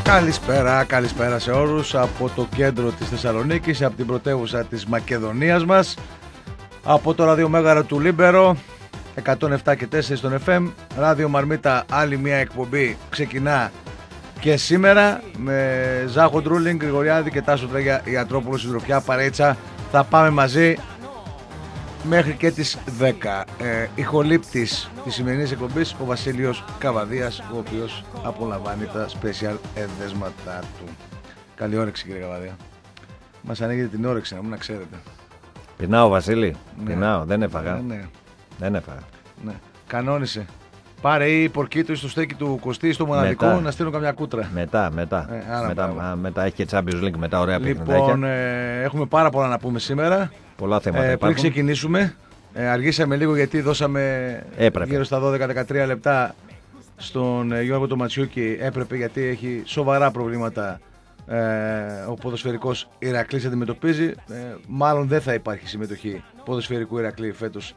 Καλησπέρα σε όλους από το κέντρο της Θεσσαλονίκης, από την πρωτεύουσα της Μακεδονίας μας, από το ραδιομέγαρο του Λίμπερο 107 και 4 στον FM. Ράδιο Μαρμίτα, άλλη μια εκπομπή ξεκινά και σήμερα με Ζάχο Ντρούλινγκ, Γρηγοριάδη και Τάσο Τρέγια, Ιατρόπουλο, συντροφιά, παρέτσα. Θα πάμε μαζί μέχρι και τις 10. Ηχολήπτης της σημερινής εκπομπής ο Βασίλειος Καβαδίας, ο οποίος απολαμβάνει τα special ενδέσματά του. Καλή όρεξη, κύριε Καβαδία. Μας ανοίγετε την όρεξη, να ξέρετε. Πεινάω, Βασίλη. Ναι. Πεινάω, δεν έφαγα. Ναι. Δεν έφαγα. Ναι. Κανόνισε. Πάρε ή πορκίτο ή στο στέκι του Κωστή, στο μοναδικό, μετά, να στείλουν καμιά κούτρα. Μετά έχει και Champions League, μετά ωραία παιχνίδια. Λοιπόν, έχουμε πάρα πολλά να πούμε σήμερα. Πολλά θέματα πριν ξεκινήσουμε, αργήσαμε λίγο γιατί δώσαμε γύρω στα 12-13 λεπτά στον Γιώργο το Ματσιούκη. Έπρεπε, γιατί έχει σοβαρά προβλήματα ο ποδοσφαιρικός Ηρακλής αντιμετωπίζει. Μάλλον δεν θα υπάρχει συμμετοχή ποδοσφαιρικού Ηρακλή φέτος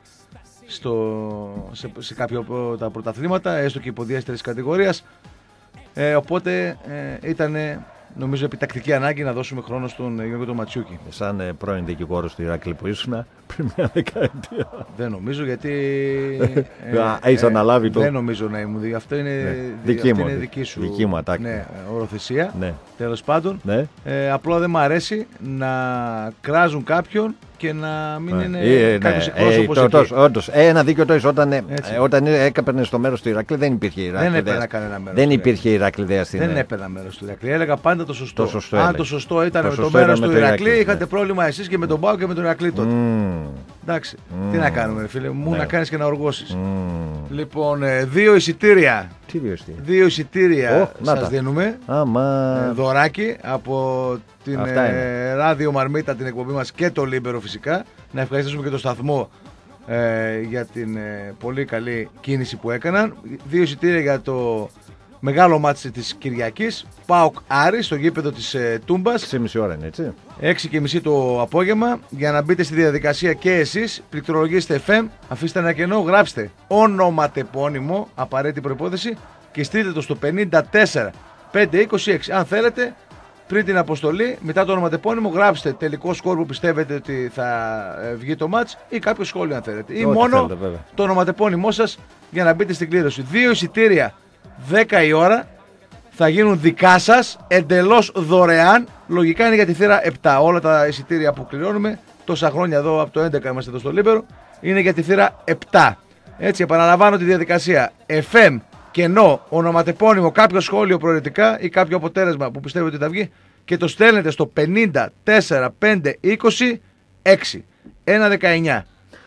σε κάποια από τα πρωταθλήματα, έστω και υποδιέστερης κατηγορίας. Οπότε ήταν, νομίζω, επιτακτική ανάγκη να δώσουμε χρόνο στον Γιώργο το Ματσιούκη. Σαν πρώην δικηγόρος του Ηρακλή που ήσουν πριν μια δεκαετία. Δεν νομίζω, γιατί έχεις αναλάβει το. Δεν νομίζω να ήμουν. Αυτό είναι δική σου. Δική μου ατάκη. Ναι, οροθεσία. Ναι. Τέλος πάντων. Ναι. Απλά δεν μου αρέσει να κράζουν κάποιον και να μην είναι κάποιος εκπρόσωπος. Όντως, ένα δίκιο το είσαι. Όταν έκαπαιρνε στο μέρος του Ηρακλή δεν υπήρχε Ηρακλή. Δεν έπαιρνα κανένα μέρος. Δεν υπήρχε Ηρακλή. Δεν έπαιρνα μέρος του Ηρακλή. Έλεγα πάντα το σωστό. Αν το σωστό ήταν με το μέρος του Ηρακλή, είχατε πρόβλημα εσείς και με τον Πάο και με τον Ηρακλή τότε. Εντάξει, τι να κάνουμε, φίλε μου, να κάνεις και να οργώσεις. Λοιπόν, 2 εισιτήρια. Δύο εισιτήρια σας δίνουμε. Δωράκι από την Ράδιο Μαρμίτα, την εκπομπή μας, και το Λίμπερο φυσικά. Να ευχαριστήσουμε και το σταθμό για την πολύ καλή κίνηση που έκαναν. 2 εισιτήρια για το μεγάλο μάτσι της Κυριακής, ΠΑΟΚ Άρης, στο γήπεδο της Τούμπας. 6,5 ώρα είναι, έτσι. 6:30 το απόγευμα. Για να μπείτε στη διαδικασία και εσείς, πληκτρολογήστε FM, αφήστε ένα κενό, γράψτε ονοματεπώνυμο, απαραίτητη προϋπόθεση, και στείλτε το στο 54526. Αν θέλετε, πριν την αποστολή, μετά το ονοματεπώνυμο, γράψτε τελικό σκορ που πιστεύετε ότι θα βγει το μάτς, ή κάποιο σχόλιο αν θέλετε. Ή μόνο θέλετε, το ονοματεπώνυμό σας, για να μπείτε στην κλήρωση. 2 εισιτήρια, 10 η ώρα, θα γίνουν δικά σας, εντελώς δωρεάν. Λογικά είναι για τη θύρα 7. Όλα τα εισιτήρια που κληρώνουμε, τόσα χρόνια εδώ, από το 11 είμαστε εδώ στο Λίμπερο, είναι για τη θύρα 7. Έτσι, επαναλαμβάνω τη διαδικασία. FM, κενό, ονοματεπώνυμο, κάποιο σχόλιο προαιρετικά ή κάποιο αποτέλεσμα που πιστεύετε ότι θα βγει, και το στέλνετε στο 54526. 119.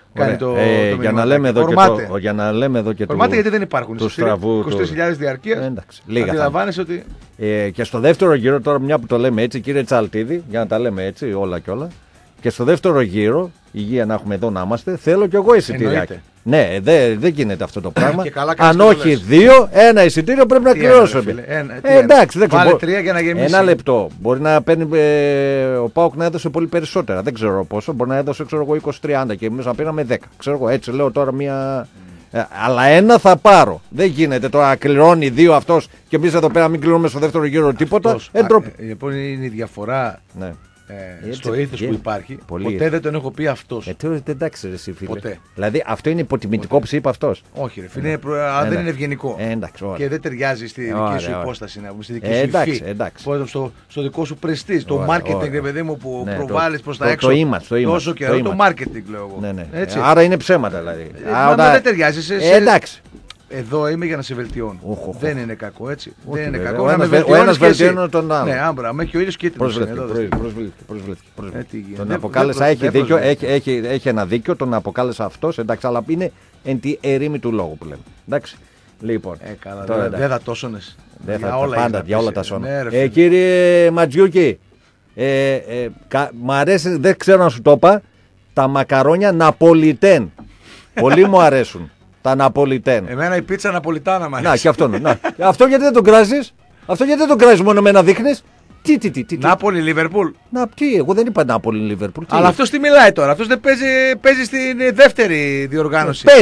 Για να λέμε εδώ και το. Ορμάτε, γιατί δεν υπάρχουν. Του στραβού. 23.000 διαρκείας. Αντιλαμβάνεσαι ότι. Και στο δεύτερο γύρο, τώρα μια που το λέμε έτσι, κύριε Τσαλτίδη, για να τα λέμε έτσι όλα και όλα. Και στο δεύτερο γύρο, υγεία να έχουμε εδώ να είμαστε, θέλω κι εγώ εισιτήριάκι. Ναι, δεν γίνεται αυτό το πράγμα. Αν όχι 2, ένα εισιτήριο πρέπει να κληρώσω. Εντάξει, δεν ξέρω. 3 για να γεμίσει. Ένα λεπτό. Μπορεί να παίρνει ο ΠΑΟΚ να έδωσε πολύ περισσότερα. Δεν ξέρω πόσο. Μπορεί να έδωσε 20-30 και εμείς να πήραμε 10. Ξέρω εγώ, έτσι λέω τώρα μια. Αλλά ένα θα πάρω. Δεν γίνεται τώρα να κληρώνει 2 αυτός και εμείς εδώ πέρα μην κληρώνουμε στο δεύτερο γύρο τίποτα. Λοιπόν, είναι η διαφορά. Ναι. Στο ήθος που υπάρχει, ποτέ δεν τον έχω πει αυτός. Εντάξει, ρε εσύ, φίλε. Ποτέ. Δηλαδή αυτό είναι υποτιμητικό που είπε αυτός. Όχι, ρε φίλε, αν δεν είναι ευγενικό. Και δεν ταιριάζει στη δική σου υπόσταση, στη δική σου υφή. Στο δικό σου πρεστίζ. Το marketing, ρε παιδί μου, που προβάλλεις προς τα έξω. Τόσο καιρό, το marketing, λέω εγώ. Άρα είναι ψέματα δηλαδή. Μα δεν ταιριάζει. Εντάξει. Εδώ είμαι για να σε βελτιώνω. Δεν είναι κακό, έτσι. Όχι, δεν είναι βέβαια. κακό. Ο ένας βελτιώνει τον άλλο. Ναι, άμπρα, με έχει ο ήλιος κίτρινος. Προσβλητική. Τον αποκάλεσα, έχει δίκιο, έχει ένα δίκιο, τον αποκάλεσα αυτός, εντάξει, αλλά είναι εν τη ερήμη του λόγου που λέμε. Εντάξει. Λοιπόν. Καλά, δεν θα τόσονες. Για όλα τα σώνα. Κύριε Ματζιούκη, μ' αρέσει, δεν ξέρω να σου το είπα, τα μακαρόνια Ναπολιτέν. Πολύ μου αρέσουν. Τα Ναπολιτέν. Εμένα η πίτσα Ναπολιτάνα μ' αρέσει. Να, και αυτό. Αυτό γιατί δεν τον κράζεις. Αυτό γιατί δεν τον κράζεις μόνο με να δείχνεις. Τι. Νάπολη, Λίβερπουλ. Εγώ δεν είπα Νάπολη, Λίβερπουλ. Αλλά αυτός τι μιλάει τώρα. Αυτός δεν παίζει στην δεύτερη διοργάνωση. Παίζει.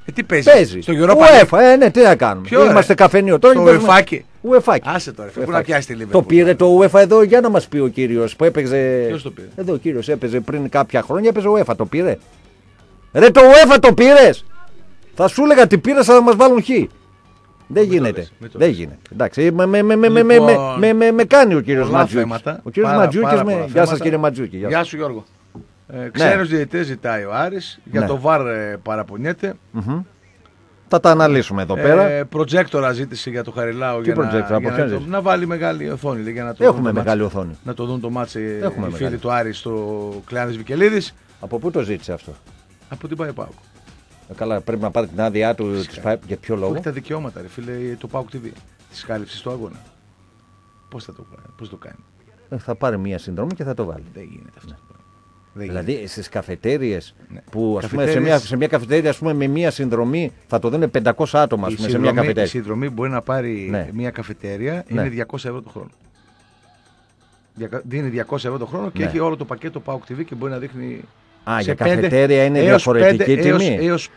Τι παίζει. Στο Europa UEFA, ναι, τι να κάνουμε. Είμαστε καφενείο. Το ουεφάκι. Άσε τώρα, πού να πιάσει τη Liverpool. Το πήρε το UEFA εδώ για να μας πει ο κύριος που έπαιζε. Ποιος το πήρε? Εδώ ο κύριος έπαιζε πριν κάποια χρόνια, έπαιζε UEFA. Το πήρε. Ρε το UEFA το πήρες. Θα σου έλεγα τι πήρες, αλλά να μας βάλουν χ. Δεν γίνεται. Δεν γίνεται. Εντάξει, με κάνει ο κύριος Ματζιούκης. Ο κύριος Ματζιούκης Γεια σας κύριε Ματζιούκη. Γεια σου Γιώργο. Ξένος διαιτητές ζητάει ο Άρης. Για το VAR παραπονιέται. Θα τα αναλύσουμε εδώ πέρα. Προτζέκτορα ζήτησε για το Χαριλάου για να βάλει μεγάλη οθόνη. Για να το έχουμε μεγάλη οθόνη. Να το δουν το μάτς οι φίλοι του Άρη στο Κλεάνδης Βικελίδης. Από πού το ζήτησε αυτό? Από την ΠΑΕ ΠΑΟΚ. Καλά, πρέπει να πάρει την άδειά του της ΠΑΕ. Για ποιο λόγο? Έχει τα δικαιώματα, ρε φίλε, το ΠΑΟΚ TV της κάλυψης του αγώνα. Πώς το κάνει? Θα πάρει μία συνδρομή και θα το βάλει. Δεν γίνεται αυτό. Δηλαδή στις καφετέριες που ας πούμε, σε μια καφετέρια ας πούμε, με μια συνδρομή θα το δίνουν 500 άτομα ας πούμε, σε μια καφετέρια. Η συνδρομή που μπορεί να πάρει μια καφετέρια είναι 200 ευρώ το χρόνο. Δίνει 200 ευρώ το χρόνο και έχει όλο το πακέτο PAOK TV και μπορεί να δείχνει. Για καφετέρια είναι διαφορετική τιμή.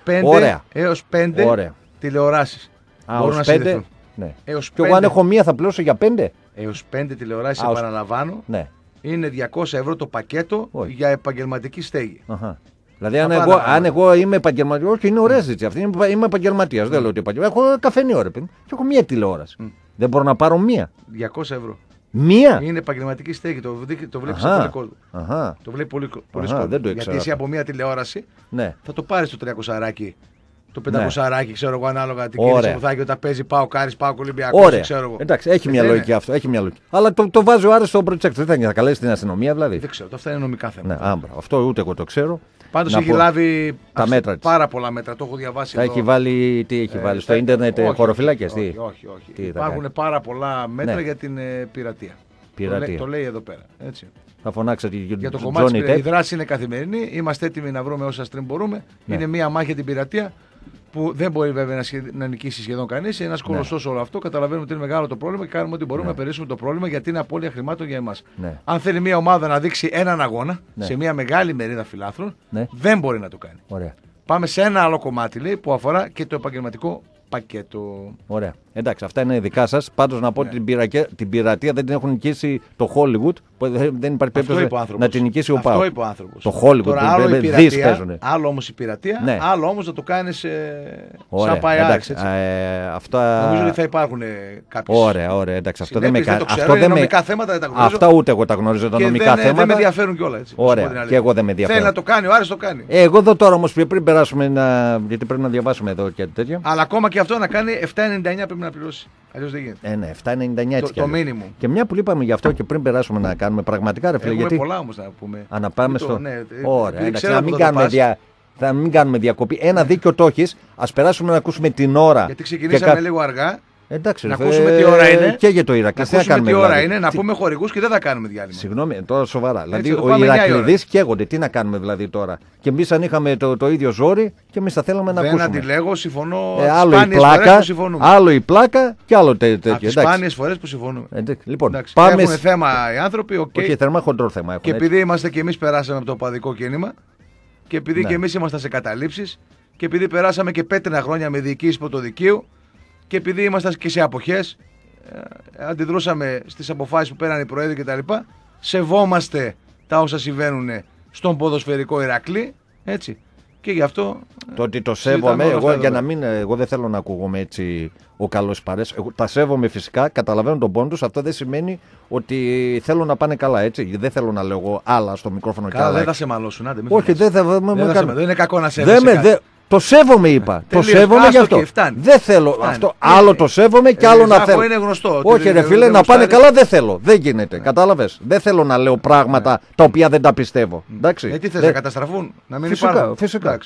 Έως 5 τηλεοράσεις μπορούν να συνδεθούν. Ναι. Και εγώ αν έχω μία θα πληρώσω για 5. Έως 5 τηλεοράσεις επαναλαμβάνω. Ναι. Είναι 200 ευρώ το πακέτο για επαγγελματική στέγη. Δηλαδή, αν εγώ είμαι επαγγελματίας, όχι είναι ωραία ζήτηση αυτή. Είμαι επαγγελματίας. Δεν λέω ότι επαγγελματίας. Έχω καφενείο, ρε παιδί. Και έχω μία τηλεόραση. Δεν μπορώ να πάρω μία. 200 ευρώ. Μία. Είναι επαγγελματική στέγη. Το βλέπει σε πολύ κόσμο. Το βλέπει πολύ κόσμο. Γιατί εσύ από μία τηλεόραση θα το πάρει το 300 το 500 ξέρω εγώ ανάλογα την κίνηση που θα έχει όταν παίζει πάω Κάρις, πάω Ολυμπιακός, ξέρω εγώ. Εντάξει, έχει μια λογική αυτό. Έχει μια λογική. Αλλά το βάζει ο Άρης στο προτζέκτο. Δεν θα καλέσει την αστυνομία δηλαδή. Δεν ξέρω, αυτά είναι νομικά θέματα. Ναι, αυτό ούτε εγώ το ξέρω. Πάντως έχει λάβει πάρα πολλά μέτρα, το έχω διαβάσει. Έχει βάλει, τι έχει βάλει στο ίντερνετ, χωροφυλάκια. Όχι. Υπάρχουν πάρα πολλά μέτρα για την πειρατεία. Το λέει εδώ πέρα. Θα φωνάξετε για το κομμάτι η δράση είναι καθημερινή. Είμαστε έτοιμοι να βρούμε όσα stream μπορούμε. Είναι μία μάχη για την πειρατεία που δεν μπορεί βέβαια να νικήσει σχεδόν κανείς. Είναι ένας κολοσσός όλο αυτό. Καταλαβαίνουμε ότι είναι μεγάλο το πρόβλημα και κάνουμε ό,τι μπορούμε να περιορίσουμε το πρόβλημα γιατί είναι απώλεια χρημάτων για εμάς. Αν θέλει μια ομάδα να δείξει έναν αγώνα σε μια μεγάλη μερίδα φιλάθλων, δεν μπορεί να το κάνει. Ωραία. Πάμε σε ένα άλλο κομμάτι λέει, που αφορά και το επαγγελματικό πακέτο. Ωραία. Εντάξει, αυτά είναι δικά σας. Πάντως να πω ότι την πειρατεία δεν την έχουν νικήσει το Hollywood. Δεν υπάρχει περίπτωση να την νικήσει ο ΠΑΟΚ. Αυτό είπε ο άνθρωπος. Το Hollywood, άλλο όμως η πειρατεία, άλλο όμως να το κάνεις σαν πάει Άρης. Νομίζω ότι θα υπάρχουν κάποιες. Ωραία. Εντάξει, αυτό δεν με κάνει. Νομικά θέματα δεν τα γνωρίζω. Αυτά ούτε εγώ τα γνωρίζω τα νομικά θέματα. Δεν με ενδιαφέρουν κιόλα. Ωραία. Και εγώ δεν με ενδιαφέρουν. Θέλει να το κάνει, ο Άρης το κάνει. Εγώ εδώ τώρα όμως πριν περάσουμε, γιατί πρέπει να διαβάσουμε εδώ και τέτοια. Αλλά ακόμα και αυτό να κάνει 7,99 πρέπει να πληρώσει. Αλλιώς δεν γίνεται. Ναι, 7,99 έτσι. Το μήνυμο. Και μια που είπαμε γι' αυτό και πριν περάσουμε να κάνουμε πραγματικά ρε φίλε. Έχουμε πολλά όμως να πούμε. Να πάμε στο. Ωραία, εντάξει, να μην κάνουμε διακοπή. Ένα δίκιο το έχεις. Ας περάσουμε να ακούσουμε την ώρα. Γιατί ξεκινήσαμε λίγο αργά. Εντάξει, να ακούσουμε τι ώρα είναι. Και για το Ηρακλή. Να ακούσουμε τι ώρα είναι, να πούμε χορηγούς και δεν θα κάνουμε διάλειμμα. Συγγνώμη, τώρα σοβαρά. Δηλαδή, ο Ηρακλήδης καίγονται. Τι να κάνουμε δηλαδή τώρα. Και εμείς αν είχαμε το ίδιο ζόρι και εμείς θα θέλαμε να ακούσουμε. Δεν αντιλέγω, συμφωνώ. Άλλο η πλάκα και άλλο τέτοιο. Από τις σπάνιες φορές που συμφωνούμε. Λοιπόν, πάμε. Έχουν θέμα οι άνθρωποι. Όχι, θέμα χοντρό θέμα. Και επειδή είμαστε και εμείς περάσαμε από το οπαδικό κίνημα και επειδή και εμείς ήμασταν σε καταλήψεις και επειδή περάσαμε και πέτρινα χρόνια με διοικήσεις πρωτοδικείου. Και επειδή ήμασταν και σε αποχές, αντιδρούσαμε στις αποφάσεις που πέραν οι προέδροι κτλ. Σεβόμαστε τα όσα συμβαίνουν στον ποδοσφαιρικό Ηρακλή. Έτσι. Και γι' αυτό. Το ότι το σέβομαι, εγώ δεν θέλω να ακούγομαι έτσι ο καλός παρές. Τα σέβομαι φυσικά, καταλαβαίνω τον πόνο τους. Αυτό δεν σημαίνει ότι θέλω να πάνε καλά έτσι. Δεν θέλω να λέω εγώ άλλα στο μικρόφωνο κι άλλα. Δεν θα σε μαλώσουν, άντε. Όχι, δεν είναι κακό να σέβεσαι. Το σέβομαι, είπα. Το σέβομαι γι' αυτό. Δεν θέλω αυτό. Άλλο το σέβομαι και άλλο να θέλω. Είναι γνωστό. Όχι, ρε φίλε, να πάνε καλά δεν θέλω. Δεν γίνεται. Κατάλαβες. Δεν θέλω να λέω πράγματα τα οποία δεν τα πιστεύω. Τι θες να καταστραφούν, να μην υπάρχουν.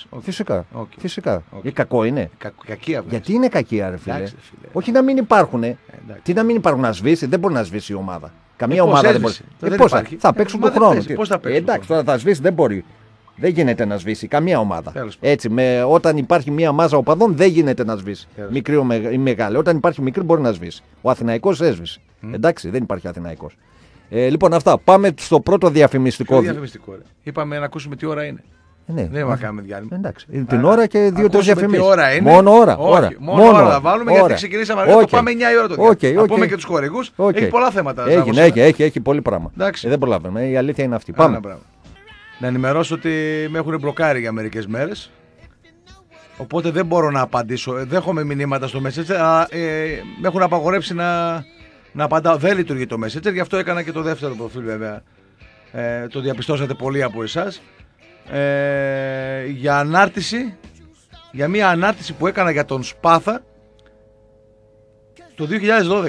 Φυσικά. Κακό είναι. Κακία. Γιατί είναι κακία, ρε φίλε. Όχι να μην υπάρχουν. Τι να μην υπάρχουν, να σβήσει. Δεν μπορεί να σβήσει η ομάδα. Καμία ομάδα δεν μπορεί. Θα παίξουν τον χρόνο. Εντάξει, τώρα θα σβήσει, δεν μπορεί. Δεν γίνεται να σβήσει καμία ομάδα. Έτσι, όταν υπάρχει μία μάζα οπαδών, δεν γίνεται να σβήσει. Μικρή ή μεγάλη. Όταν υπάρχει μικρή, μπορεί να σβήσει. Ο Αθηναϊκός έσβησε. Εντάξει, δεν υπάρχει Αθηναϊκός. Λοιπόν, αυτά. Πάμε στο πρώτο διαφημιστικό. Διαφημιστικό, ρε. Είπαμε να ακούσουμε τι ώρα είναι. Ναι. Δεν θα κάνουμε διάλειμμα. Εντάξει. Την ώρα και 2-3 διαφημίσεις. Ώρα είναι. Μόνο ώρα. Μόνο ώρα θα βάλουμε γιατί ξεκινήσαμε αργά. Πάμε 9 η ώρα το διάλειμμα. Θα πούμε και τους χορηγούς. Έχει πολλά θέματα. Έχει πολύ πράγμα. Δεν προλάβαμε. Η αλήθεια είναι αυτή. Πάμε. Να ενημερώσω ότι με έχουν μπλοκάρει για μερικές μέρες. Οπότε δεν μπορώ να απαντήσω. Δέχομαι μηνύματα στο Messenger, αλλά με έχουν απαγορεύσει να απαντάω. Δεν λειτουργεί το Messenger, γι' αυτό έκανα και το δεύτερο προφίλ βέβαια. Το διαπιστώσατε πολλοί από εσάς. Για μια ανάρτηση που έκανα για τον Σπάθα το 2012.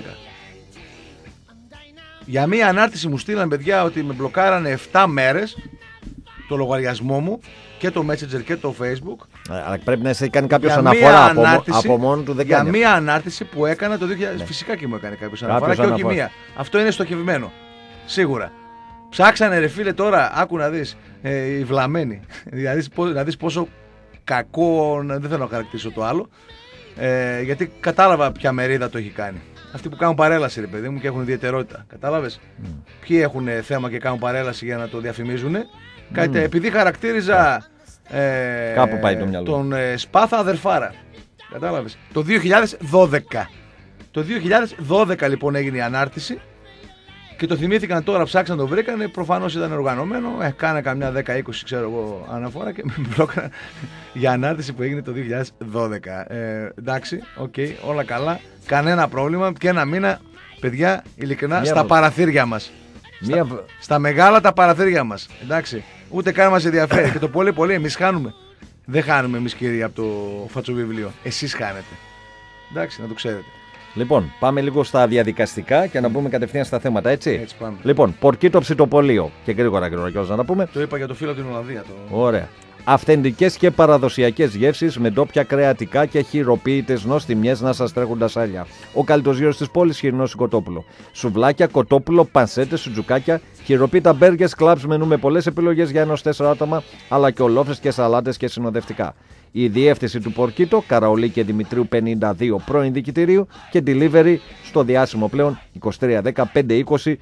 Για μια ανάρτηση μου στείλαν παιδιά ότι με μπλοκάρανε 7 μέρες το λογαριασμό μου και το Messenger και το Facebook. Αλλά πρέπει να έχει κάνει κάποιος αναφορά από μόνο του. Για μια ανάρτηση που έκανα το 2000. Ναι. Φυσικά και μου έκανε κάποιος αναφορά και όχι μία. Αυτό είναι στοχευμένο. Σίγουρα. Ψάξανε ρε φίλε τώρα, άκου να δεις, οι βλαμμένοι. Να δεις πόσο κακό, δεν θέλω να χαρακτηρίσω το άλλο. Γιατί κατάλαβα ποια μερίδα το έχει κάνει. Αυτοί που κάνουν παρέλαση ρε παιδί μου και έχουν ιδιαιτερότητα. Κατάλαβες. Ποιοι έχουν θέμα και κάνουν παρέλαση για να το διαφημίζουν. Επειδή χαρακτήριζα κάπου πάει το μυαλό. Τον Σπάθα αδερφάρα. Κατάλαβες. Το 2012. Το 2012 λοιπόν έγινε η ανάρτηση και το θυμήθηκαν τώρα, ψάξαν το βρήκανε. Προφανώς ήταν οργανωμένο. Κάνα καμιά 10-20 ξέρω εγώ αναφορά και με μπλόκανα για ανάρτηση που έγινε το 2012. Εντάξει, όλα καλά. Κανένα πρόβλημα και ένα μήνα, παιδιά, ειλικρινά, στα παραθύρια μας. Στα μεγάλα τα παραθύρια μας. Εντάξει. Ούτε καν μας ενδιαφέρει. Και το πολύ πολύ εμείς χάνουμε. Δεν χάνουμε εμείς κύριοι από το φατσοβιβλίο. Εσείς χάνετε. Εντάξει, να το ξέρετε. Λοιπόν, πάμε λίγο στα διαδικαστικά και να μπούμε κατευθείαν στα θέματα, έτσι. Έτσι πάμε. Λοιπόν, Πορκίτο ψητοπολείο. Και γρήγορα κιόλας να πούμε. Το είπα για το φίλο από την Ολλανδία. Ωραία. Αυθεντικές και παραδοσιακές γεύσεις με ντόπια κρεατικά και χειροποίητες νόστιμιές να σας τρέχουν τα σάλια. Ο καλύτερος γύρος της πόλης, χοιρινός κοτόπουλο. Σουβλάκια, κοτόπουλο, πανσέτες, σουτζουκάκια, χειροποίητα μπέργκες, κλαμπς μενού με πολλές επιλογές για 1-4 άτομα, αλλά και ολόφρες και σαλάτες και συνοδευτικά. Η διεύθυνση του Πορκίτο, Καραολί και Δημητρίου 52 πρώην Δικητηρίου και delivery στο διάσημο πλέον 2310 520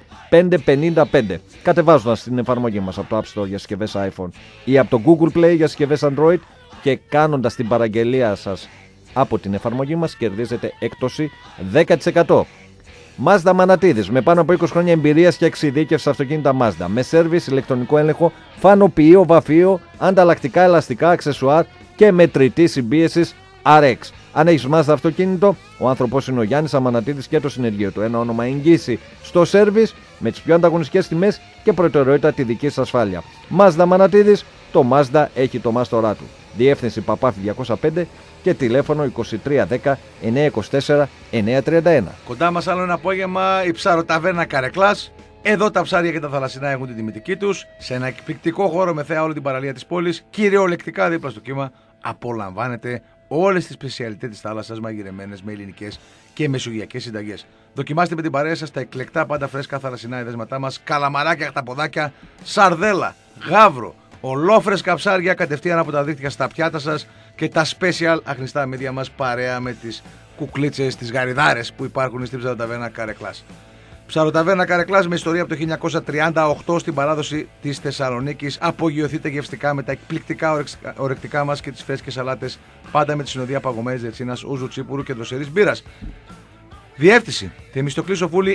555. Κατεβάζοντας την εφαρμογή μας από το App Store για συσκευές iPhone ή από το Google Play για συσκευές Android και κάνοντας την παραγγελία σας από την εφαρμογή μας κερδίζετε έκπτωση 10%. Mazda Μανατίδης, με πάνω από 20 χρόνια εμπειρίας και εξειδίκευση αυτοκίνητα Mazda, με σέρβις, ηλεκτρονικό έλεγχο, φανοποιείο, βαφείο, ανταλλακτικά ελαστικά, αξεσουάρ και μετρητή συμπίεσης RX. Αν έχεις Mazda αυτοκίνητο, ο άνθρωπος είναι ο Γιάννης Αμανατίδης και το συνεργείο του. Ένα όνομα εγγύηση στο σέρβις με τις πιο ανταγωνιστικές τιμές και προτεραιότητα τη δική σας ασφάλεια. Mazda Μανατίδης, το Mazda έχει το μάστορά του. Διεύθυνση Παπάφη 205 και τηλέφωνο 2310 924 931. Κοντά μας άλλο ένα απόγευμα η ψαροταβέρνα Καρεκλάς. Εδώ τα ψάρια και τα θαλασσινά έχουν την τιμητική τους. Σε ένα εκπληκτικό χώρο με θέα όλη την παραλία της πόλης. Κυριολεκτικά δίπλα στο κύμα απολαμβάνετε όλες τις σπεσιαλιτές της θάλασσας μαγειρεμένες με ελληνικές και μεσογειακές συνταγές. Δοκιμάστε με την παρέα σας τα εκλεκτά πάντα φρέσκα θαλασσινά εδέσματά μας. Καλαμαράκια, χταποδάκια, σαρδέλα, γάβρο, ολόφρεσκα ψάρια κατευθείαν από τα δίχτυα στα πιάτα σας και τα special αχνιστά μύδια μας παρέα με τις κουκλίτσες, τις γαριδάρες που υπάρχουν στην ψαροταβέρνα Καρεκλάς. Ψαροταβέρνα Καρεκλάς με ιστορία από το 1938 στην παράδοση της Θεσσαλονίκης. Απογειωθείτε γευστικά με τα εκπληκτικά ορεκτικά μας και τις φρέσκες σαλάτες, πάντα με τη συνοδεία παγωμένης ρετσίνας, ούζου τσίπουρου και δροσερής μπύρας. Διεύθυνση Θεμιστοκλή Σοφούλη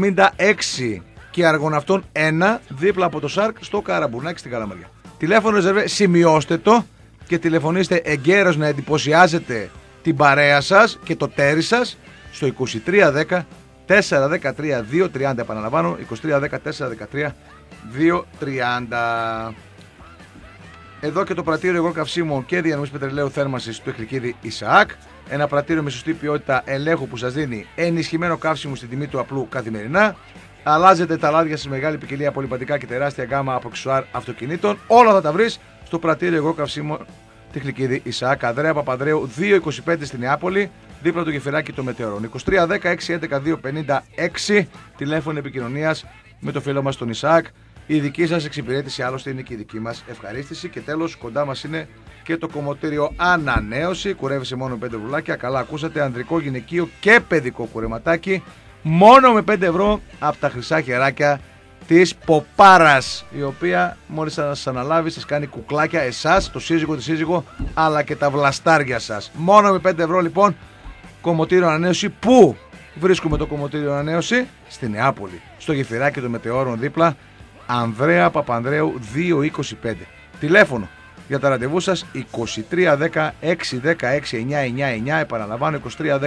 76 και Αργοναυτών 1 δίπλα από το ΣΑΡΚ στο Καραμπουνάκι στην Καλαμαριά. Τηλέφωνο ρεζερβέ, σημειώστε το και τηλεφωνήστε εγκαίρως να εντυπωσιάζετε την παρέα σας και το τέρι σας στο 2310 413 230. Επαναλαμβάνω 2310 413 230. Εδώ και το πρατήριο εγώ καυσίμων και διανομής πετρελαίου θέρμανσης του Εχλικίδη Ισαάκ. Ένα πρατήριο με σωστή ποιότητα ελέγχου που σας δίνει ενισχυμένο καύσιμο στην τιμή του απλού καθημερινά. Αλλάζετε τα λάδια σε μεγάλη ποικιλία πολυπαντικά και τεράστια γκάμα από αξεσουάρ αυτοκινήτων. Όλα θα τα βρεις στο πρατήριο εγώ καυσίμων Εχλικίδη Ισαάκ. Ανδρέα Παπανδρέου 225 στην Νεάπολη. Δίπλα το γεφυράκι των Μετεωρών. 2310 611 256 τηλέφωνο επικοινωνίας με το φίλο μας τον Ισαάκ. Η δική σας εξυπηρέτηση άλλωστε είναι και η δική μας ευχαρίστηση. Και τέλος, κοντά μας είναι και το κομμωτήριο Ανανέωση. Κουρεύει σε μόνο 5 βουλάκια. Καλά ακούσατε, ανδρικό, γυναικείο και παιδικό κουρεματάκι. Μόνο με 5 ευρώ από τα χρυσά χεράκια της Ποπάρας, η οποία μόλις θα σας αναλάβει σας κάνει κουκλάκια εσάς, το σύζυγο, τη σύζυγο, αλλά και τα βλαστάρια σας. Μόνο με 5 ευρώ λοιπόν κομμωτήριο ανανέωση. Πού βρίσκουμε το κομμωτήριο ανανέωση? Στη Νεάπολη, στο γεφυράκι των Μετεώρων δίπλα, Ανδρέα Παπανδρέου 225. Τηλέφωνο για τα ραντεβού σας 2310 616 999. Επαναλαμβάνω 2310 616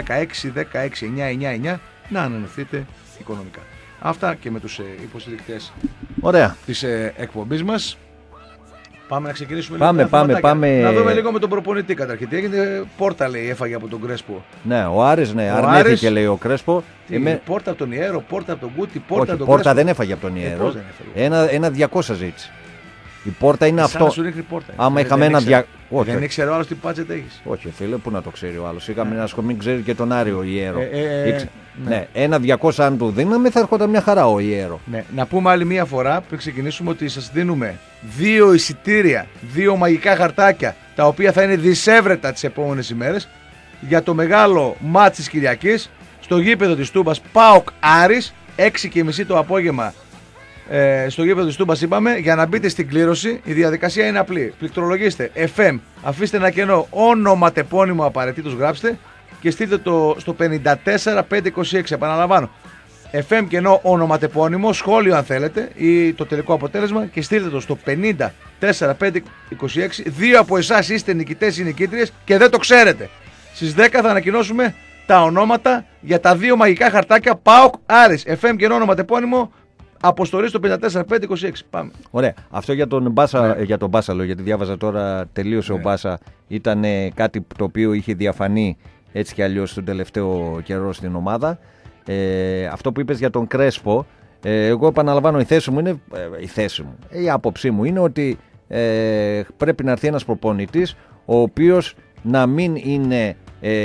999, να ανανεθείτε οικονομικά. Αυτά και με τους υποστηρικτές της εκπομπής μας. Πάμε να ξεκινήσουμε πάμε. Να δούμε λίγο με τον προπονητή καταρχήν. Τι έγινε? Πόρτα λέει έφαγε από τον Κρέσπο. Ναι, ο Άρης αρνήθηκε λέει ο Κρέσπο. Πόρτα από τον Ιέρο, πόρτα από τον Κούτι, πόρτα από τον Κρέσπο. Πόρτα δεν έφαγε από τον Ιέρο. Ένα 200 ζήτησε. Η πόρτα είναι αυτό. Άμα είχαμε ένα 200. Δεν ήξερε ο άλλος τι budget έχεις. Όχι, φίλε, πού να το ξέρει ο άλλος. Είχαμε ένα σκομί, ξέρει και τον Άριο Ιέρο. Ναι, ένα 200 αν του δίναμε θα έρχονταν μια χαρά ο Ιέρο. Ναι. Να πούμε άλλη μια φορά πριν ξεκινήσουμε ότι σας δίνουμε 2 εισιτήρια, 2 μαγικά χαρτάκια, τα οποία θα είναι δισεύρετα τις επόμενες ημέρες για το μεγάλο μάτς της Κυριακής στο γήπεδο της Τούμπας ΠΑΟΚ Άρης, 6:30 το απόγευμα. Στο γήπεδο της Τούμπας είπαμε. Για να μπείτε στην κλήρωση η διαδικασία είναι απλή. Πληκτρολογήστε FM, αφήστε ένα κενό, όνομα τεπώνυμο απαραίτητος γράψτε και στείλτε το στο 54526. Επαναλαμβάνω, FM κενό όνομα τεπώνυμο, σχόλιο αν θέλετε ή το τελικό αποτέλεσμα και στείλτε το στο 54526. 2 από εσάς είστε νικητές ή νικήτριες και δεν το ξέρετε. Στις 10 θα ανακοινώσουμε τα ονόματα για τα 2 μαγικά χαρτάκια ΠΑΟΚ Άρης. FM κενό όνομα τεπώνυμο, αποστολή στο 54526. Πάμε. Ωραία. Αυτό για τον Μπάσα, για τον Μπάσα λέω, γιατί διάβαζα τώρα, τελείωσε ο Μπάσα. Ήταν κάτι το οποίο είχε διαφανεί έτσι κι αλλιώς τον τελευταίο καιρό στην ομάδα. Αυτό που είπες για τον Κρέσπο, εγώ επαναλαμβάνω, η θέση μου, η άποψή μου είναι ότι πρέπει να έρθει ένας προπονητής ο οποίος να μην είναι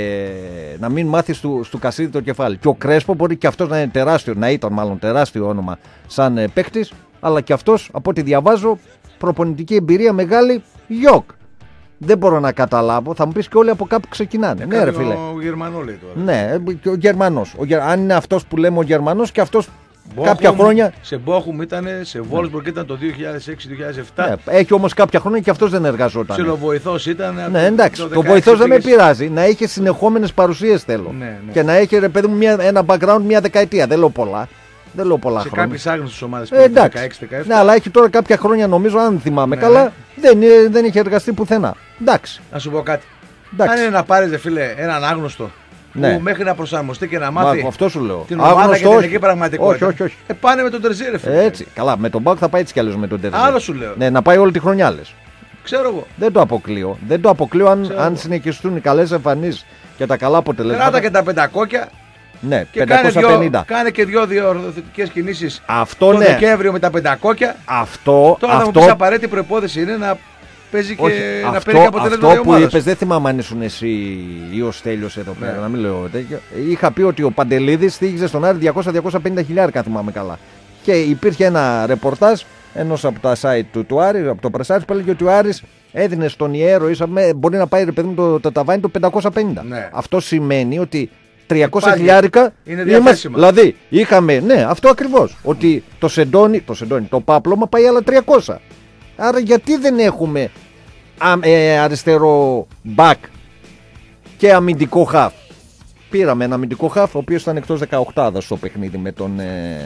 να μην μάθει στο κασίδι το κεφάλι. Και ο Κρέσπο μπορεί και αυτός να είναι τεράστιο, να ήταν μάλλον τεράστιο όνομα σαν παίκτης, αλλά και αυτός από ό,τι διαβάζω προπονητική εμπειρία μεγάλη, γιοκ. Δεν μπορώ να καταλάβω, θα μου πεις και όλοι από κάπου ξεκινάνε. Ναι, ρε φίλε. Ο Γερμανό λέει τώρα. Ναι, ο Γερμανός. Αν είναι αυτός που λέμε ο Γερμανός και αυτός. Κάποια χρόνια. Σε Μπόχουμ ήταν, σε Βόλσμπουργκ ήταν το 2006-2007. Ναι, έχει όμως κάποια χρόνια και αυτός δεν εργαζόταν. Ψιλοβοηθός ήταν. Ναι, εντάξει. Το βοηθός δεν με πειράζει. Να έχει συνεχόμενες παρουσίες θέλω. Ναι. Και να έχει, ρε παιδί μου, ένα background μια δεκαετία. Δεν λέω πολλά. Σε κάποιες άγνωστες ομάδες που 16-17. Ναι, αλλά έχει τώρα κάποια χρόνια, νομίζω, αν θυμάμαι καλά, δεν είχε εργαστεί πουθενά. Εντάξει. Να σου πω κάτι. Αν είναι να πάρεις, φίλε, έναν άγνωστο. Ναι. Που μέχρι να προσαρμοστεί και να μάθει αυτό σου λέω. Την ομάδα και την ελληνική πραγματικότητα. Όχι. Πάνε με τον Τερζή, ρε φίλε. Έτσι. Καλά, με τον Μπάουκ θα πάει έτσι κι αλλιώς με τον Τερζή. Άλλο σου λέω. Ναι, να πάει όλη τη χρονιά λες. Ξέρω εγώ. Δεν το αποκλείω αν συνεχιστούν οι καλές εμφανίσεις και τα καλά αποτελέσματα. Κράτα και τα 500. Ναι, και 550. Κάνε και 2 διορθωτικές κινήσεις το Δεκέμβριο με τα 500. Τώρα θα μου πεις απαραίτητη προϋπόθεση είναι να παίζει και να παίρνει και αποτελέσματα. Αυτό που είπες, δεν θυμάμαι αν ήσουν εσύ ή ο Στέλιος εδώ πέρα, να μην λέω τέτοιο. Είχα πει ότι ο Παντελίδης στοίχιζε στον Άρη 200-250 χιλιάρικα, θυμάμαι καλά. Και υπήρχε ένα ρεπορτάζ ενός από τα site του Άρη, από το Πρεσάρις, που έλεγε ότι ο Άρης έδινε στον Ιέρο, μπορεί να πάει, ρε παιδί μου, το ταβάνι το 550. Ναι. Αυτό σημαίνει ότι 300 χιλιάρικα είναι διαθέσιμα. Δηλαδή είχαμε, ναι, αυτό ακριβώς. Ότι το πάπλωμα πάει άλλα 300. Άρα γιατί δεν έχουμε αριστερό back και αμυντικό half? Πήραμε ένα αμυντικό half ο οποίος ήταν εκτός 18 στο παιχνίδι με τον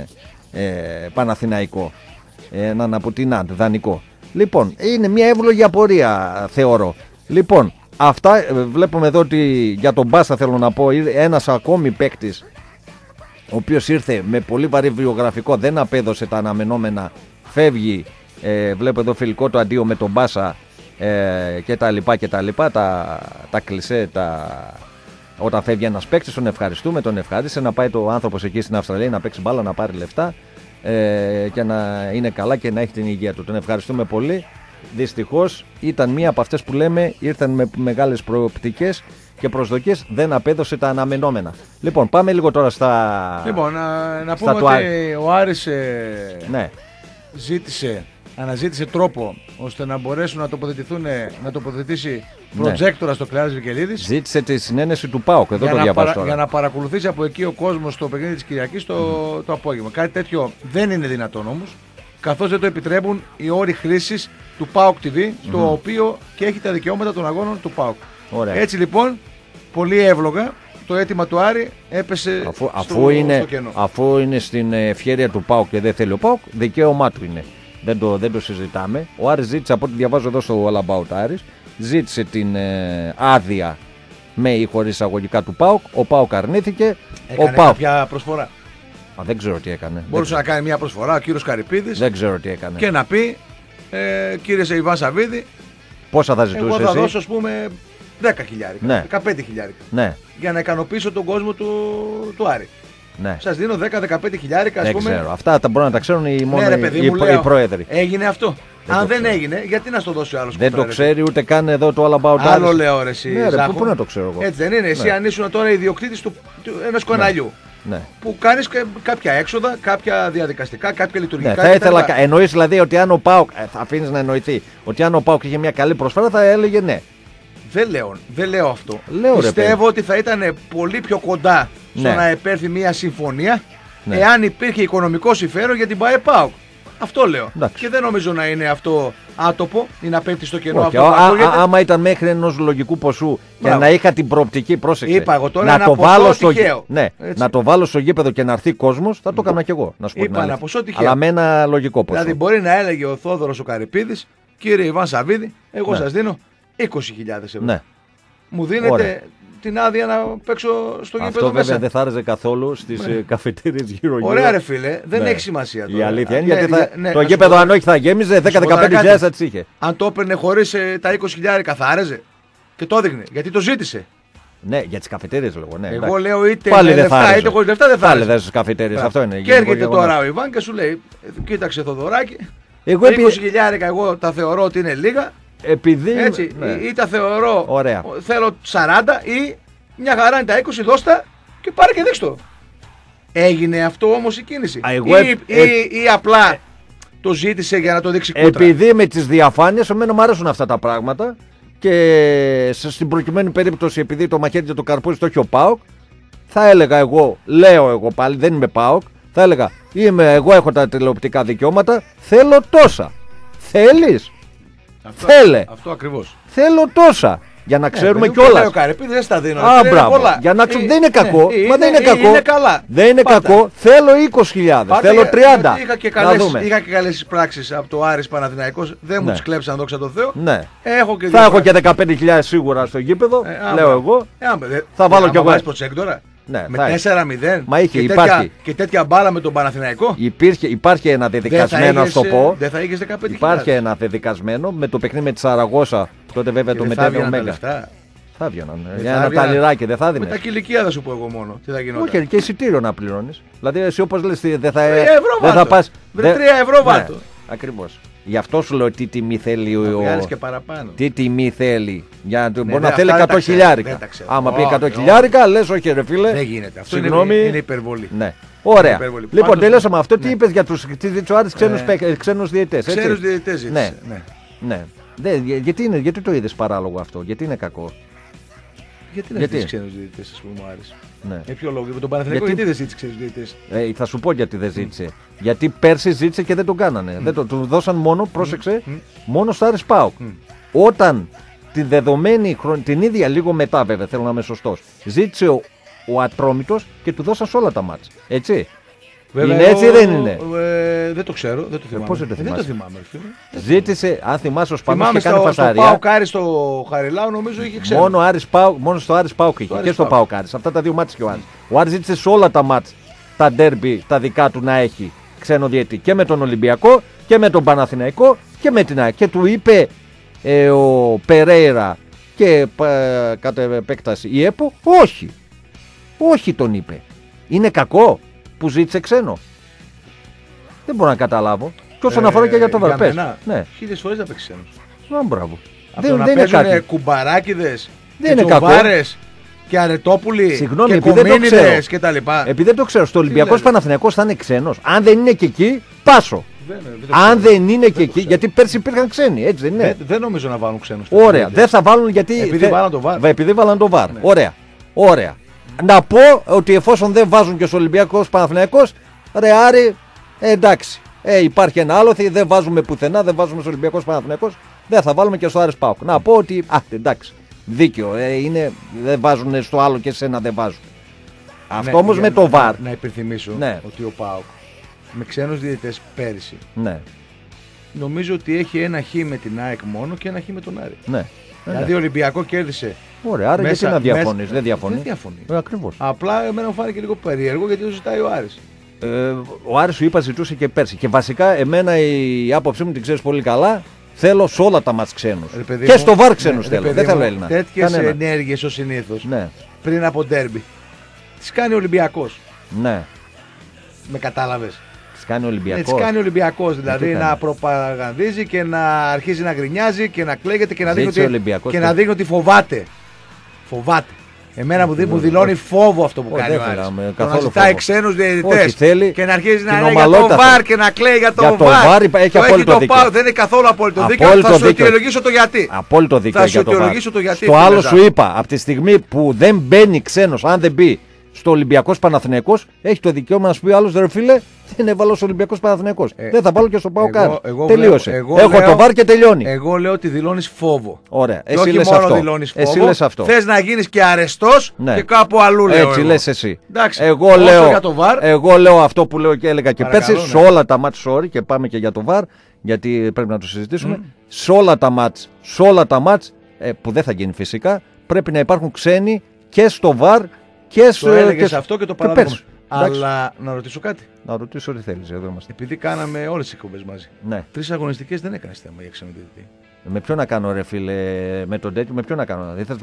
Παναθηναϊκό. Έναν από την Αντ, δανεικό. Λοιπόν, είναι μια εύλογη απορία, θεωρώ. Λοιπόν, αυτά βλέπουμε εδώ ότι για τον Μπάσα θέλω να πω, ένας ακόμη παίκτης ο οποίος ήρθε με πολύ βαρύ βιογραφικό, δεν απέδωσε τα αναμενόμενα, φεύγει. Βλέπω εδώ φιλικό το αντίο με τον Μπάσα και τα λοιπά, τα κλισέ, όταν φεύγει ένας παίκτης τον ευχαριστούμε, τον ευχάρισε να πάει το άνθρωπος εκεί στην Αυστραλία να παίξει μπάλα, να πάρει λεφτά και να είναι καλά και να έχει την υγεία του. Τον ευχαριστούμε πολύ. Δυστυχώς ήταν μία από αυτές που λέμε ήρθαν με μεγάλες προοπτικές και προσδοκίες, δεν απέδωσε τα αναμενόμενα. Λοιπόν, πάμε λίγο τώρα στα. Λοιπόν, να πούμε ότι ο Άρης ναι. αναζήτησε τρόπο ώστε να μπορέσουν να τοποθετήσει προτζέκτορα στο Κλεάρης Βικελίδης. Ζήτησε τη συνένεση του ΠΑΟΚ, εδώ το διαβάζω τώρα. Για να παρακολουθήσει από εκεί ο κόσμος το παιχνίδι της Κυριακής το απόγευμα. Κάτι τέτοιο δεν είναι δυνατόν όμως. καθώς δεν το επιτρέπουν οι όροι χρήσης του PAOK TV, στο οποίο και έχει τα δικαιώματα των αγώνων του PAOK. Ωραία. Έτσι λοιπόν, πολύ εύλογα, το αίτημα του Άρη έπεσε στο κενό. Αφού είναι στην ευχέρεια του ΠΑΟΚ και δεν θέλει ο ΠΑΟΚ, δικαίωμά του είναι. Δεν το συζητάμε. Ο Άρης ζήτησε, από ό,τι διαβάζω εδώ στο All About Άρης, ζήτησε την άδεια με ή χωρίς εισαγωγικά του ΠΑΟΚ. Ο ΠΑΟΚ αρνήθηκε. Έκανε κάποια προσφορά. Δεν ξέρω τι έκανε. Μπορούσε να κάνει μια προσφορά ο κύριος Καρυπίδης. Δεν ξέρω τι έκανε. Και να πει, κύριε Ιβάν Σαββίδη, πόσα θα ζητούσε? Εγώ θα δώσω, ας πούμε, 10 χιλιάρικα, ναι. 15 χιλιάρικα. Ναι. Για να ικανοποιήσω τον κόσμο του Άρη. Ναι. Σας δίνω 10-15 χιλιάρικα, ας πούμε. Δεν ξέρω. Αυτά τα μπορούν να τα ξέρουν οι πρόεδροι. Έγινε αυτό. Αν δεν έγινε, γιατί να στο δώσει ο άλλος? Δεν το ξέρει ούτε καν εδώ το All About Άρης. Άλλο λέω ρε εσύ. Ναι, ρε, πού να το ξέρω εγώ. Έτσι δεν είναι? Εσύ αν ήσουν τώρα ιδιοκτήτης ενός καναλιού. Ναι. Που κάνεις κάποια έξοδα, κάποια διαδικαστικά, κάποια λειτουργικά. Ναι, θα ήθελα, εννοείς δηλαδή ότι αν ο ΠΑΟΚ, θα αφήνεις να εννοηθεί, ότι αν ο ΠΑΟΚ είχε μια καλή προσφορά θα έλεγε ναι. Δεν λέω αυτό. Πιστεύω ότι θα ήταν πολύ πιο κοντά στο να επέρθει μια συμφωνία εάν υπήρχε οικονομικό συμφέρον για την ΠΑΕ ΠΑΟΚ. Αυτό λέω. Εντάξει. Και δεν νομίζω να είναι αυτό άτοπο ή να πέφτει στο κενό. Όχι, άμα ήταν μέχρι ενός λογικού ποσού και να είχα την προοπτική, πρόσεξε. Είπα εγώ τώρα να το βάλω στο γήπεδο. Ναι, να το βάλω στο γήπεδο και να έρθει κόσμος, θα το έκανα κι εγώ. Να σου πω την αλήθεια. Αλλά με ένα λογικό ποσό. Δηλαδή μπορεί να έλεγε ο Θόδωρος ο Καρυπίδης, κύριε Ιβάν Σαββίδη, εγώ σας δίνω 20.000 ευρώ. Ναι. Μου δίνετε την άδεια να παίξω στο γήπεδο. Αυτό βέβαια δεν θα άρεσε καθόλου στις καφετέριες γύρω-γύρω. Ωραία, ρε φίλε, δεν έχει σημασία τώρα. Η αλήθεια είναι γιατί το γήπεδο αν όχι θα γέμιζε, 10-15.000 θα τις είχε. Αν το έπαιρνε χωρίς τα 20.000 θα άρεζε. Και το έδειχνε. Γιατί το ζήτησε. Ναι, για τις καφετέριες λέγω. Ναι, εγώ λέω είτε με λεφτά είτε χωρίς λεφτά δεν θα άρεσε. Πάλι στις καφετέριες, αυτό είναι. Και έρχεται τώρα ο Ιβάν και σου λέει, κοίταξε Θοδωράκη, 20.000 εγώ τα θεωρώ ότι είναι λίγα. Επειδή. Έτσι, ή τα θεωρώ. Ωραία. Θέλω 40 ή μια χαρά είναι τα 20, δώστα και πάρε και δείξ' το. Έγινε αυτό όμως η κίνηση. Ή απλά το ζήτησε για να το δείξει κούτρα. Επειδή με τις διαφάνειες, εμένα μου αρέσουν αυτά τα πράγματα και στην προκειμένη περίπτωση, επειδή το μαχαίρι και το καρπούζι το έχει ο ΠΑΟΚ, θα έλεγα εγώ, λέω εγώ πάλι, δεν είμαι ΠΑΟΚ, θα έλεγα εγώ έχω τα τηλεοπτικά δικαιώματα, θέλω τόσα. Θέλεις? Θέλε. Αυτό ακριβώς. Θέλω τόσα. Για να ξέρουμε κιόλας. Δεν στα δίνω. Μπράβο. Για να ξέρουμε. Δεν είναι κακό. Μα δεν είναι κακό. Είναι καλά. Δεν είναι κακό. Θέλω 20.000. Θέλω 30. Είχα και καλές πράξεις από το Άρης Παναθηναϊκός. Δεν μου τις κλέψαν, δόξα τω Θεώ. Ναι. Θα έχω και 15.000 σίγουρα στο γήπεδο. Λέω εγώ. Θα βάλω κι εγώ. Ναι, με 4-0 Μα υπάρχει. Και τέτοια μπάλα με τον Παναθηναϊκό. Υπάρχει ένα δεδικασμένο, να το πω. Δεν θα είχες 15.000. Υπάρχει ένα δεδικασμένο με το παιχνίδι με τη Σαραγώσα. Τότε βέβαια το μετέβη ο Μέγκα. Θα έβγαιναν. Για ένα ταλιράκι δεν θα δίνεις. Με τα κηλικία θα σου πω εγώ μόνο. Τι θα γινόταν. Όχι, και εισιτήριο να πληρώνεις. Δηλαδή εσύ όπως λες δεν θα πας. 3 ευρώ βάλτο. Ακριβώς. Γι' αυτό σου λέω τι τιμή θέλει ο. Και παραπάνω. Τι τιμή θέλει. Μπορεί να θέλει 100.000. Άμα πει 100.000, λες όχι ρε φίλε. Δεν γίνεται. Αυτό είναι υπερβολή. Ναι. Ωραία. Λοιπόν, τελειώσαμε αυτό. Τι είπες για τους ξένους διαιτητές? Ξένους διαιτητές. Ναι. Γιατί το είδες παράλογο αυτό? Γιατί είναι κακό? Γιατί δεν ζήτησε ξένους διαιτητές, ας πούμε, μου άρεσε. Ναι. Ποιο λόγο, με τον Παναθηναϊκό γιατί δεν ζήτησε ξένους διαιτητές? Θα σου πω γιατί δεν ζήτησε. Γιατί πέρσι ζήτησε και δεν τον κάνανε. Του δώσαν μόνο, πρόσεξε, μόνο στο Άρης ΠΑΟΚ. Όταν την δεδομένη την ίδια λίγο μετά, βέβαια, θέλω να είμαι σωστός, ζήτησε ο Ατρόμητος και του δώσαν σε όλα τα μάτς. Έτσι. Βέβαια, είναι έτσι ή δεν είναι? Δεν το ξέρω, δεν το θυμάμαι. Πώς δεν το θυμάσαι? Δεν το θυμάμαι, φίλε. Ζήτησε, αν θυμάσαι, ο Σπανός και κάνει φασαρία. Στο ΠΑΟΚ Άρης στο Χαριλάου νομίζω είχε ξέρω. Μόνο στο Άρης ΠΑΟΚ είχε και στο ΠΑΟΚ Άρης. Αυτά τα δύο μάτς και ο Άρης. Ο Άρης ζήτησε σε όλα τα μάτς τα ντέρμπι, τα δικά του να έχει ξένο διαιτητή. Και με τον Ολυμπιακό και με τον Παναθηναϊκό και με την ΑΕΚ. Και του είπε ο Περέιρα και κατά επέκταση η ΕΠΟ, όχι. Όχι τον είπε. Είναι κακό που ζήτησε ξένο? Δεν μπορώ να καταλάβω. Και όσον αφορά και για το Βαρπές. Ναι. 1000 φορές να παίξει ξένος. Μπράβο. Δεν είναι κακό. Κουμπαράκιδες, και τσοβάρες και αρετόπουλοι και κομίνιδες και τα λοιπά. Επειδή δεν το ξέρω, στο Ολυμπιακός Παναθηναϊκός θα είναι ξένος. Αν δεν είναι και εκεί, πάσω. Αν δεν είναι και εκεί, γιατί πέρσι υπήρχαν ξένοι, έτσι δεν είναι? Δεν νομίζω να βάλουν ξένους. Ωραία. Δεν θα βάλουν γιατί. Επειδή βάλαν το βάρ. Ωραία. Να πω ότι εφόσον δεν βάζουν και στο Ολυμπιακός Παναθηναϊκός, ρε Άρη, εντάξει. Υπάρχει ένα άλοθη, δεν βάζουμε πουθενά, δεν βάζουμε στο Ολυμπιακός Παναθηναϊκός, δεν θα βάλουμε και στο Άρης ΠΑΟΚ. Να πω ότι, εντάξει, δίκιο, δεν βάζουν στο άλλο και σε ένα δεν βάζουν. Αυτό όμως με το VAR. Να υπενθυμίσω ότι ο ΠΑΟΚ με ξένους διαιτητές πέρυσι νομίζω ότι έχει ένα χ με την ΑΕΚ μόνο και ένα χ με τον Άρη. Δηλαδή ο Ολυμπιακό κέρδισε. Ωραία, άρα γιατί να διαφωνείς, δεν διαφωνεί. Ακριβώς. Απλά εμένα μου φάνηκε λίγο περίεργο γιατί το ζητάει ο Άρης. Ο Άρης σου είπα ζητούσε και πέρσι. Και βασικά εμένα η άποψή μου την ξέρεις πολύ καλά. Θέλω σε όλα τα μάτς ξένους. Και στο VAR ξένους θέλω. Δεν θέλω Έλληνα. Τέτοιες ενέργειες ως συνήθως πριν από ντέρμπι τις κάνει ο Ολυμπιακός. Ναι. Με κατάλαβες. Τις κάνει ο Ολυμπιακός. Τις κάνει ο Ολυμπιακός. Δηλαδή να προπαγανδίζει και να αρχίζει να γκρινιάζει και να κλαίγεται και να δείχνει ότι φοβάται. Φοβάται. Εμένα μου δηλώνει φόβο αυτό που κάνει ο Άρης. Να ζητάει ξένους διαιτητές και να αρχίζει να λέει για το VAR και να κλαίει για το VAR. Έχει απόλυτο δίκιο. Δεν είναι καθόλου απόλυτο δίκιο. Θα σου αιτιολογήσω το γιατί. Απόλυτο δίκιο για το VAR. Στο άλλο σου είπα, από τη στιγμή που δεν μπαίνει ξένος, αν δεν μπει στο Ολυμπιακός Παναθηναϊκός, έχει το δικαίωμα να σου πει άλλος, ρε φίλε, δεν έβαλε ο Ολυμπιακός Παναθηναϊκός. Δεν θα βάλω και στο ΠΑΟΚ. Τελείωσε. Έχω το VAR και τελειώνει. Εγώ λέω ότι δηλώνεις φόβο. Ωραία. Εσύ λες αυτό. Εσύ λες αυτό. Θες να γίνεις και αρεστός και κάπου αλλού λέω. Έτσι λες εσύ. Εντάξει, εγώ λέω αυτό που λέω και έλεγα και πέρσι σε όλα τα μάτς, sorry, και πάμε και για το VAR, γιατί πρέπει να το συζητήσουμε. Σε όλα τα μάτς που δεν θα γίνει φυσικά, πρέπει να υπάρχουν ξένοι και στο VAR. Το έλεγες αυτό και το παραδέχομαι. Αλλά να ρωτήσω κάτι. Να ρωτήσω ό,τι θέλεις, εδώ είμαστε. Επειδή κάναμε όλες τις εκπομπές μαζί. 3 αγωνιστικές δεν έκανες θέμα για ξενοδοχεία. Με ποιο να κάνω, ρε φίλε, με τον τέτοιο, με ποιο να κάνω.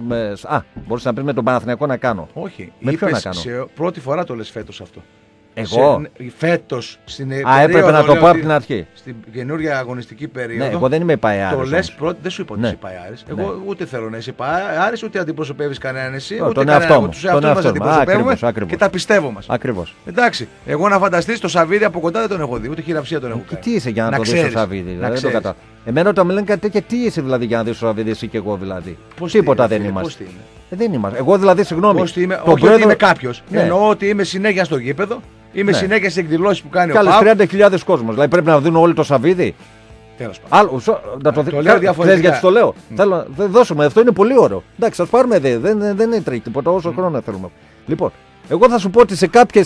Μπορείς να πεις με τον Παναθηναϊκό να κάνω. Όχι, με ποιο να κάνω. Πρώτη φορά το λες φέτος αυτό. Εγώ. Φέτος στην έπρεπε να το πω από την αρχή. Στην καινούργια αγωνιστική περίοδο. Ναι, εγώ δεν είμαι Παϊάρης. Το λες πρώτη, δεν σου είπα ότι είσαι Παϊάρης. Εγώ ούτε θέλω να είσαι Παϊάρης, ούτε αντιπροσωπεύεις κανέναν εσύ. Ούτε τον εαυτό μου. Τους εαυτούς μας αντιπροσωπεύουμε και τα πιστεύω μας. Ακριβώς. Εντάξει, εγώ να φανταστείς το Σαββίδι από κοντά δεν τον έχω δει, ούτε χειραψία τον έχω κάνει. Τι είσαι για να το δεις το Σαββίδι, δηλαδή. Εμένα όταν με λένε κάτι τέτοια, τι είσαι δηλαδή για να δεις το Σαββίδι, εσύ και εγώ δηλαδή. Τίποτα δεν είμαστε. Δεν είμαστε. Εγώ δηλαδή, συγγνώμη. Όχι ότι είμαι κάποιος. Εννοώ ότι είμαι συνέχεια στο γήπεδο. Είμαι συνέχεια στις εκδηλώσεις που κάνει ο ΠΑΟΚ. Κάλες 30.000 κόσμος. Δηλαδή πρέπει να δουν όλοι το Σαββίδι. Τέλος πάντων. Το λέω διαφορετικά. Γιατί το λέω. Θέλω να δώσουμε. Αυτό είναι πολύ ωραίο. Εντάξει, ας πάρουμε δεν είναι τρέχει τίποτα όσο χρόνο θέλουμε. Λοιπόν, εγώ θα σου πω ότι σε κάποιες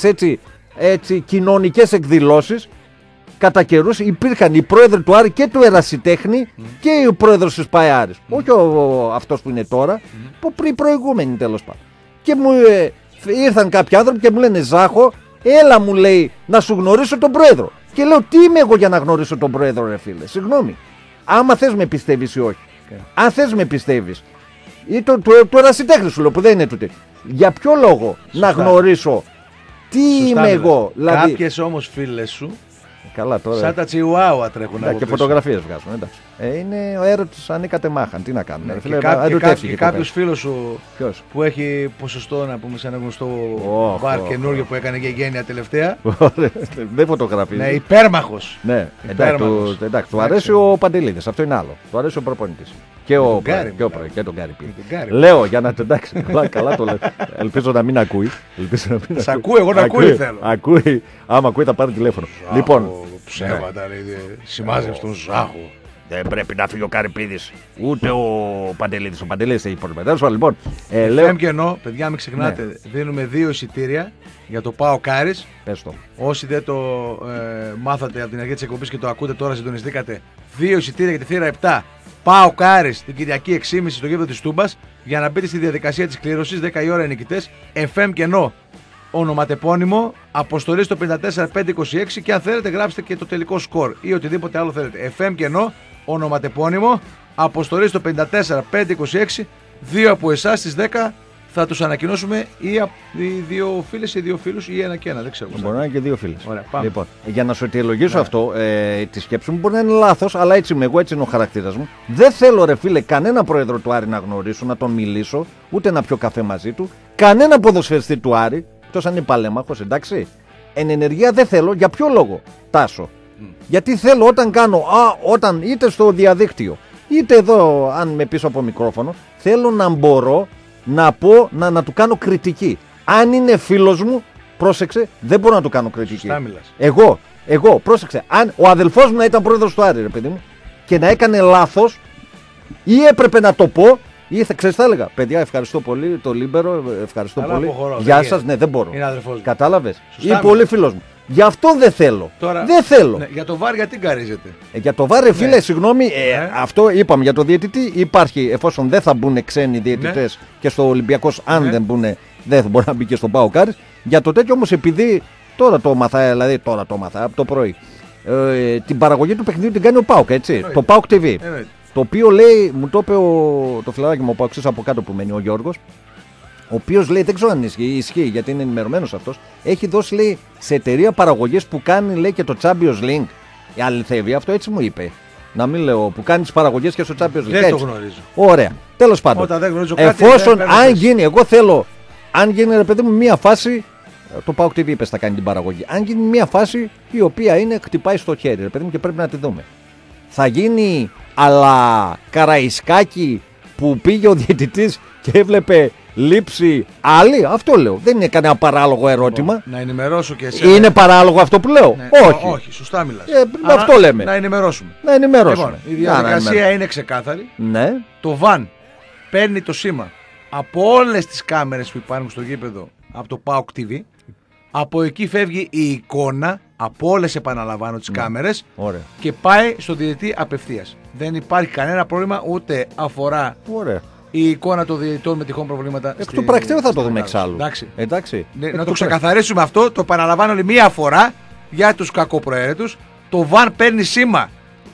έτσι κοινωνικές εκδηλώσεις κατά καιρούς υπήρχαν οι πρόεδροι του Άρη και του Ερασιτέχνη και ο πρόεδρος της Παϊάρης. Όχι αυτός που είναι τώρα, οι προηγούμενοι τέλος πάντων. Και μου ήρθαν κάποιοι άνθρωποι και μου λένε Ζάχο, έλα μου λέει να σου γνωρίσω τον πρόεδρο. Και λέω τι είμαι εγώ για να γνωρίσω τον πρόεδρο, ρε φίλε. Συγγνώμη. Άμα θες με πιστεύεις ή όχι. Αν θες με πιστεύεις. Ή του Ερασιτέχνη σου λέω που δεν είναι του τέτοιου. Για ποιο λόγο να γνωρίσω τι είμαι εγώ. Δηλαδή... Κάποιες όμως φίλες σου. Καλά, τώρα... Σαν τα τσιουάουα τρέχουν από και φωτογραφίες βγάζουν. Εντάξει. Είναι ο έρωτας ανήκατε μάχαν. Τι να κάνουμε. Και κάποιος φίλος σου που έχει ποσοστό να πούμε σε ένα γνωστό μπαρ καινούργιο που έκανε και γένεια τελευταία. Δεν φωτογραφίζει. Ναι, υπέρμαχος. Ναι, εντάξει, του αρέσει ο Παντελίδης. Αυτό είναι άλλο. Του αρέσει ο προπονητής. Και τον Γκάρι πήρε. Λέω για να το εντάξει. Καλά το λέω. Ελπίζω να μην ακούει. Σ' ακούει, εγώ να ακούει θέλω. Ακούει. Άμα ακούει θα πάρει τηλέφωνο. Λοιπόν. Ψέματα, σημάζευε τον Ζάχο. Δεν πρέπει να φύγει ο Καρυπίδης. Ούτε ο Παντελίδης. Ο Παντελίδης έχει πρόβλημα. Λοιπόν. Λέω και ενώ, παιδιά, μην ξεχνάτε, δίνουμε 2 εισιτήρια για το ΠΑΟΚ Άρης. Όσοι δεν το μάθατε από την αρχή της εκπομπής και το ακούτε τώρα, συντονιστήκατε. 2 εισιτήρια για τη θύρα 7. ΠΑΟΚ Άρης την Κυριακή 6.30 στο γήπεδο της Τούμπας για να μπείτε στη διαδικασία της κλήρωσης. 10 η ώρα οι νικητές. FM κενό. Ονοματεπώνυμο, αποστολή στο 54526 και αν θέλετε γράψτε και το τελικό σκορ ή οτιδήποτε άλλο θέλετε. FM κενό, ονοματεπώνυμο, αποστολή στο 54526. 2 από εσάς στις 10 θα τους ανακοινώσουμε ή οι 2 φίλες ή 2 φίλους ή ένα και ένα. Δεν ξέρω. Μπορεί να είναι και 2 φίλες. Ωραία, λοιπόν, για να σου αιτιολογήσω αυτό, τη σκέψη μου μπορεί να είναι λάθος, αλλά έτσι είμαι εγώ, έτσι είναι ο χαρακτήρας μου. Δεν θέλω, ρε φίλε, κανένα πρόεδρο του Άρη να γνωρίσω, να τον μιλήσω, ούτε να πιω καφέ μαζί του. Κανένα ποδοσφαιριστή του Άρη. Τόσο αν είναι παλέμαχος, εντάξει. Εν ενεργεία δεν θέλω. Για ποιο λόγο, Τάσο? Γιατί θέλω όταν είτε στο διαδίκτυο είτε εδώ, αν με πίσω από μικρόφωνο, θέλω να μπορώ να πω, να του κάνω κριτική. Αν είναι φίλος μου, πρόσεξε, δεν μπορώ να του κάνω κριτική. Εγώ, Εγώ, πρόσεξε, αν ο αδελφός μου να ήταν πρόεδρος του Άρη, ρε παιδί μου, και να έκανε λάθος, ή έπρεπε να το πω, ή θα έλεγα. Παιδιά, ευχαριστώ πολύ το Λίμπερο, ευχαριστώ αλλά πολύ. αποχωρώ, Γεια σας, ναι, δεν μπορώ. Είναι αδελφός μου. Κατάλαβες. Ή Σωστά, πολύ φίλος μου. Γι' αυτό δεν θέλω. Τώρα, δεν θέλω. Ναι, για το βάρ γιατί γκαρίζεται. Για το βάρ, φίλε, Ναι. συγγνώμη, αυτό είπαμε για το διαιτητή. Υπάρχει, εφόσον δεν θα μπουν ξένοι διαιτητές και στο Ολυμπιακός, αν δεν μπουν, δεν θα μπορεί να μπει και στον ΠΑΟΚ Άρης. Για το τέτοιο όμως, επειδή τώρα το έμαθα, δηλαδή τώρα το έμαθα από το πρωί, την παραγωγή του παιχνιδιού την κάνει ο ΠΑΟΚ, έτσι. Το ΠΑΟΚ TV. Το οποίο λέει, μου το είπε το φιλαράκι μου, ο ΠΑΟΚ από κάτω που μένει ο Γιώργος, ο οποίος λέει, δεν ξέρω αν ισχύει γιατί είναι ενημερωμένος αυτός, έχει δώσει, λέει, σε εταιρεία παραγωγής που κάνει, λέει, και το Champions League. Αληθεύει αυτό, έτσι μου είπε. Να μην λέω, που κάνει τις παραγωγές και στο Champions League. Δεν το γνωρίζω. Ωραία. Τέλος πάντων. Όταν δεν γνωρίζω κάτι, εφόσον, αν γίνει, εγώ θέλω, αν γίνει, ρε παιδί μου, μία φάση, το ΠΑΟΚ TV είπε θα κάνει την παραγωγή. Αν γίνει μία φάση η οποία είναι, χτυπάει στο χέρι, ρε παιδί μου, και πρέπει να τη δούμε. Θα γίνει αλλά Καραϊσκάκη που πήγε ο διαιτητής και έβλεπε λήψη άλλη. Αυτό λέω. Δεν είναι κανένα παράλογο ερώτημα. Να ενημερώσω και εσένα. Είναι παράλογο αυτό που λέω. Ναι. Όχι. Όχι, σωστά μιλάς. Αυτό λέμε. Να ενημερώσουμε. Να ενημερώσουμε. Λοιπόν, η διαδικασία είναι ξεκάθαρη. Ναι. Το βαν παίρνει το σήμα από όλες τις κάμερες που υπάρχουν στο γήπεδο από το PAOK TV. Από εκεί φεύγει η εικόνα από όλες, επαναλαμβάνω, τις κάμερες. Ωραία. Και πάει στο διαιτητή απευθείας. Δεν υπάρχει κανένα πρόβλημα, ούτε αφορά η εικόνα των διαιτητών με τυχόν προβλήματα. Εκ του πρακτέου θα το δούμε εξάλλου. Εντάξει. Να το ξεκαθαρίσουμε αυτό. Το επαναλαμβάνω άλλη μία φορά για τους κακοπροαίρετους. Το βαν παίρνει σήμα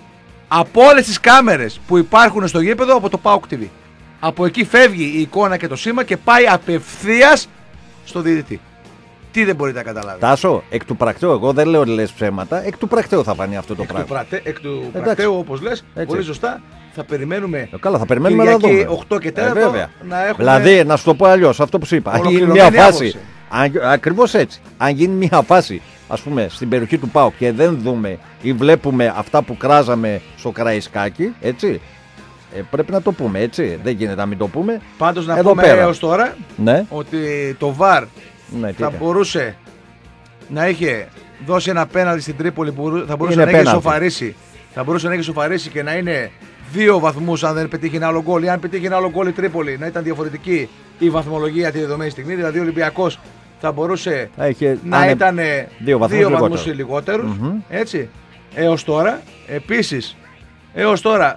από όλες τις κάμερες που υπάρχουν στο γήπεδο από το PAOK TV. Από εκεί φεύγει η εικόνα και το σήμα και πάει απευθείας στο διαιτητή. Τι δεν μπορείτε να καταλάβετε. Τάσο, εκ του πρακτέου, εγώ δεν λέω ότι λες ψέματα, εκ του πρακτέου θα φανεί αυτό το πράγμα. Εκ του πρακτέου, όπως λες, πολύ σωστά, θα περιμένουμε. Καλά, θα περιμένουμε να δούμε. 8 και 4 να έχουμε. Δηλαδή, να σου το πω αλλιώς, αυτό που σου είπα. Αν γίνει μια φάση. Ακριβώς έτσι. Αν γίνει μια φάση, ας πούμε, στην περιοχή του ΠΑΟΚ και δεν δούμε ή βλέπουμε αυτά που κράζαμε στο Καραϊσκάκι, έτσι. Πρέπει να το πούμε, έτσι. Δεν γίνεται να μην το πούμε. Πάντως να πούμε έως τώρα ότι το VAR θα μπορούσε να είχε δώσει ένα πέναλτι στην Τρίπολη που θα μπορούσε να έχει σοφαρίσει. Θα μπορούσε να έχει σοφαρίσει και να είναι 2 βαθμούς αν δεν πετύχει ένα άλλο γκολ. Ή αν πετύχει ένα άλλο γκολ η Τρίπολη να ήταν διαφορετική η βαθμολογία τη δεδομένη στιγμή. Δηλαδή ο Ολυμπιακός θα μπορούσε να ήταν 2 βαθμούς λιγότερους. Έτσι. Έως τώρα. Επίσης, έως τώρα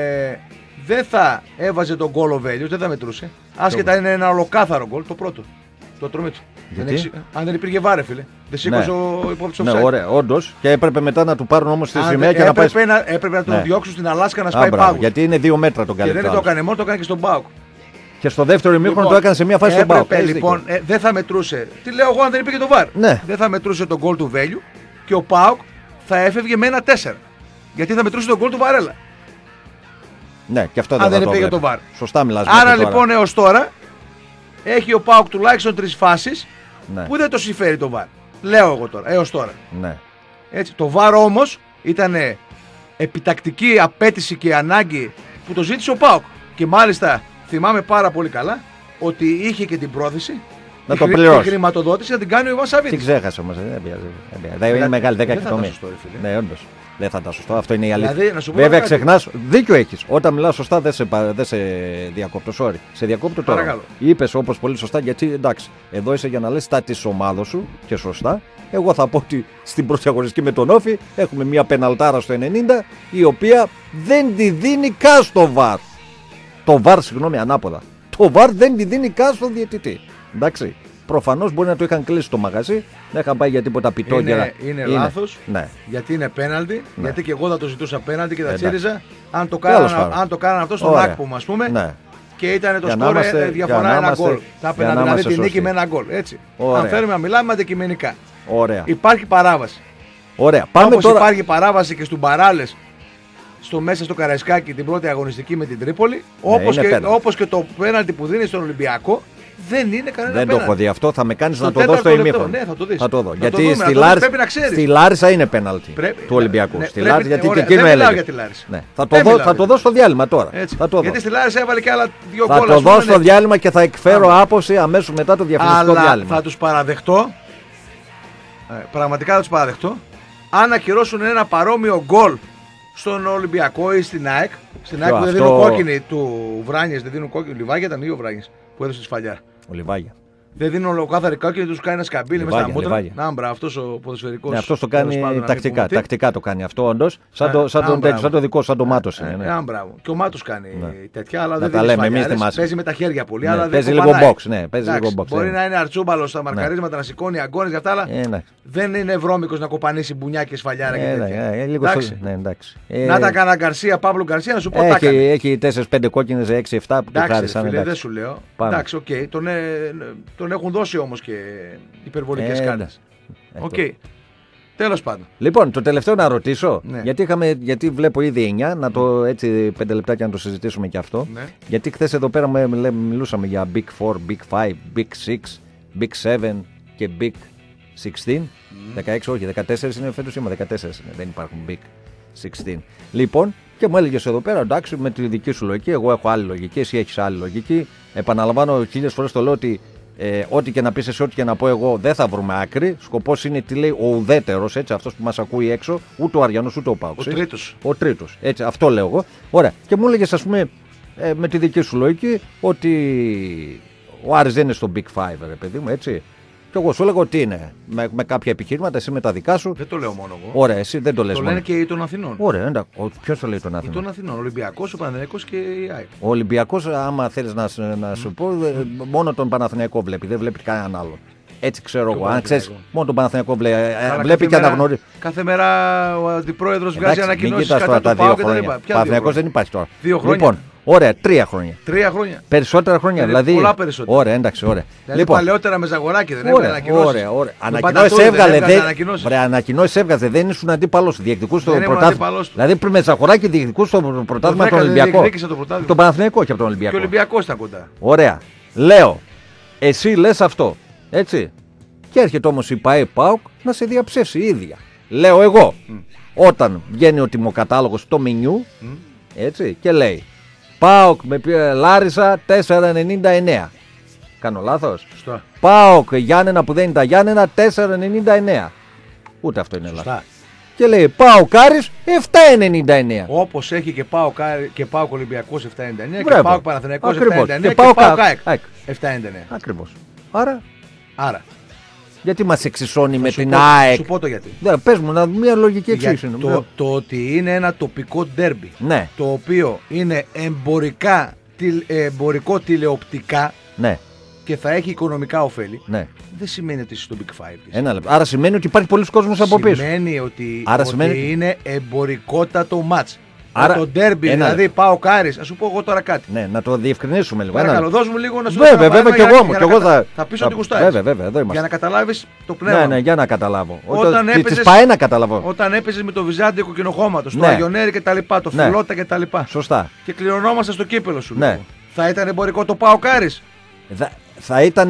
δεν θα έβαζε τον γκολ ο Βέλιος, δεν θα μετρούσε. Άσχετα είναι ένα ολοκάθαρο γκολ, το πρώτο. Το τρομή του. Αν δεν υπήρχε βάρε, φίλε. Δεν σήκωσε ο υπόπτυς offside. Ναι, ωραία, όντως. Και έπρεπε μετά να του πάρουν όμως τη σημαία και να πάει. Έπρεπε να τον διώξουν στην Αλάσκα να σπάει πάγους. Γιατί είναι 2 μέτρα τον καλύτερο. Και δεν το έκανε μόνο, το έκανε και στον ΠΑΟΚ. Και στο δεύτερο ημίχρονο το έκανε σε μια φάση στον ΠΑΟΚ. Λοιπόν, δεν θα μετρούσε. Τι λέω εγώ αν δεν υπήρχε το βάρ. Δεν θα μετρούσε τον γκολ του Βέλιου και ο ΠΑΟΚ θα έφευγε με 1-4. Γιατί θα μετρούσε τον γκολ του Βαρέλα. Ναι, και αυτό αν δεν υπήρχε το βάρ. Σωστά μιλάς. Άρα λοιπόν έως τώρα έχει ο ΠΑΟΚ τουλάχιστον 3 φάσεις που δεν το συμφέρει το βάρ. Λέω εγώ τώρα, έως τώρα. Ναι. Έτσι, το βάρ όμως ήταν επιτακτική απέτηση και ανάγκη που το ζήτησε ο ΠΑΟΚ. Και μάλιστα θυμάμαι πάρα πολύ καλά ότι είχε και την πρόθεση να το πληρώσει. Τη χρηματοδότηση να την κάνει ο Ιβάν Σαββίδης. Την ξέχασα όμως. Δεν είναι μεγάλη 10 εκατομμύρια. Ναι, όντως. Δεν θα ήταν σωστό. Αυτό είναι η αλήθεια. Δηλαδή, βέβαια, ξεχνάς, δίκιο έχεις. Όταν μιλάς σωστά, δεν σε διακόπτω. Sorry. Σε διακόπτω τώρα. Παρακαλώ. Είπες όπως πολύ σωστά, γιατί εντάξει, εδώ είσαι για να λες τα της ομάδος σου και σωστά. Εγώ θα πω ότι στην πρώτη αγωνιστική με τον Όφη έχουμε μια πεναλτάρα στο 90 η οποία δεν τη δίνει καν στο βαρ. Το βαρ, συγγνώμη, ανάποδα. Το βαρ δεν τη δίνει καν στο διαιτητή. Εντάξει. Προφανώς μπορεί να το είχαν κλείσει το μαγαζί, δεν είχαν πάει για τίποτα πιτόγερα. Είναι λάθος, γιατί είναι πέναλτι, γιατί και εγώ θα το ζητούσα πέναλτι και θα τσίριζα αν το κάνανε αυτό στον Άκπομ, ας πούμε, και ήταν το σκορ διαφορά ένα γκολ. Θα έπαιρνα δηλαδή τη νίκη με ένα γκολ. Έτσι. Αν θέλουμε να μιλάμε αντικειμενικά. Υπάρχει παράβαση. Όπως υπάρχει παράβαση και στους Μπαράλες μέσα στο Καραϊσκάκι την πρώτη αγωνιστική με την Τρίπολη, όπως και το πέναλτι που δίνει στον Ολυμπιακό. Δεν είναι κανένα πέναλτι. Δεν το έχω δει αυτό, θα με κάνεις να το δω στο ημίχρονο. Ναι, θα το δεις. Θα το δω. Γιατί στη Λάρισα είναι πέναλτι του Ολυμπιακού. Στη Λάρισα, γιατί και εκείνο έλεγε. Θα το δω στο διάλειμμα τώρα. Γιατί στη Λάρισα έβαλε και άλλα 2 γκολ. Θα το δω στο διάλειμμα και θα εκφέρω άποψη αμέσως μετά το διαφημιστικό διάλειμμα. Θα τους παραδεχτώ. Πραγματικά θα τους παραδεχτώ αν ακυρώσουν ένα παρόμοιο γκολ στον Ολυμπιακό ή στην ΑΕΚ. Στην ΑΕΚ που δεν δίνουν κόκκινη του Βράνιες, δεν δίνουν κόκκινη. Λιβάγια ήταν ή ο Βράνιες που έδωσε τη σφαλιά. Ο Λιβάγια. Δεν δίνουν ολοκάθαρη κόκκινη, τους κάνει ένα σκαμπίλι μέσα στα μούτρα. Νάμπρα, αυτός ο ποδοσφαιρικός. Ναι, αυτός το κάνει τακτικά. Τακτικά το κάνει αυτό, όντως. Σαν το δικό, σαν το Μάτος είναι. Ναι. Μπράβο. Και ο Μάτος κάνει τέτοια, αλλά δεν τα λέμε, εμείς θυμάσαι. Παίζει με τα χέρια πολύ. Ναι, αλλά παίζει λίγο box. Ναι, παίζει λίγο box. Μπορεί να είναι αρτσούμπαλο στα μαρκαρίσματα, να σηκώνει αγκώνες για αυτά, αλλά δεν είναι βρώμικος να κοπανίσει μπουνιά και σφαλιάρα και τέτοια. Να τα κάνα Γκαρσία, Παύλο Γκαρσία, να σου πω τα έχει 4-5 κόκκινες, 6-7 που του χάρισαν. Δεν σου λέω. Εντάξει, οκ. Τον έχουν δώσει όμως και υπερβολικές κάρτες. Οκ. Τέλος πάντων. Λοιπόν, το τελευταίο να ρωτήσω, γιατί βλέπω ήδη 9, να το έτσι 5 λεπτάκια να το συζητήσουμε και αυτό. Ναι. Γιατί χθες εδώ πέρα μιλούσαμε για Big 4, Big 5, Big 6, Big 7 και Big 16. 16, όχι, 14 είναι φέτος, είμαι 14 είναι, δεν υπάρχουν Big 16. Λοιπόν, και μου έλεγες εδώ πέρα, εντάξει, με τη δική σου λογική, εγώ έχω άλλη λογική, εσύ έχεις άλλη λογική. Επαναλαμβάνω 1000 φορές το λέω ότι ό,τι και να πεις εσύ, ό,τι και να πω εγώ, δεν θα βρούμε άκρη. Σκοπός είναι τι λέει ο ουδέτερος, έτσι, αυτός που μας ακούει έξω, ούτε ο Αριανός ούτε ο Πάουξ. Ο τρίτος. Έτσι, αυτό λέω εγώ. Ωραία. Και μου έλεγες, ας πούμε, με τη δική σου λογική, ότι ο Άρης δεν είναι στο Big 5, ρε παιδί μου, έτσι. Και εγώ σου έλεγα ότι είναι. Με κάποια επιχείρματα, εσύ με τα δικά σου. Δεν το λέω μόνο εγώ. Ωραία, εσύ δεν το λες μόνο. Το λένε και οι των Αθηνών. Ωραία, εντάξει. Ποιος το λέει των Αθηνών? Των Αθηνών. Ο Ολυμπιακός, ο Παναθηναϊκός και η ΑΕΚ. Ο Ολυμπιακός, άμα θέλεις να σου πω, μόνο τον Παναθηναϊκό βλέπει. Δεν βλέπει κανέναν άλλο. Έτσι ξέρω εγώ. Αν ξέρεις, μόνο τον Παναθηναϊκό βλέπει και αναγνωρίζει. Κάθε μέρα ο αντιπρόεδρος βγάζει ανακοινώσεις κατά του ΠΑΟΚ και τα λοιπά. Ο Παναθηναϊκός δεν υπάρχει τώρα. 2 χρόνια. Λοιπόν, ωραία, 3 χρόνια. 3 χρόνια. Περισσότερα χρόνια. Δηλαδή, πολλά περισσότερα. Ωραία, εντάξει, ωραία. Δηλαδή, παλαιότερα με Ζαγοράκη δεν έβγαλε ανακοινώσεις. Ωραία, ωραία. Ανακοινώσεις έβγαλε. Ανακοινώσεις έβγαζε. Δεν ήσουν αντίπαλος. Διεκδικούς στο πρωτάθλημα. Δηλαδή πριν με Ζαγοράκη διεκδικούς στο πρωτάθλημα τον Ολυμπιακό. Τον Παναθηναϊκό και από τον Ολυμπιακό. Και ο Ολυμπιακός ήταν κοντά. Ωραία. Λέω, εσύ λες αυτό. Έτσι. Και έρχεται όμως η ΠΑΟΚ να σε διαψεύσει η ίδια. Λέω εγώ. Όταν βγαίνει ο τιμοκατάλογος στο μενιού, έτσι, και λέει ΠΑΟΚ με Λάρισα 4,99. Κάνω λάθος? Σωστά. ΠΑΟΚ Γιάννενα που δεν είναι τα Γιάννενα 4,99. Ούτε αυτό είναι λάθος. Και λέει ΠΑΟΚ Άρης 7,99. Όπως έχει και ΠΑΟΚ Ολυμπιακός 7,99 και ΠΑΟΚ Παναθηναϊκός 7,99 και ΠΑΟΚ ΑΕΚ 7,99. Ακριβώς. Άρα. Γιατί μας εξισώνει με την ΑΕΚ? Σου πω το γιατί. Πες μου, μια λογική εξίσωση. Το ότι είναι ένα τοπικό ντέρμπι, ναι, το οποίο είναι εμπορικό τηλεοπτικά, ναι, και θα έχει οικονομικά ωφέλη, ναι, δεν σημαίνει ότι είσαι στο Big 5. Ένα λεπτό. Άρα σημαίνει ότι υπάρχει πολλοί κόσμος από πίσω. Σημαίνει ότι είναι εμπορικότατο μάτς. Άρα το ντέρμπι, δηλαδή πάω Άρης, να σου πω εγώ τώρα κάτι. Ναι, να το διευκρινίσουμε λίγο. Παρακαλώ, δώσ' μου λίγο να σου πω. Βέβαια, και εγώ μου. Θα πεις ότι γουστάρεις. Βέβαια, εδώ είμαστε. Για να καταλάβεις το πνεύμα. Ναι, για να καταλάβω. Τις πάει να καταλάβω. Όταν έπαιζες με το Βυζάντιο Κοκκινοχώματος, το Αγιονέρι κτλ., το Φιλότα κτλ. Σωστά. Και κληρονόμαστε στο κύπελο σου. Θα ήταν εμπορικό το πάω Άρης? Θα ήταν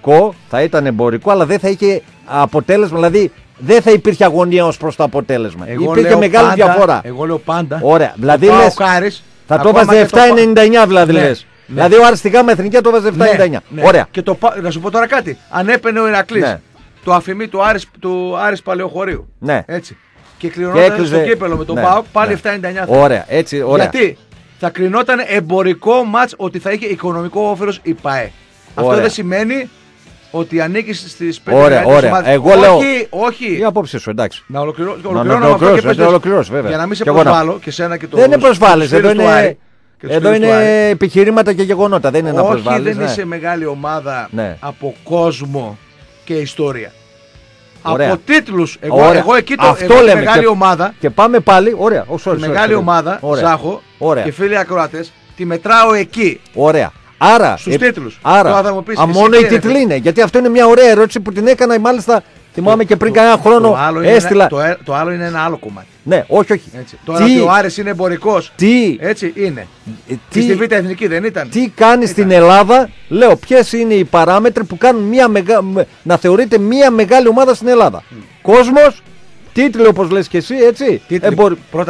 εμπορικό, αλλά δεν θα είχε αποτέλεσμα, δηλαδή. Δεν θα υπήρχε αγωνία ως προς το αποτέλεσμα. Υπήρχε μεγάλη διαφορά. Εγώ λέω πάντα. Ωραία. Δηλαδή λες, θα το βάζε 7,99 δηλαδή λες. Δηλαδή ο Άρης στη Γάμα Εθνική το βάζε 7,99. Ωραία. Και να σου πω τώρα κάτι. Αν έπαινε ο Ηρακλής το αφημί του Άρης Παλαιοχωρίου. Ναι. Έτσι. Και κληρωνόταν στο κύπελο με τον ΠΑΟΚ πάλι 7,99. Ωραία. Έτσι, ωραία. Γιατί θα κρινόταν εμπορικό μάτς ότι θα είχε οικονομικό όφελος η ΠΑΕ. Αυτό δεν σημαίνει ότι ανήκει στις 5 ομάδες. Εγώ λέω. Όχι. Η απόψη σου, εντάξει. Να ολοκληρώσω βέβαια. Για να μην σε προσβάλλω και σένα και το. Δεν είναι προσβάλλεις. Εδώ είναι επιχειρήματα και γεγονότα. Δεν είναι να προσβάλλεις. Δεν είσαι μεγάλη ομάδα από κόσμο και ιστορία. Από τίτλους. Εγώ εκεί το λέμε. Μεγάλη ομάδα. Και πάμε πάλι. Ωραία. Μεγάλη ομάδα. Ζάχο. Και φίλοι ακροατές. Τη μετράω εκεί. Ωραία. Άρα, στους τίτλους. Άρα, μόνο οι τίτλοι είναι. Γιατί αυτό είναι μια ωραία ερώτηση που την έκανα, μάλιστα θυμάμαι και πριν κανένα χρόνο. Έστειλα. Το άλλο είναι ένα άλλο κομμάτι. Ναι, όχι. Τώρα ότι ο Άρης είναι εμπορικός. Έτσι είναι. Και στη Β' Εθνική δεν ήταν. Τι κάνει στην Ελλάδα, λέω, ποιες είναι οι παράμετροι που κάνουν να θεωρείται μια μεγάλη ομάδα στην Ελλάδα. Κόσμος, τίτλοι όπως λες και εσύ, έτσι.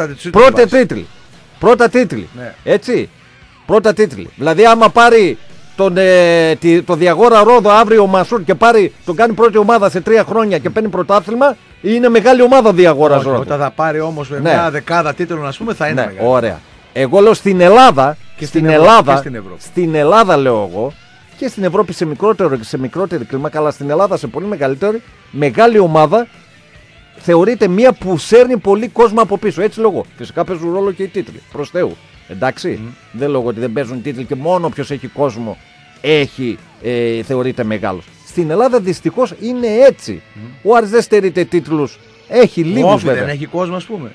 Πρώτα τίτλοι. Έτσι. Πρώτα τίτλοι. Δηλαδή, άμα πάρει το Διαγόρα Ρόδο αύριο ο Μασούρ και τον κάνει πρώτη ομάδα σε 3 χρόνια και παίρνει πρωτάθλημα, είναι μεγάλη ομάδα ο Διαγόρας Ρόδο. Όταν θα πάρει όμως με μια δεκάδα τίτλων, ας πούμε, θα είναι μεγάλη. Ωραία. Εγώ λέω στην Ελλάδα, και στην Ελλάδα λέω εγώ, και στην Ευρώπη σε μικρότερο και σε μικρότερη κλίμακα, αλλά στην Ελλάδα σε πολύ μεγαλύτερη, μεγάλη ομάδα θεωρείται μία που σέρνει πολύ κόσμο από πίσω. Έτσι λόγω. Φυσικά παίζουν ρόλο και οι τίτλοι. Προς Θεού. Εντάξει. Δεν λόγω ότι δεν παίζουν τίτλοι και μόνο όποιος έχει κόσμο θεωρείται μεγάλος. Στην Ελλάδα δυστυχώς είναι έτσι. Ο Άρης δεν στερείται τίτλους. Έχει λίγους Όφη βέβαια. δεν έχει κόσμο, ας πούμε.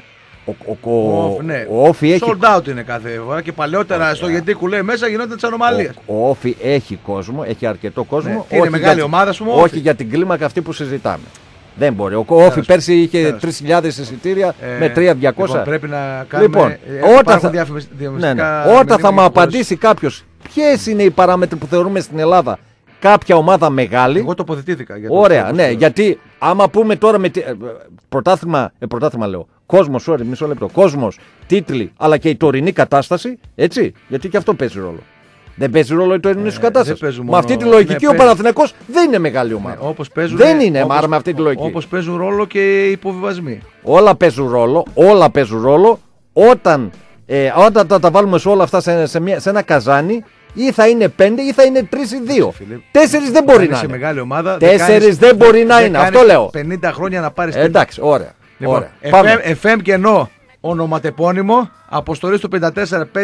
Ο Όφη έχει. Sold out είναι κάθε φορά και παλαιότερα στο Γεντίκου λέει μέσα γινόταν της ανομαλίας. Ο Όφη έχει κόσμο, έχει αρκετό κόσμο. Είναι μεγάλη ομάδα, ας πούμε. Όχι για την κλίμακα αυτή που συζητάμε. Δεν μπορεί. Ο Όφη πέρσι είχε 3.000 εισιτήρια με 3.200. Λοιπόν, πρέπει να κάνουμε. Όταν θα μου απαντήσει κάποιος ποιες είναι οι παράμετροι που θεωρούμε στην Ελλάδα κάποια ομάδα μεγάλη. Εγώ τοποθετήθηκα. Ωραία, ναι, γιατί άμα πούμε τώρα με πρωτάθλημα λέω. Κόσμος, μισό λεπτό. Κόσμος, τίτλοι, αλλά και η τωρινή κατάσταση. Έτσι, γιατί και αυτό παίζει ρόλο. Δεν παίζει ρόλο η τωρινή σου κατάσταση. Με αυτή τη λογική ο Παναθηναϊκός δεν είναι μεγάλη ομάδα. Δεν είναι, με αυτή τη λογική. Όπως παίζουν ρόλο και οι υποβιβασμοί. Όλα παίζουν ρόλο όταν τα βάλουμε σε όλα αυτά σε ένα καζάνι. Ή θα είναι 5 ή θα είναι 3 ή 2. 4 δεν μπορεί να είναι. Μεγάλη ομάδα, 4 δεν μπορεί να είναι. Αυτό λέω. 50 χρόνια να πάρει. Εντάξει, ωραία. Λοιπόν, FM κενό ονοματεπώνυμο. Αποστολή στο 54526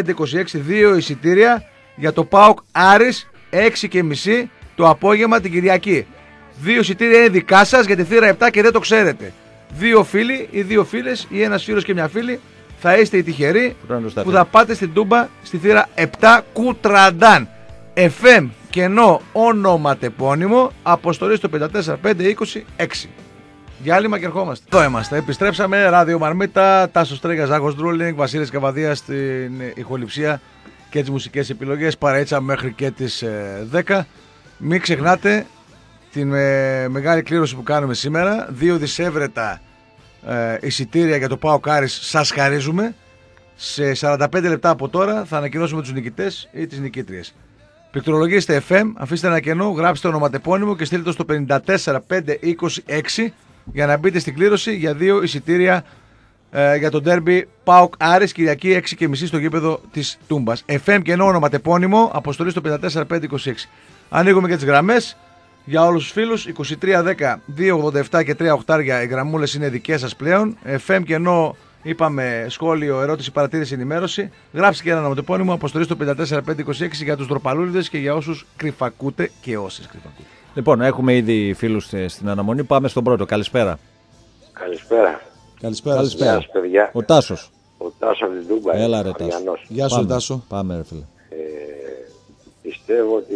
2 εισιτήρια για το ΠΑΟΚ Άρης 6.30 το απόγευμα την Κυριακή. 2 εισιτήρια είναι δικά σας για τη θύρα 7 και δεν το ξέρετε. 2 φίλοι ή 2 φίλες ή ένας φίλος και μια φίλη θα είστε οι τυχεροί που θα πάτε στην Τούμπα στη θύρα 7 Κουτραντάν. FM κενό ονοματεπώνυμο. Αποστολή στο 54526. Διάλειμμα και ερχόμαστε. Εδώ είμαστε. Επιστρέψαμε. Ράδιο Μαρμίτα. Τάσος Τρέγας, Ζάκος Ντρούλινγκ, Βασίλης Καβαδίας στην ηχοληψία και τις μουσικές επιλογές. Παραίτσα μέχρι και τις 10. Μην ξεχνάτε την μεγάλη κλήρωση που κάνουμε σήμερα. 2 δισεύρετα εισιτήρια για το ΠΑΟΚ Άρης σας χαρίζουμε. Σε 45 λεπτά από τώρα θα ανακοινώσουμε τους νικητές ή τις νικήτριες. Πληκτρολογήστε FM, αφήστε ένα κενό, γράψτε ονοματεπώνυμο και στείλτε το στο 54526 για να μπείτε στην κλήρωση για 2 εισιτήρια για το ντέρμπι ΠΑΟΚ Άρης Κυριακή 6.30 στο γήπεδο της Τούμπας. FM κενό ονοματεπώνυμο, αποστολή στο 54526. Ανοίγουμε και τις γραμμές για όλους τους φίλους. 2310 287 και 3 οχτάρια οι γραμμούλες είναι δικές σας πλέον. FM κενό, είπαμε, σχόλιο, ερώτηση, παρατήρηση, ενημέρωση. Γράψτε και ένα ονοματεπώνυμο, αποστολή στο 54526 για τους ντροπαλούριδες και για όσους κρυφακούτε και όσες κρυφακούτε. Λοιπόν, έχουμε ήδη φίλους στην αναμονή. Πάμε στον πρώτο. Καλησπέρα. Καλησπέρα. Γεια σας, παιδιά. Ο Τάσος. Ο Τάσος από την Τούμπα. Έλα ρε Τάσο. Γεια σου Τάσο. Πάμε ρε φίλε. Πιστεύω ότι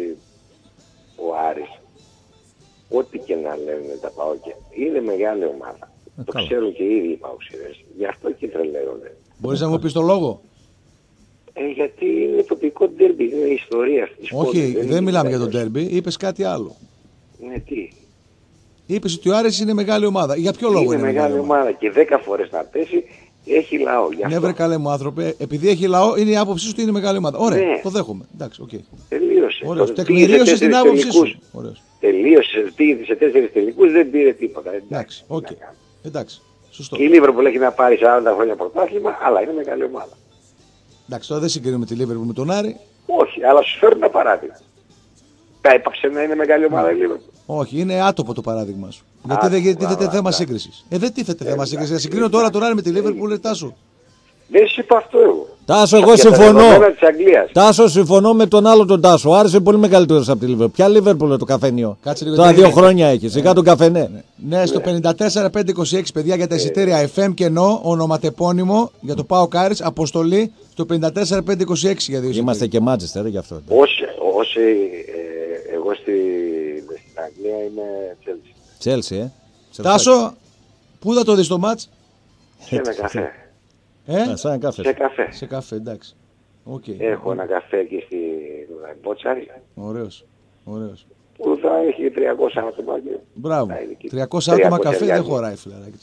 ο Άρης, ό,τι και να λένε τα ΠΑΟΚια, είναι μεγάλη ομάδα. Το καλά. ξέρουν και οι ίδιοι οι ΠΑΟΚσιδες. Γι' αυτό και τρελαίνονται. Μπορείς να μου πεις το λόγο? Γιατί είναι τοπικό ντέρμπι, είναι ιστορία. Όχι, δεν μιλάμε για τον ντέρμπι, είπες κάτι άλλο. Ναι, τι. Είπες ότι ο Άρης είναι μεγάλη ομάδα. Για ποιο λόγο είναι μεγάλη ομάδα και 10 φορές να πέσει, έχει λαό. Ναι, βρε καλέ μου άνθρωπε, επειδή έχει λαό, είναι η άποψή σου ότι είναι μεγάλη ομάδα. Ωραία, ναι. Το δέχομαι. Εντάξει, okay. Τελείωσε. Ωραίος. Τεκμηρίωσε την άποψή σου. Ωραίος. Τελείωσε, πήγε σε 4 τελικούς, δεν πήρε τίποτα. Εντάξει, οκ. Εντάξει, σωστό. Και η Λίβερπουλ έχει να πάρει 40 χρόνια πρωτάθλημα, αλλά είναι μεγάλη ομάδα. Εντάξει, τώρα δεν συγκρίνουμε τη Λίβερπουλ με τον Άρη. Όχι, αλλά σου φέρνω ένα παράδειγμα. Θα έπαψε να είναι μεγάλη ομάδα η Λίβερπουλ. Όχι, είναι άτομο το παράδειγμα σου. Γιατί δεν τίθεται θέμα σύγκρισης. Δεν τίθεται θέμα σύγκρισης. Να συγκρίνω τώρα τον Άρη με τη Λίβερπουλ, Τάσο. Δεν σου είπα αυτό εγώ. Τάσο, εγώ συμφωνώ. Τάσο, συμφωνώ με τον άλλο τον Τάσο. Ο Άρης είναι πολύ μεγαλύτερος από τη Λίβερπουλ. Ποια Λίβερπουλ είναι το καφενείο? Τώρα 2 χρόνια έχει. Σιγά τον καφενέ. Ναι, στο 54526 παιδιά για τα εισιτήρια FM κενό, ονοματεπώνυμο για το ΠΑΟΚ Άρης, αποστολή στο 54526 για 2 εισιτήρια. Είμαστε και Μάντσεστερ γι' αυτό. Όσοι εγώ στην Αγγλία είμαι Τσέλσι, Τάσο, πού θα το δεις το μάτς? Σε ένα καφέ. Σαν καφέ. Σε καφέ, εντάξει. Okay. Έχω ένα καφέ εκεί στη Μπότσαρη. Ωραίος. Που θα έχει 300 άτομα. Μπράβο. 300 άτομα καφέ δεν χωράει φιλαράκι.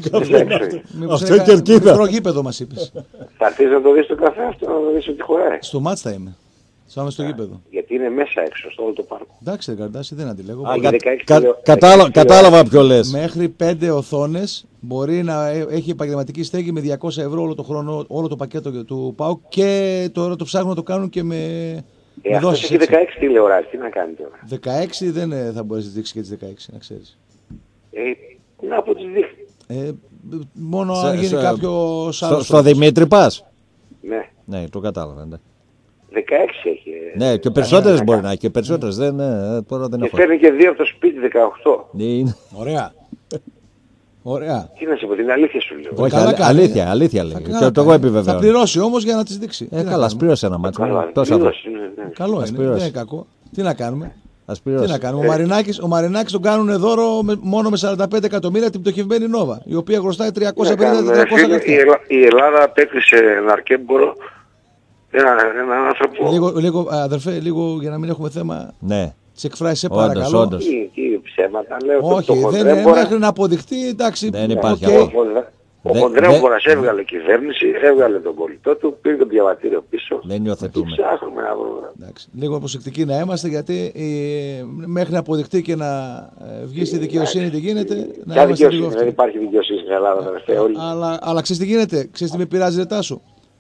Αυτό είναι κερκίδα. Μικρό γήπεδο μας είπες. Θα έρθεις να το δεις το καφέ αυτό, να το δεις ότι χωράει. Στο μάτς θα είμαι. Σαν στο γήπεδο. Γιατί είναι μέσα έξω, στο όλο το πάρκο. Εντάξει, δεν καρτάσει, δεν αντιλέγω. Κατάλαβα ποιο λες. Μέχρι 5 οθόνες μπορεί να έχει επαγγελματική στέγη με 200€ όλο το χρόνο, όλο το πακέτο του ΠΑΟΚ και τώρα το ψάχνουν να το κάνουν και με δόσεις. Έχει 16 τηλεοράσεις, τι να κάνει τώρα. 16 δεν θα μπορέσει να δείξει και τις 16, να ξέρεις. Να από τις δείχνει. Μόνο αν γίνει κάποιος άλλος. Στο Δημήτρη πας. Ναι. Ναι, το κατάλαβα. Ναι. 16 έχει. Ναι, και περισσότερες μπορεί να έχει. Και περισσότερες τώρα δεν και έχω. φέρνει και 2 από το σπίτι, 18. Ωραία. Ωραία. Τι να σε πω, την αλήθεια σου λέω. Όχι, αλήθεια λέει. Και το εγώ επιβεβαιώνω. Θα πληρώσει όμως για να τις δείξει. Καλά, πλήρωσε ένα μάτσο. Καλό είναι, δεν είναι κακό. Τι να κάνουμε. Τι να κάνουμε. Ο Μαρινάκης τον κάνουν δώρο μόνο με 45 εκατομμύρια την πτωχευμένη Νόβα, η οποία χρωστάει 350-400 εκατομμύρια. Η Ελλάδα απέκλεισε ένα αρκέμπορο, έναν άνθρωπο. Λίγο, αδερφέ, λίγο για να μην έχουμε θέμα. Ναι. Τις εκφράσεις, σε παρακαλώ. Όντως. Τι ψέματα λέω. Όχι, δεν είναι μέχρι να αποδειχτεί, εντάξει. Δεν υπάρχει Ο Κοντρέμπορας έβγαλε κυβέρνηση, έβγαλε τον πολιτό του, πήρε το διαβατήριο πίσω. Δεν υιοθετούμε. Ψάχνουμε να βρούμε. Λίγο προσεκτικοί να είμαστε, γιατί μέχρι να αποδειχτεί και να βγει στη δικαιοσύνη τι γίνεται. Ποια δικαιοσύνη, δεν υπάρχει δικαιοσύνη στην Ελλάδα, αλλά ξέρεις τι γίνεται, ξέρεις τι με πειράζει, ρε Τάσο.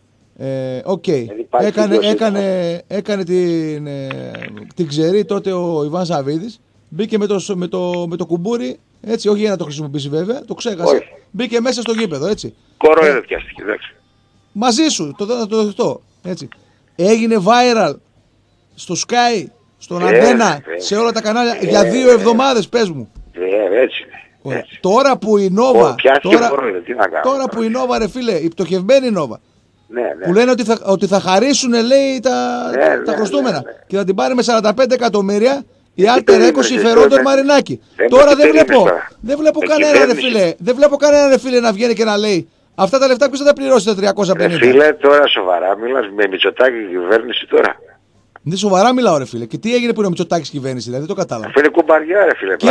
Έκανε την ξερή τότε ο Ιβάν Σαββίδης. Μπήκε με το κουμπούρι, έτσι, όχι για να το χρησιμοποιήσει βέβαια, το ξέχασε. Όχι. Μπήκε μέσα στο γήπεδο, έτσι. Κοροϊδό πιάστηκε, εντάξει. Μαζί σου, το δεχτώ, έτσι. Έγινε viral στο Sky, στον Αντένα, σε όλα τα κανάλια για 2 εβδομάδες, πες μου. Έτσι είναι. Έτσι. Τώρα που η Νόβα, τώρα που η Νόβα, ρε φίλε, η πτωχευμένη Νόβα, ναι. που λένε ότι θα χαρίσουν, λέει, τα χρωστούμενα και θα την πάρει με 45 εκατομμύρια. Η Alter Eco συμφερόντων Μαρινάκη. Τώρα δεν βλέπω κανένα ρε φίλε να βγαίνει και να λέει αυτά τα λεφτά ποιος θα τα πληρώσει τα 350. Φίλε, τώρα σοβαρά μιλάς με Μητσοτάκη κυβέρνηση τώρα. Δεν έγινε μιλάω ρε φίλε. Και τι έγινε που είναι ο Μητσοτάκης κυβέρνηση, δηλαδή δεν το κατάλαβα. Αυτό είναι κουμπαριά ρε φίλε.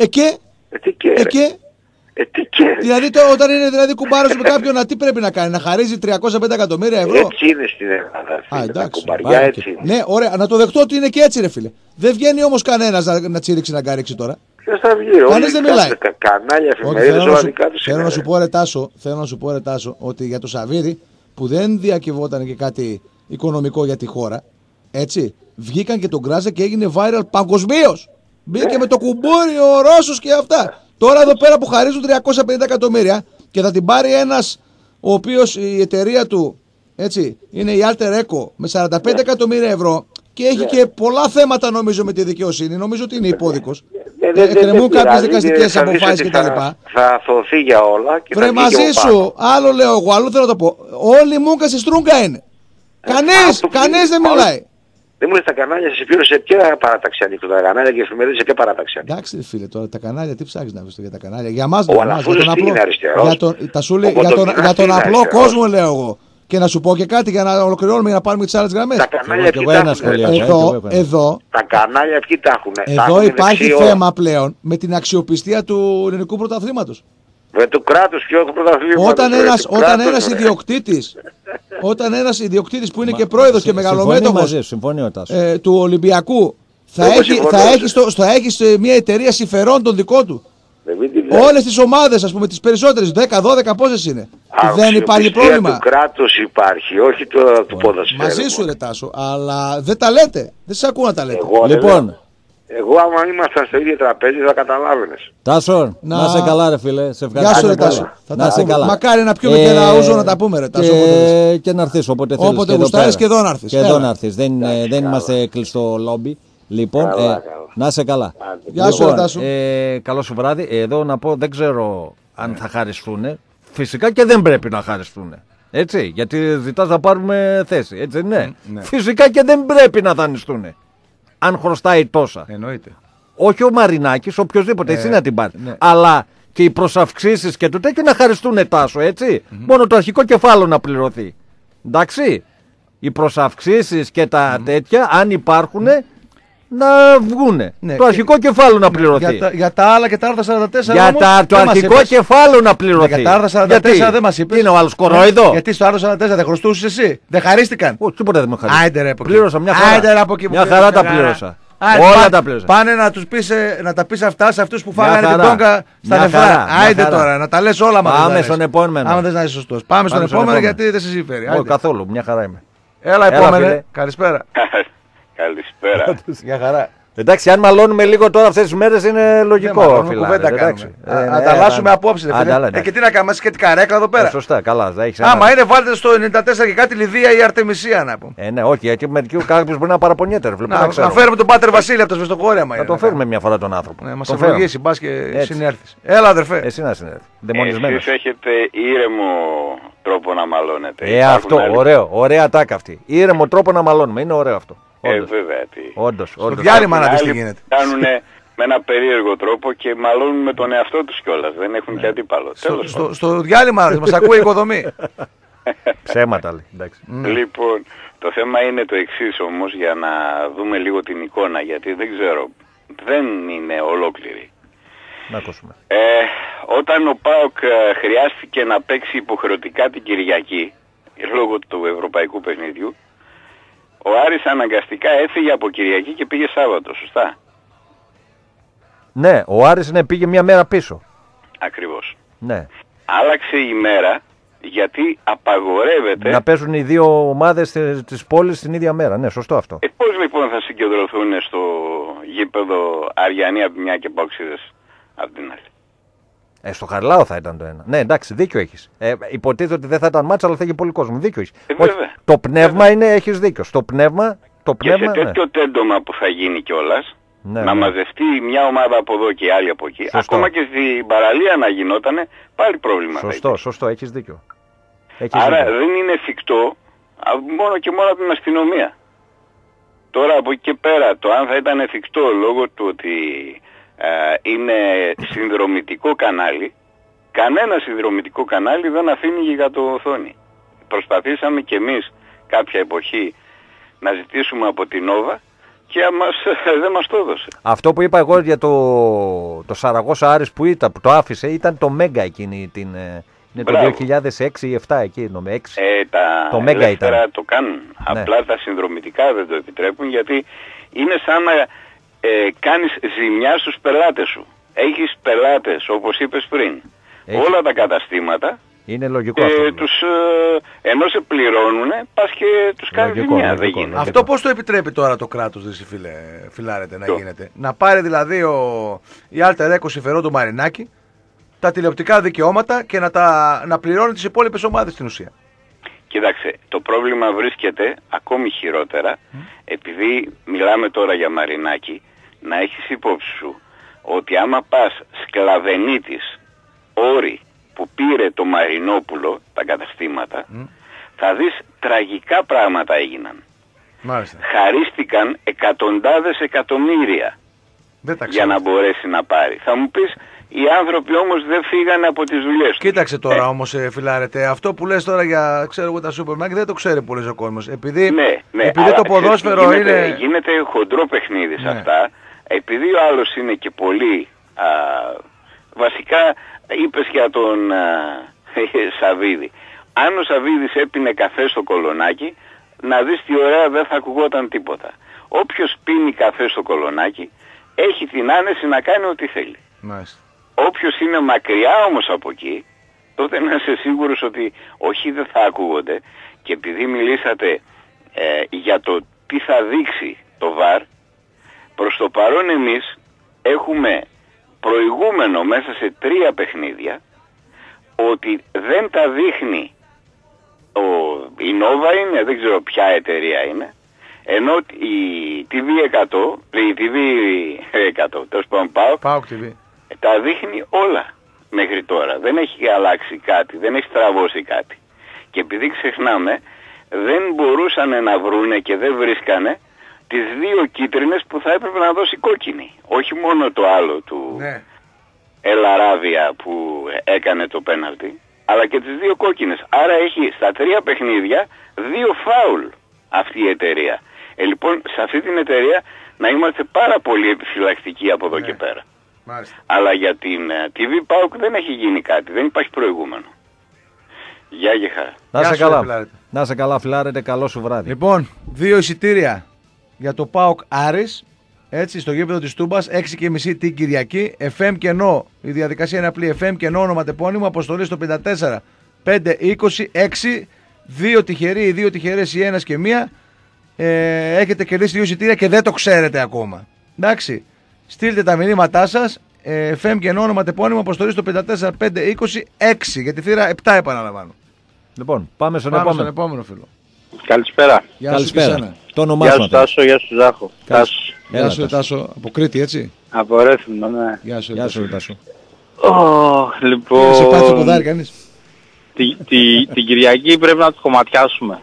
Δηλαδή όταν είναι δηλαδή κουμπάρος με κάποιον, τι πρέπει να κάνει, να χαρίζει 305 εκατομμύρια ευρώ. Έτσι είναι στην Ελλάδα. Τα κουμπαριά έτσι είναι. Ναι, ωραία, να το δεχτώ ότι είναι και έτσι ρε φίλε. Δεν βγαίνει όμως κανένας να τσίριξει να κάριξει τώρα. Ποιος θα βγει, κανείς δεν μιλάει. Κανάλια εφημερίδες όλα δικά τους. Θέλω να σου πω ρε Τάσο, ότι για το Σαββίδη που δεν διακυβόταν και κάτι οικονομικό για τη χώρα, έτσι, βγήκαν και τον κράζε και έγινε viral παγκοσμίως. Μπήκε με το κουμπούρι ο Ρώσος και αυτά. Τώρα εδώ πέρα που χαρίζουν 350 εκατομμύρια και θα την πάρει ένας ο οποίος η εταιρεία του, έτσι, είναι η Alter Eco με 45 εκατομμύρια ευρώ και έχει και πολλά θέματα νομίζω με τη δικαιοσύνη, νομίζω ότι είναι υπόδικος. Εκκρεμούν κάποιες δικαστικές αποφάσεις κτλ. Θα αθωωθεί για όλα και βρε μαζί σου, άλλο λέω εγώ, άλλο θέλω να το πω. Όλοι μούγκα στη στρούγκα είναι. Κανείς δεν μιλάει. Δεν μου λες τα κανάλια σε ποια παράταξη ανήκουν τα κανάλια και οι εφημερίδες σε ποια παράταξη ανήκουν. Εντάξει φίλε, τώρα τα κανάλια τι ψάχνεις να βρεις για τα κανάλια. Για μας ο Αλαφούζος τι είναι αριστερός. Για τον απλό κόσμο λέω εγώ. Και να σου πω και κάτι για να ολοκληρώνουμε, για να πάρουμε τις άλλες γραμμές. Τα κανάλια ποιοι τα έχουν. Εδώ. Τα κανάλια ποιοι τα έχουν. Εδώ υπάρχει θέμα πλέον με την αξιοπιστία του ελληνικού πρωταθλήματος. Του κράτους και του πρωταθλήματος. Όταν ένας ιδιοκτήτης που είναι και πρόεδρος και μεγαλομέτωχος του Ολυμπιακού θα έχει μια εταιρεία συμφερόντων δικό του. Όλες τις ομάδες, ας πούμε, τις περισσότερες, 10-12 πόσες είναι. Δεν υπάρχει πρόβλημα. Το κράτος υπάρχει, όχι του ποδοσφαίρου. Μαζί σου ρε Τάσο, αλλά δεν τα λέτε. Δεν σας ακούω να τα λέτε. Λοιπόν, εγώ άμα ήμασταν στο ίδιο τραπέζι θα καταλάβαινες. Τάσο, να είσαι καλά ρε φίλε. Σε ευχαριστώ. Γεια σου ρε Τάσο. Να είσαι καλά. Μακάρι να πιούμε και ένα ούζο να τα πούμε ρε Τάσο. Και να έρθεις όποτε θέλεις. Όποτε γουστάρεις και εδώ να έρθεις. Και εδώ να έρθεις. Δεν είμαστε κλειστό λόμπι. Λοιπόν, να είσαι καλά. Γεια σου ρε Τάσο. Καλό σου βράδυ. Εδώ να πω δεν ξέρω αν θα χαριστούν. Φυσικά και δεν πρέπει να χαριστούν. Έτσι, γιατί ζητάς να πάρουμε θέση. Έτσι, ναι. Φυσικά και δεν πρέπει να δανειστούν. Αν χρωστάει τόσα. Εννοείται. Όχι ο Μαρινάκης, οποιοδήποτε, εσύ να την πάρει. Ναι. Αλλά και οι προσαυξήσεις και το τέτοιο να χαριστούν Τάσο, έτσι. Μόνο το αρχικό κεφάλαιο να πληρωθεί. Εντάξει. Οι προσαυξήσεις και τα τέτοια, αν υπάρχουν, να βγούνε. Ναι, το αρχικό κεφάλαιο να πληρωθεί. Για τα άλλα και τα άρθρα 44. Για το αρχικό κεφάλαιο να πληρωθεί. Για τα άρθρα 44 δεν μας είπες. Είναι ο άλλος κορόιδο. Γιατί στο άρθρο 44 δεν χρωστούσες εσύ. Δεν χαρίστηκαν. Όχι, τίποτα δεν με χαρίστηκε. Άιντε ρε από εκεί. Πλήρωσα μια χαρά. Άιντε ρε από εκεί. Μια χαρά τα πλήρωσα. Όλα τα πλήρωσα. Πάνε να τα πεις αυτά σε αυτούς που φάγανε την τόγκα στα νεφρά. Άιντε τώρα, να τα λες όλα μαζί. Πάμε στον επόμενο. Άμα θες να είσαι σωστός. Πάμε στον επόμενο γιατί δεν σε συμφέρει. Όχι καθόλου, μια χαρά είμαι. Έλα επόμενε. Καλησπέρα. Καλησπέρα. Μια χαρά. Εντάξει, αν μαλώνουμε λίγο τώρα αυτές τις μέρες είναι λογικό. Κουβέντα κάνουμε. Ανταλλάσσουμε απόψεις. Και τι να κάνουμε, και την καρέκλα εδώ πέρα. Σωστά, καλά. Άμα είναι, βάλτε στο 94 και κάτι Λιδία ή Αρτεμισία να πούμε. Ναι, όχι, γιατί μερικοί κάποιος μπορεί να παραπονιέται. Να φέρουμε τον Πάτερ Βασίλη από το Σβεστοκόρια. Να τον φέρουμε μια φορά τον άνθρωπο. Να μας ευλογήσει, μπας και συνέρθεις. Έλα, αδερφέ. Εσύ να συνέρθεις. Εσείς έχετε ήρεμο τρόπο να μαλώνετε. Αυτό, ωραίο, ωραία τάκα αυτή. Ήρεμο τρόπο να μαλώνουμε, είναι ωραίο αυτό. Βέβαια. Όντως. Στο διάλειμμα να δεις τι γίνεται. Κάνουν με ένα περίεργο τρόπο και μαλώνουν με τον εαυτό τους κιόλας. Δεν έχουν και αντίπαλο. Στο διάλειμμα μας ακούει η οικοδομή. Ψέματα λέει. Λοιπόν, το θέμα είναι το εξής όμως, για να δούμε λίγο την εικόνα, γιατί δεν ξέρω, δεν είναι ολόκληρη. Να ακούσουμε. Όταν ο ΠΑΟΚ χρειάστηκε να παίξει υποχρεωτικά την Κυριακή, λόγω του ευρωπαϊκού παιχνιδιού, ο Άρης αναγκαστικά έφυγε από Κυριακή και πήγε Σάββατο, σωστά? Ναι, ο Άρης πήγε μια μέρα πίσω. Ακριβώς. Ναι. Άλλαξε η μέρα γιατί απαγορεύεται... να παίζουν οι δύο ομάδες της πόλης την ίδια μέρα. Ναι, σωστό αυτό. Πώς λοιπόν θα συγκεντρωθούν στο γήπεδο Αριανοί από μια και Παοξίδες από την άλλη? Στο Χαρλάο θα ήταν το ένα. Ναι, εντάξει, δίκιο έχεις. Υποτίθεται ότι δεν θα ήταν μάτσα, αλλά θα είχε πολύ κόσμο. Δίκιο έχεις. Το πνεύμα είναι, έχεις δίκιο. Στο πνεύμα. Και σε τέτοιο τέντομα που θα γίνει κιόλας, να μαζευτεί μια ομάδα από εδώ και η άλλη από εκεί, σωστό. Ακόμα και στην παραλία να γινότανε, πάλι πρόβλημα. Σωστό, έχεις δίκιο. Άρα δεν είναι εφικτό μόνο και μόνο από την αστυνομία. Τώρα από εκεί και πέρα, το αν θα ήταν εφικτό λόγω του ότι είναι συνδρομητικό κανάλι, κανένα συνδρομητικό κανάλι δεν αφήνει γιγαντοοθόνη. Προσπαθήσαμε κι εμείς κάποια εποχή να ζητήσουμε από την Νόβα και δεν μας το έδωσε. Αυτό που είπα εγώ για το Σαραγώσα Άρης που το άφησε ήταν το Μέγκα εκείνη την... Είναι το 2006 ή 2007 εκεί νομίζω. Το Μέγκα ήταν. Το κάνουν. Ναι. Απλά τα συνδρομητικά δεν το επιτρέπουν γιατί είναι σαν να κάνεις ζημιά στους πελάτες σου. Έχεις πελάτες όπως είπες πριν. Όλα τα καταστήματα. Είναι λογικό αυτό. Ενώ σε πληρώνουν, πας και τους κάνεις ζημιά. Δεν γίνεται. Αυτό πώς το επιτρέπει τώρα το κράτος, φιλάρετε, να γίνεται? Να πάρει δηλαδή η Alter Eco συμφερόν του Μαρινάκη τα τηλεοπτικά δικαιώματα και να πληρώνει τις υπόλοιπες ομάδες στην ουσία. Κοίταξε, το πρόβλημα βρίσκεται ακόμη χειρότερα, επειδή μιλάμε τώρα για Μαρινάκη, να έχεις υπόψη σου ότι άμα πας σκλαβενίτης όρη που πήρε το Μαρινόπουλο, τα καταστήματα, θα δεις τραγικά πράγματα έγιναν. Μάλιστα. Χαρίστηκαν εκατοντάδες εκατομμύρια για να μπορέσει να πάρει. Θα μου πεις, οι άνθρωποι όμως δεν φύγανε από τις δουλειές τους. Κοίταξε τώρα όμως, φιλάρετε, αυτό που λες τώρα για, ξέρω εγώ, τα σούπερ μάρκετ δεν το ξέρει πολλοί ο κόσμος. Επειδή το ποδόσφαιρο γίνεται χοντρό παιχνίδι σε αυτά, επειδή ο άλλος είναι και πολύ... βασικά είπες για τον Σαββίδη. Αν ο Σαββίδης έπινε καφέ στο Κολονάκι, να δεις τι ωραία, δεν θα ακουγόταν τίποτα. Όποιος πίνει καφέ στο Κολονάκι έχει την άνεση να κάνει ό,τι θέλει. Μάλιστα. Όποιος είναι μακριά όμως από εκεί, τότε να είσαι σίγουρος ότι όχι, δεν θα ακούγονται. Και επειδή μιλήσατε για το τι θα δείξει το ΒΑΡ, προς το παρόν εμείς έχουμε προηγούμενο μέσα σε 3 παιχνίδια ότι δεν τα δείχνει η Νόβα είναι, δεν ξέρω ποια εταιρεία είναι, ενώ η TV100, η TV100, τέλος πάντων ΠΑΟΚ TV, τα δείχνει όλα μέχρι τώρα. Δεν έχει αλλάξει κάτι, δεν έχει στραβώσει κάτι. Και επειδή ξεχνάμε, δεν μπορούσαν να βρούνε και δεν βρίσκανε τις 2 κίτρινες που θα έπρεπε να δώσει κόκκινη. Όχι μόνο το άλλο του Ελαράβια που έκανε το πέναλτι, αλλά και τις 2 κόκκινες. Άρα έχει στα 3 παιχνίδια 2 φάουλ αυτή η εταιρεία. Λοιπόν, σε αυτή την εταιρεία να είμαστε πάρα πολύ επιφυλακτικοί από εδώ και πέρα. Μάλιστα. Αλλά για την TV ΠΑΟΚ δεν έχει γίνει κάτι, δεν υπάρχει προηγούμενο. Γεια και χαρά. Να σε καλά, φιλάρετε, καλό σου βράδυ. Λοιπόν, 2 εισιτήρια για το ΠΑΟΚ Άρης, έτσι, στο γήπεδο της Τούμπας, 6:30 την Κυριακή. FM κενό, η διαδικασία είναι απλή. FM κενό, ονοματεπώνυμο, αποστολή στο 54 526. 2 τυχεροί, οι 2 τυχερές, οι ένας και μία. Έχετε κερδίσει 2 εισιτήρια και δεν το ξέρετε ακόμα. Εντάξει, στείλτε τα μηνύματά σας. FM κενό, ονοματεπώνυμο, αποστολή στο 54 526. Για τη θύρα 7, επαναλαμβάνω. Λοιπόν, πάμε στον επόμενο φίλο. Καλησπέρα. Καλησπέρα. Το όνομά Γεια σου. σου Τάσο, γεια σου Ζάχο. Γεια σου Τάσο, από Κρήτη, έτσι. Από Ρέθυμνο, ναι. Γεια σου Τάσο. Λοιπόν, σε πάθει το ποδάρι κανείς. την Κυριακή πρέπει να τους κομματιάσουμε.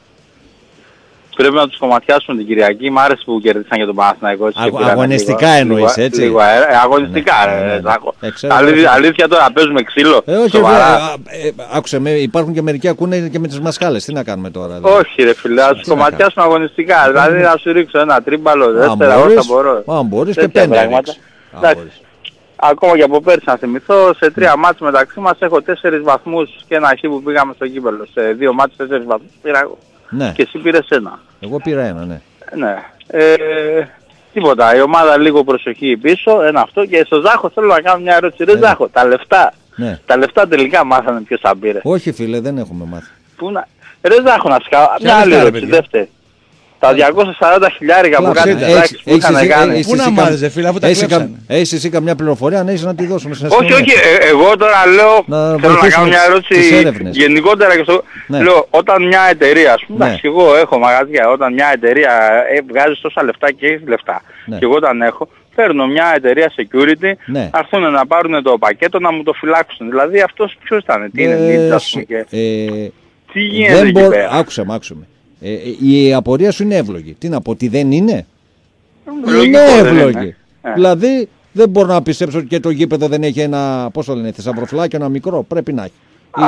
Πρέπει να τους κομματιάσουμε την Κυριακή. Μ' άρεσε που κερδίσαν για τον Παναθηναϊκό. Αγωνιστικά εννοείς, έτσι. Αγωνιστικά, ρε Ζάχο. Αλήθεια τώρα παίζουμε ξύλο. Όχι, άκουσε με, υπάρχουν και μερικοί ακούνε και με τις μασχάλες. Τι να κάνουμε τώρα. Όχι ρε φίλε, να τους κομματιάσουμε αγωνιστικά. Δηλαδή να σου ρίξω ένα τρίμπαλο, δεύτερα, όσα μπορώ. Αν μπορείς και 5 ρίξεις. Ακόμα και από πέρσι να θυμηθώ, σε 3 μάτς μεταξύ μας έχω 4 βαθμούς και ένα χ που πήγαμε στο κύπελλο. Σε 2 μάτς 4 βαθμούς πήρα εγώ. Ναι. Και εσύ πήρες 1. Εγώ πήρα 1, ναι. Ναι. Τίποτα. Η ομάδα λίγο προσοχή πίσω, ένα αυτό. Και στο Ζάχο θέλω να κάνω μια ερώτηση. Ρε Ζάχο, τα λεφτά. Ναι. Τα λεφτά τελικά μάθανε ποιος θα πήρε. Όχι φίλε, δεν έχουμε μάθει. Πού να... Ρε Ζάχο να σκάω. Μια άλλη ερώτηση, δεύτερη. Τα 240 χιλιάρικα που κάνει τις που είχαν κάνει. Πού να μάθεις φίλε, αφού τα κλέψανε. Έχεις εσύ καμιά πληροφορία, αν έχεις να τη δώσουμε στην αστυνομία. Όχι, εγώ τώρα λέω, θέλω να κάνω μια ερώτηση γενικότερα και στο... Λέω, όταν μια εταιρεία, ας πούμε, εντάξει, εγώ έχω μαγαζιά, όταν μια εταιρεία βγάζει τόσα λεφτά και έχει λεφτά, και εγώ όταν έχω, παίρνω μια εταιρεία security, θα έρθουν να πάρουν το πακέτο να μου το φυλάξουν. Δηλαδή αυτός ποιος ήταν, τι είναι, ας πούμε, και... Τι γίνεται εκεί πέρα. Άκουσα με. Η απορία σου είναι εύλογη. Τι να πω, ότι δεν είναι. Είναι εύλογη. Δηλαδή δεν μπορώ να πιστέψω ότι και το γήπεδο δεν έχει ένα, πώς το λένε, θησαυροφυλάκιο, ένα μικρό. Πρέπει να έχει.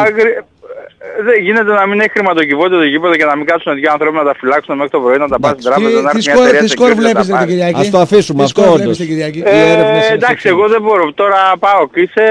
Δεν γίνεται να μην έχει χρηματοκιβώτιο το γήπεδο και να μην κάτσουν δύο άνθρωποι να τα φυλάξουν μέχρι το πρωί, να τα πάνε στην τράπεζα. Τι σκορ βλέπεις την Κυριακή. Ας το αφήσουμε αυτό όντως. Εντάξει, εγώ δεν μπορώ. Τώρα πάω και είσαι...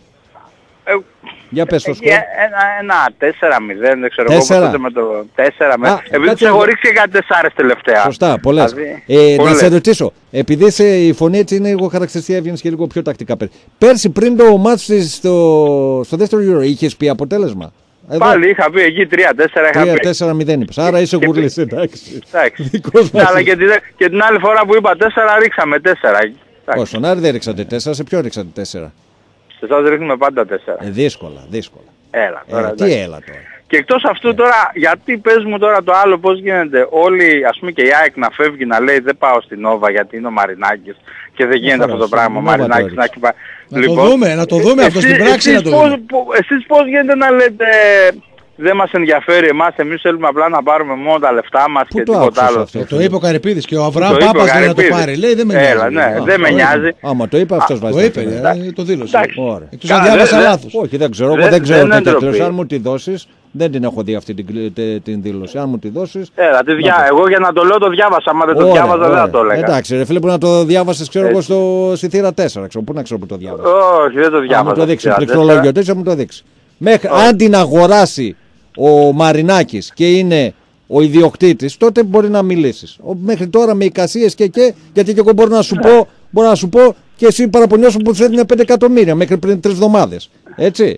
Για πες το σκορ. Ένα 4-0, δεν ξέρω εγώ με το 4-0. Επειδή τους έχω ρίξει κάτι 4 τελευταία. Σωστά, πολλές. Να σε ρωτήσω, επειδή η φωνή έτσι είναι λίγο χαρακτηριστική, έβγαινες και λίγο πιο τακτικά. Πέρσι πριν το μάτς στο δεύτερο γύρο, είχες πει αποτέλεσμα. Πάλι είχα πει εκεί 3-4 3-4-0 είπες, άρα είσαι γουρλής, εντάξει. Αλλά και την άλλη φορά που είπα 4 ρίξαμε 4. Όσον Άρη δεν ρίξατε 4, σε ποιο ρίξατε 4. Σε εσάς ρίχνουμε πάντα 4. Δύσκολα. Έλα τώρα. Τι έλα τώρα. Και εκτός αυτού τώρα, γιατί πες μου τώρα το άλλο, πώς γίνεται όλοι, ας πούμε και η ΑΕΚ να φεύγει να λέει δεν πάω στην Νόβα γιατί είναι ο Μαρινάκης και δεν γίνεται αυτό το πράγμα, ο Μαρινάκης να έχει πάει. Να το δούμε αυτό στην πράξη να το δούμε. Εσείς πώς γίνεται να λέτε δεν μας ενδιαφέρει εμείς θέλουμε απλά να πάρουμε μόνο τα λεφτά μας και τίποτα άλλο. Το είπε ο Καρυπίδης και ο Αβραάμ Πάπας λέει να το πάρει. Λέει δεν με νοιάζει. Δεν με νοιάζει. Άμα το είπε αυτός βάζει. Το είπε, το δήλωσε. Εκτός αν διάβασα λάθος. Όχι, δεν ξέρω. Εγώ δεν ξέρω τι τέτοιος. Αν μου τη δώσεις, δεν την έχω δει αυτή την δήλωση. Αν μου τη δώσεις. Εγώ για να το λέω το διάβασα. Άμα δεν το διάβαζα δεν θα το έλεγα. Εντάξει, ρε φίλε που να το διάβασες, ξέρω εγώ στη θύρα 4. Πού να ξέρω που το διάβασα. Όχι, δεν το διάβασα. Αν μου το δείξει. Πληκτρολόγιο τέτοιο μου το δείξει. Αν την αγοράσει ο Μαρινάκης και είναι ο ιδιοκτήτης, τότε μπορεί να μιλήσεις. Μέχρι τώρα με εικασίες γιατί και εγώ μπορώ να σου πω και εσύ παραπονιώσου που θες 5 εκατομμύρια μέχρι πριν 3 εβδομάδες. Έτσι.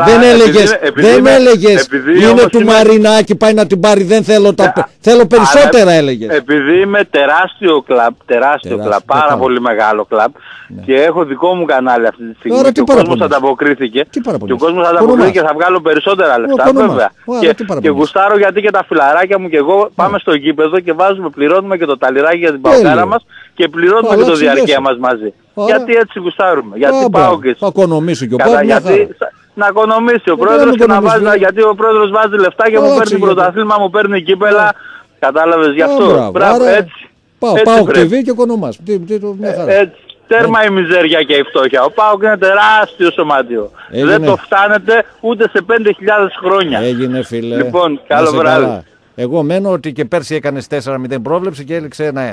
Δεν έλεγες είναι του Μαρινάκη, πάει να την πάρει, δεν θέλω θέλω περισσότερα έλεγες. Επειδή είμαι τεράστιο κλαμπ, πάρα πολύ μεγάλο κλαμπ και έχω δικό μου κανάλι αυτή τη στιγμή και ο κόσμος ανταποκρίθηκε και ο κόσμος ανταποκρίθηκε θα βγάλω περισσότερα λεφτά βέβαια και γουστάρω γιατί και τα φιλαράκια μου και εγώ πάμε στο γήπεδο και πληρώνουμε και το ταλιράκι για την παοκάρα μας και πληρώνουμε και το διαρκεία μας μαζί. Γιατί έτσι γουστάρουμε. Γιατί πάω και θα οικονομήσω και ο Πάπας. Να οικονομήσει ο πρόεδρος και να βάζει, γιατί ο πρόεδρος βάζει λεφτά και μου παίρνει πρωταθλήμα, μου παίρνει κύπελα. Κατάλαβες γι' αυτό. Μπράβο, έτσι. Πάω TV και οικονομάς. Έτσι. Τέρμα η μιζέρια και η φτώχεια. Ο ΠΑΟΚ είναι τεράστιο σωματείο. Δεν το φτάνετε ούτε σε 5.000 χρόνια. Έγινε φίλε. Λοιπόν, καλό βράδυ. Εγώ μένω ότι και πέρσι έκανες 4-0 πρόβλεψη και έληξε 1-1.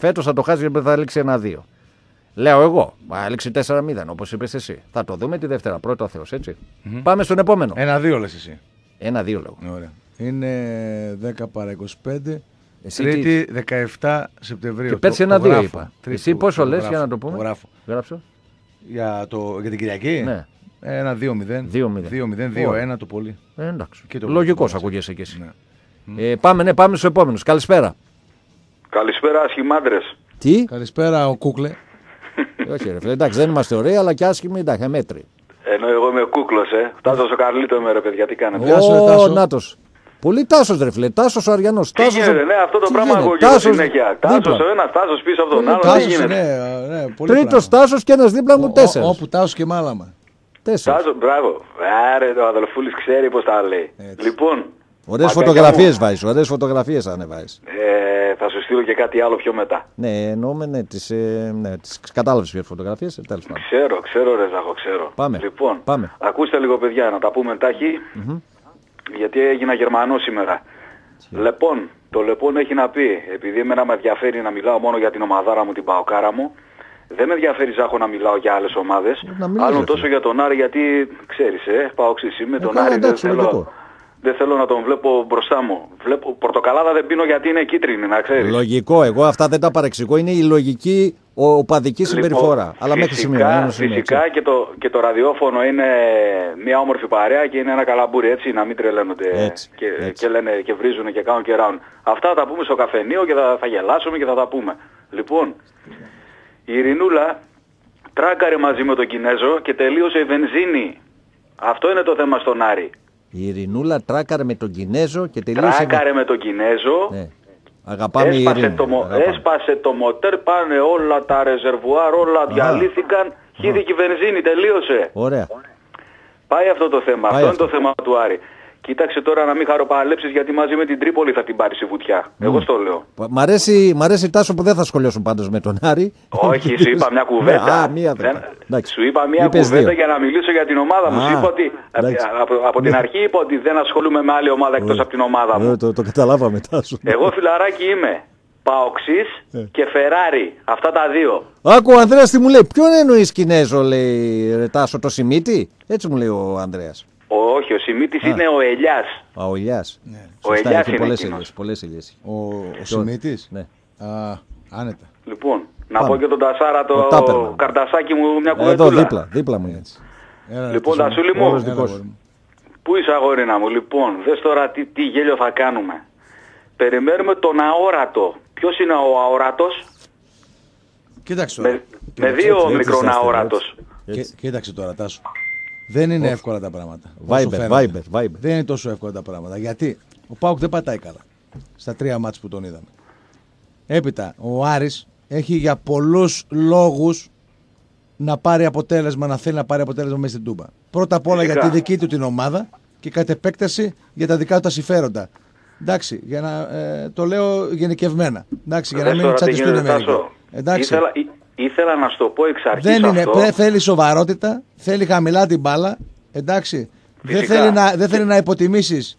Φέτος θα το χάσει γιατί θα λήξει 1-2. Λέω εγώ, θα λήξει 4-0 όπως είπες εσύ. Θα το δούμε τη Δευτέρα. Πρώτο Θεός, έτσι. Πάμε στον επόμενο. 1-2 λες εσύ. 1-2 λέω. Ωραία. Είναι 10 παρά 25. Τρίτη 17 Σεπτεμβρίου. Και πέρσι 1-2 είπα. Εσύ πόσο λες για να το πούμε. Γράψω. Για την Κυριακή. Ναι. 1-2-0. 2-0, 2-1 το πολύ. Εντάξει. Λογικός ακούγεσαι κι εσύ. Ναι. Πάμε στους επόμενους. Καλησπέρα. Καλησπέρα, ασχημάντρες. Τι? Καλησπέρα, ο Κούκλε. Όχι, ρε φίλε, εντάξει, δεν είμαστε ωραίοι, αλλά και άσχημοι, εντάξει, μέτρη. Ενώ εγώ είμαι κούκλος, Τάσος ο Καρλίτο είμαι, ρε παιδιά, τι κάνετε. Γεια σου, Τάσο. Νάτος. Πολύ Τάσος, ρε φίλε, Τάσος ο Αριανός. Τι γίνεται, ναι, αυτό το πράγμα ακούγεται συνέχεια. Τάσος ο ένας, Τάσος πίσω από τον άλλο, τι γίνεται. Τρίτος Τάσος και ένας δίπλα μου 4. Όπου Τάσος και μάλαμα. 4. Τάσος, μπράβο. Άρε, ο αδελφούλης ξέρει πώς τα λέει. Λοιπόν. Ωραίες φωτογραφίες βάζεις, ωραίες φωτογραφίες ανεβάζεις. Θα σου στείλω και κάτι άλλο πιο μετά. Ναι, εννοούμε, τις κατάλαβες ποιες φωτογραφίες, τέλος πάντων. Ξέρω ρε Ζάχο, ξέρω. Πάμε. Λοιπόν, πάμε. Ακούστε λίγο παιδιά, να τα πούμε εντάχει, γιατί έγινα Γερμανός σήμερα. Λοιπόν, το Λεπών έχει να πει, επειδή εμένα με ενδιαφέρει να μιλάω μόνο για την ομαδάρα μου, την Παοκάρα μου, δεν με ενδιαφέρει Ζάχο να μιλάω για άλλες ομάδες, άλλον τόσο για τον Άρη, γιατί ξέρεις, Παοξής είμαι, τον Άρη δεν θέλω να τον βλέπω μπροστά μου. Πορτοκαλάδα δεν πίνω γιατί είναι κίτρινη, να ξέρεις. Λογικό, εγώ αυτά δεν τα παρεξηγώ. Είναι η λογική οπαδική συμπεριφορά. Αλλά μέχρι σημείο. Φυσικά και το ραδιόφωνο είναι μια όμορφη παρέα και είναι ένα καλαμπούρι, έτσι, να μην τρελαίνονται και λένε και βρίζουν και κάνουν και ράουν. Αυτά θα τα πούμε στο καφενείο και θα γελάσουμε και θα τα πούμε. Λοιπόν, η Ειρηνούλα τράκαρε μαζί με τον Κινέζο και τελείωσε η βενζίνη. Αυτό είναι το θέμα στον Άρη. Η Ειρηνούλα τράκαρε με τον Κινέζο και τελείωσε. Τράκαρε με τον Κινέζο. Ναι. Αγαπάμε έσπασε το μοτέρ, πάνε όλα τα ρεζερβουάρ, όλα διαλύθηκαν. Χύθηκε η βενζίνη, τελείωσε. Ωραία. Πάει αυτό το θέμα. Αυτό είναι το θέμα του Άρη. Κοίταξε τώρα να μην χαροπαλέψεις γιατί μαζί με την Τρίπολη θα την πάρεις η βουτιά. Εγώ στο λέω. Μ' αρέσει Τάσο που δεν θα σχολιάσουν πάντως με τον Άρη. Όχι, σου είπα μια κουβέντα. Σου είπα μια κουβέντα για να μιλήσω για την ομάδα μου. Σου είπα ότι από την αρχή είπα ότι δεν ασχολούμαι με άλλη ομάδα εκτός από την ομάδα μου. Το καταλάβαμε Τάσο. Εγώ φιλαράκι είμαι. Παοξής και Φεράρι. Αυτά τα δύο. Άκου ο Ανδρέας τι μου λέει. Ποιον εννοείς Κινέζο, λέει Τάσο, το Σιμίτη. Έτσι μου λέει ο Ανδρέας. Όχι, ο Σιμίτης είναι ο Ελιάς. Ο Ελιάς. Ναι. Ο Ελιάς είναι πολλές ελιές. Ο Σιμίτης. Ναι. Άνετα. Λοιπόν, να πω και τον Τασάρα, το καρτασάκι μου μια κουβεντούλα. Εδώ δίπλα μου έτσι. Λοιπόν, Τασούλη μου, πού είσαι αγόρινα μου, λοιπόν, δες τώρα τι γέλιο θα κάνουμε. Περιμένουμε τον αόρατο. Ποιος είναι ο αόρατος? Κοίταξε τώρα. Με δύο μικρόν αόρατος. Κοίταξε τώρα Τάσο. Δεν είναι εύκολα τα πράγματα. Viber. Δεν είναι τόσο εύκολα τα πράγματα. Γιατί ο ΠΑΟΚ δεν πατάει καλά. Στα 3 μάτς που τον είδαμε. Έπειτα, ο Άρης έχει για πολλούς λόγους να πάρει αποτέλεσμα, να θέλει να πάρει αποτέλεσμα μέσα στην Τούμπα. Πρώτα απ' όλα για τη δική του την ομάδα και κατ' επέκταση για τα δικά του τα συμφέροντα. Εντάξει, για να το λέω γενικευμένα. Εντάξει, για να μην τσατιστούν οι μερικοί. Ήθελα να σου το πω εξ αρχής αυτό. Δεν θέλει σοβαρότητα, θέλει χαμηλά την μπάλα, εντάξει. Δεν θέλει να υποτιμήσεις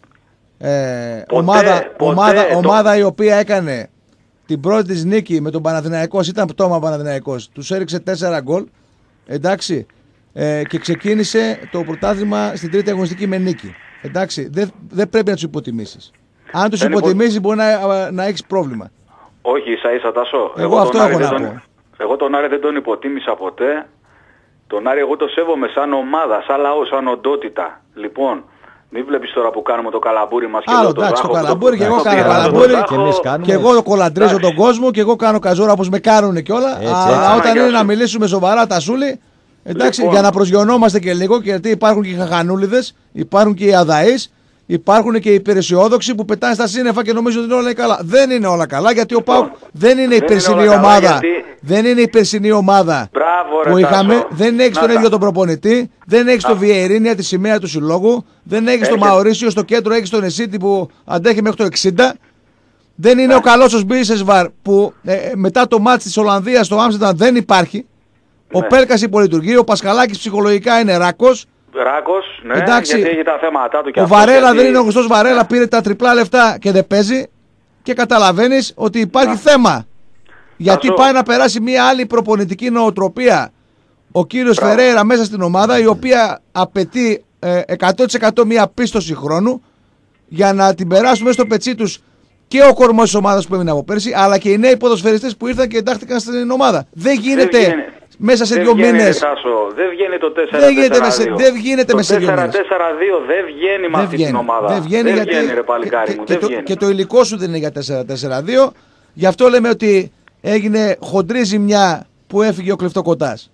ομάδα η οποία έκανε την πρώτη της νίκη με τον Παναθηναϊκός, ήταν πτώμα Παναθηναϊκός, τους έριξε 4 γκολ, εντάξει, και ξεκίνησε το πρωτάθλημα στην τρίτη αγωνιστική με νίκη. Εντάξει, δεν πρέπει να τους υποτιμήσεις. Αν τους υποτιμήσεις μπορεί να έχεις πρόβλημα. Όχι, ίσα Τάσο. Εγώ αυτό έχω να πω. Εγώ τον Άρη δεν τον υποτίμησα ποτέ. Τον Άρη εγώ το σέβομαι σαν ομάδα, σαν λαό, σαν οντότητα. Λοιπόν, μην βλέπεις τώρα που κάνουμε το καλαμπούρι μας και άλλο, εντάξει, το καλαμπούρι και εγώ κάνω καλαμπούρι και εγώ κολαντρίζω τον κόσμο και εγώ κάνω καζούρα όπως με κάνουν και όλα. Αλλά όταν είναι να μιλήσουμε σοβαρά Τασούλη, εντάξει, για να προσγειωνόμαστε και λίγο, γιατί υπάρχουν και οι χαχανούλιδες, υπάρχουν και οι αδαείς, υπάρχουν και οι υπεραισιόδοξοι που πετάνε στα σύννεφα και νομίζουν ότι είναι όλα καλά. Δεν είναι όλα καλά, γιατί ο ΠΑΟΚ δεν είναι η περσινή ομάδα. Δεν είναι η περσινή ομάδα που είχαμε. Δεν έχει τον ίδιο τον προπονητή, δεν έχει τον Βιερίνια, τη σημαία του συλλόγου, δεν έχει τον Μαωρίσιο στο κέντρο, έχει τον Εσίτη που αντέχει μέχρι το 60. Δεν είναι ο καλός ο Σμπίσεσβαρ που μετά το μάτς της Ολλανδίας στο Άμστερνταμ δεν υπάρχει. Ο Πέλκας υπολειτουργεί, ο Πασχαλάκης ψυχολογικά είναι ράκος. Ναι, εντάξει, γιατί έχει τα θέματα του και ο Βαρέλα δεν είναι ο γνωστός Βαρέλα, πήρε τα τριπλά λεφτά και δεν παίζει και καταλαβαίνεις ότι υπάρχει θέμα. Γιατί πάει να περάσει μια άλλη προπονητική νοοτροπία ο κύριος Φερέιρα μέσα στην ομάδα, η οποία απαιτεί 100% μια πίστοση χρόνου για να την περάσουν μέσα στο πετσί τους και ο κορμός της ομάδας που έμεινε από πέρσι, αλλά και οι νέοι ποδοσφαιριστές που ήρθαν και εντάχθηκαν στην ομάδα. Δεν γίνεται μέσα σε 2 μήνες. Δεν βγαίνει το 4-4-2. Δεν γίνεται μέσα σε 2 μήνες. Το 4-4-2 δεν βγαίνει με αυτή την ομάδα. Δεν βγαίνει ρε παλικάρι μου. Και το υλικό σου δεν είναι για 4-4-2. Γι' αυτό λέμε ότι έγινε χοντρή ζημιά που έφυγε ο Κλεφτοκοτάς.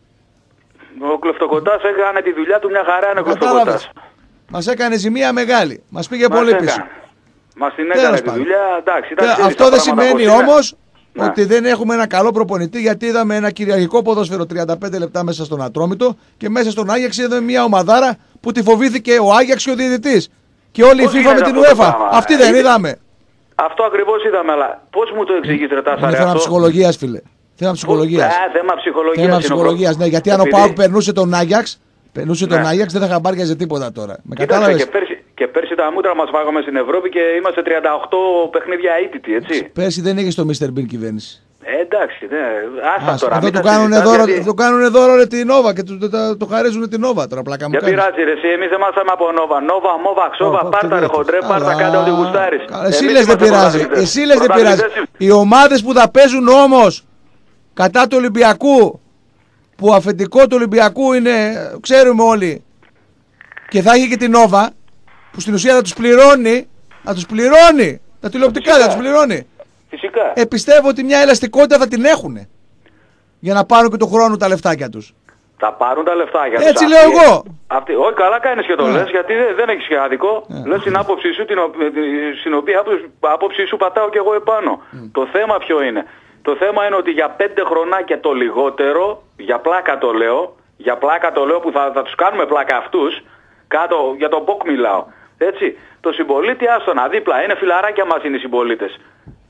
Ο Κλεφτοκοτάς έκανε τη δουλειά του μια χαρά, είναι ο Κλεφτοκοτάς. Μας έκανε ζημία μεγάλη. Μας πήγε πολύ πίσω. Μας την έκανε τη δουλειά, εντάξει. Αυτό δεν σημαίνει όμως ότι δεν έχουμε ένα καλό προπονητή, γιατί είδαμε ένα κυριαρχικό ποδόσφαιρο 35 λεπτά μέσα στον Ατρόμητο και μέσα στον Άγιαξ είδαμε μια ομαδάρα που τη φοβήθηκε ο Άγιαξ και ο διαιτητής. Και όλη η FIFA με την UEFA. Αυτή δεν είδαμε. Αυτό ακριβώς είδαμε, αλλά πώς μου το εξηγείς ρε Τάσαρε? Είναι θέμα ψυχολογίας, φίλε. Θέμα ψυχολογίας. Θέμα ψυχολογίας, ναι, γιατί αν ο ΠΑΟΚ περνούσε τον Άγιαξ, δεν θα χαμπάριαζε τίποτα τώρα. Με κατάλαβες? Και πέρσι τα μούτρα μας φάγαμε στην Ευρώπη και είμαστε 38 παιχνίδια αίτητοι, έτσι. Πέρσι δεν είχε στο Mr. Bean κυβέρνηση. Εντάξει, ναι. Άστα τώρα. Εδώ του κάνουν δώρο ρε την Νόβα και το χαρίζουν την Νόβα τώρα. Πλάκα μου κάνεις. Δεν πειράζει ρε εσύ, εμείς δεν μάθαμε από Νόβα. Νόβα, Μόβα, Ξόβα, πάρτα ρε χοντρέ, πάρτα κάτω ό,τι γουστάρεις. Εσύ λες δεν πειράζει. Εσύ λες δεν πειράζει. Οι ομάδες που θα παίζουν όμως κατά του Ολυμπιακού, που αφεντικό του Ολυμπιακού είναι, ξέρουμε όλοι, και θα έχει και την Νόβα, που στην ουσία θα τους πληρώνει, τα τηλεοπτικά θα τους πληρώνει. Φυσικά. Πιστεύω ότι μια ελαστικότητα θα την έχουν για να πάρουν και το χρόνο τα λεφτάκια τους. Θα πάρουν τα λεφτάκια τους. Έτσι λέω εγώ. Όχι, καλά κάνεις και το λες, γιατί δεν έχεις και άδικο. Λες την άποψή σου, στην οποία άποψή σου πατάω και εγώ επάνω. Το θέμα ποιο είναι? Το θέμα είναι ότι για 5 χρονάκια το λιγότερο, για πλάκα το λέω που θα τους κάνουμε πλάκα αυτούς, κάτω για τον Μποκ μιλάω. Έτσι, το συμπολίτη άστονα δίπλα, είναι φιλαράκια μας είναι οι συμπολίτες.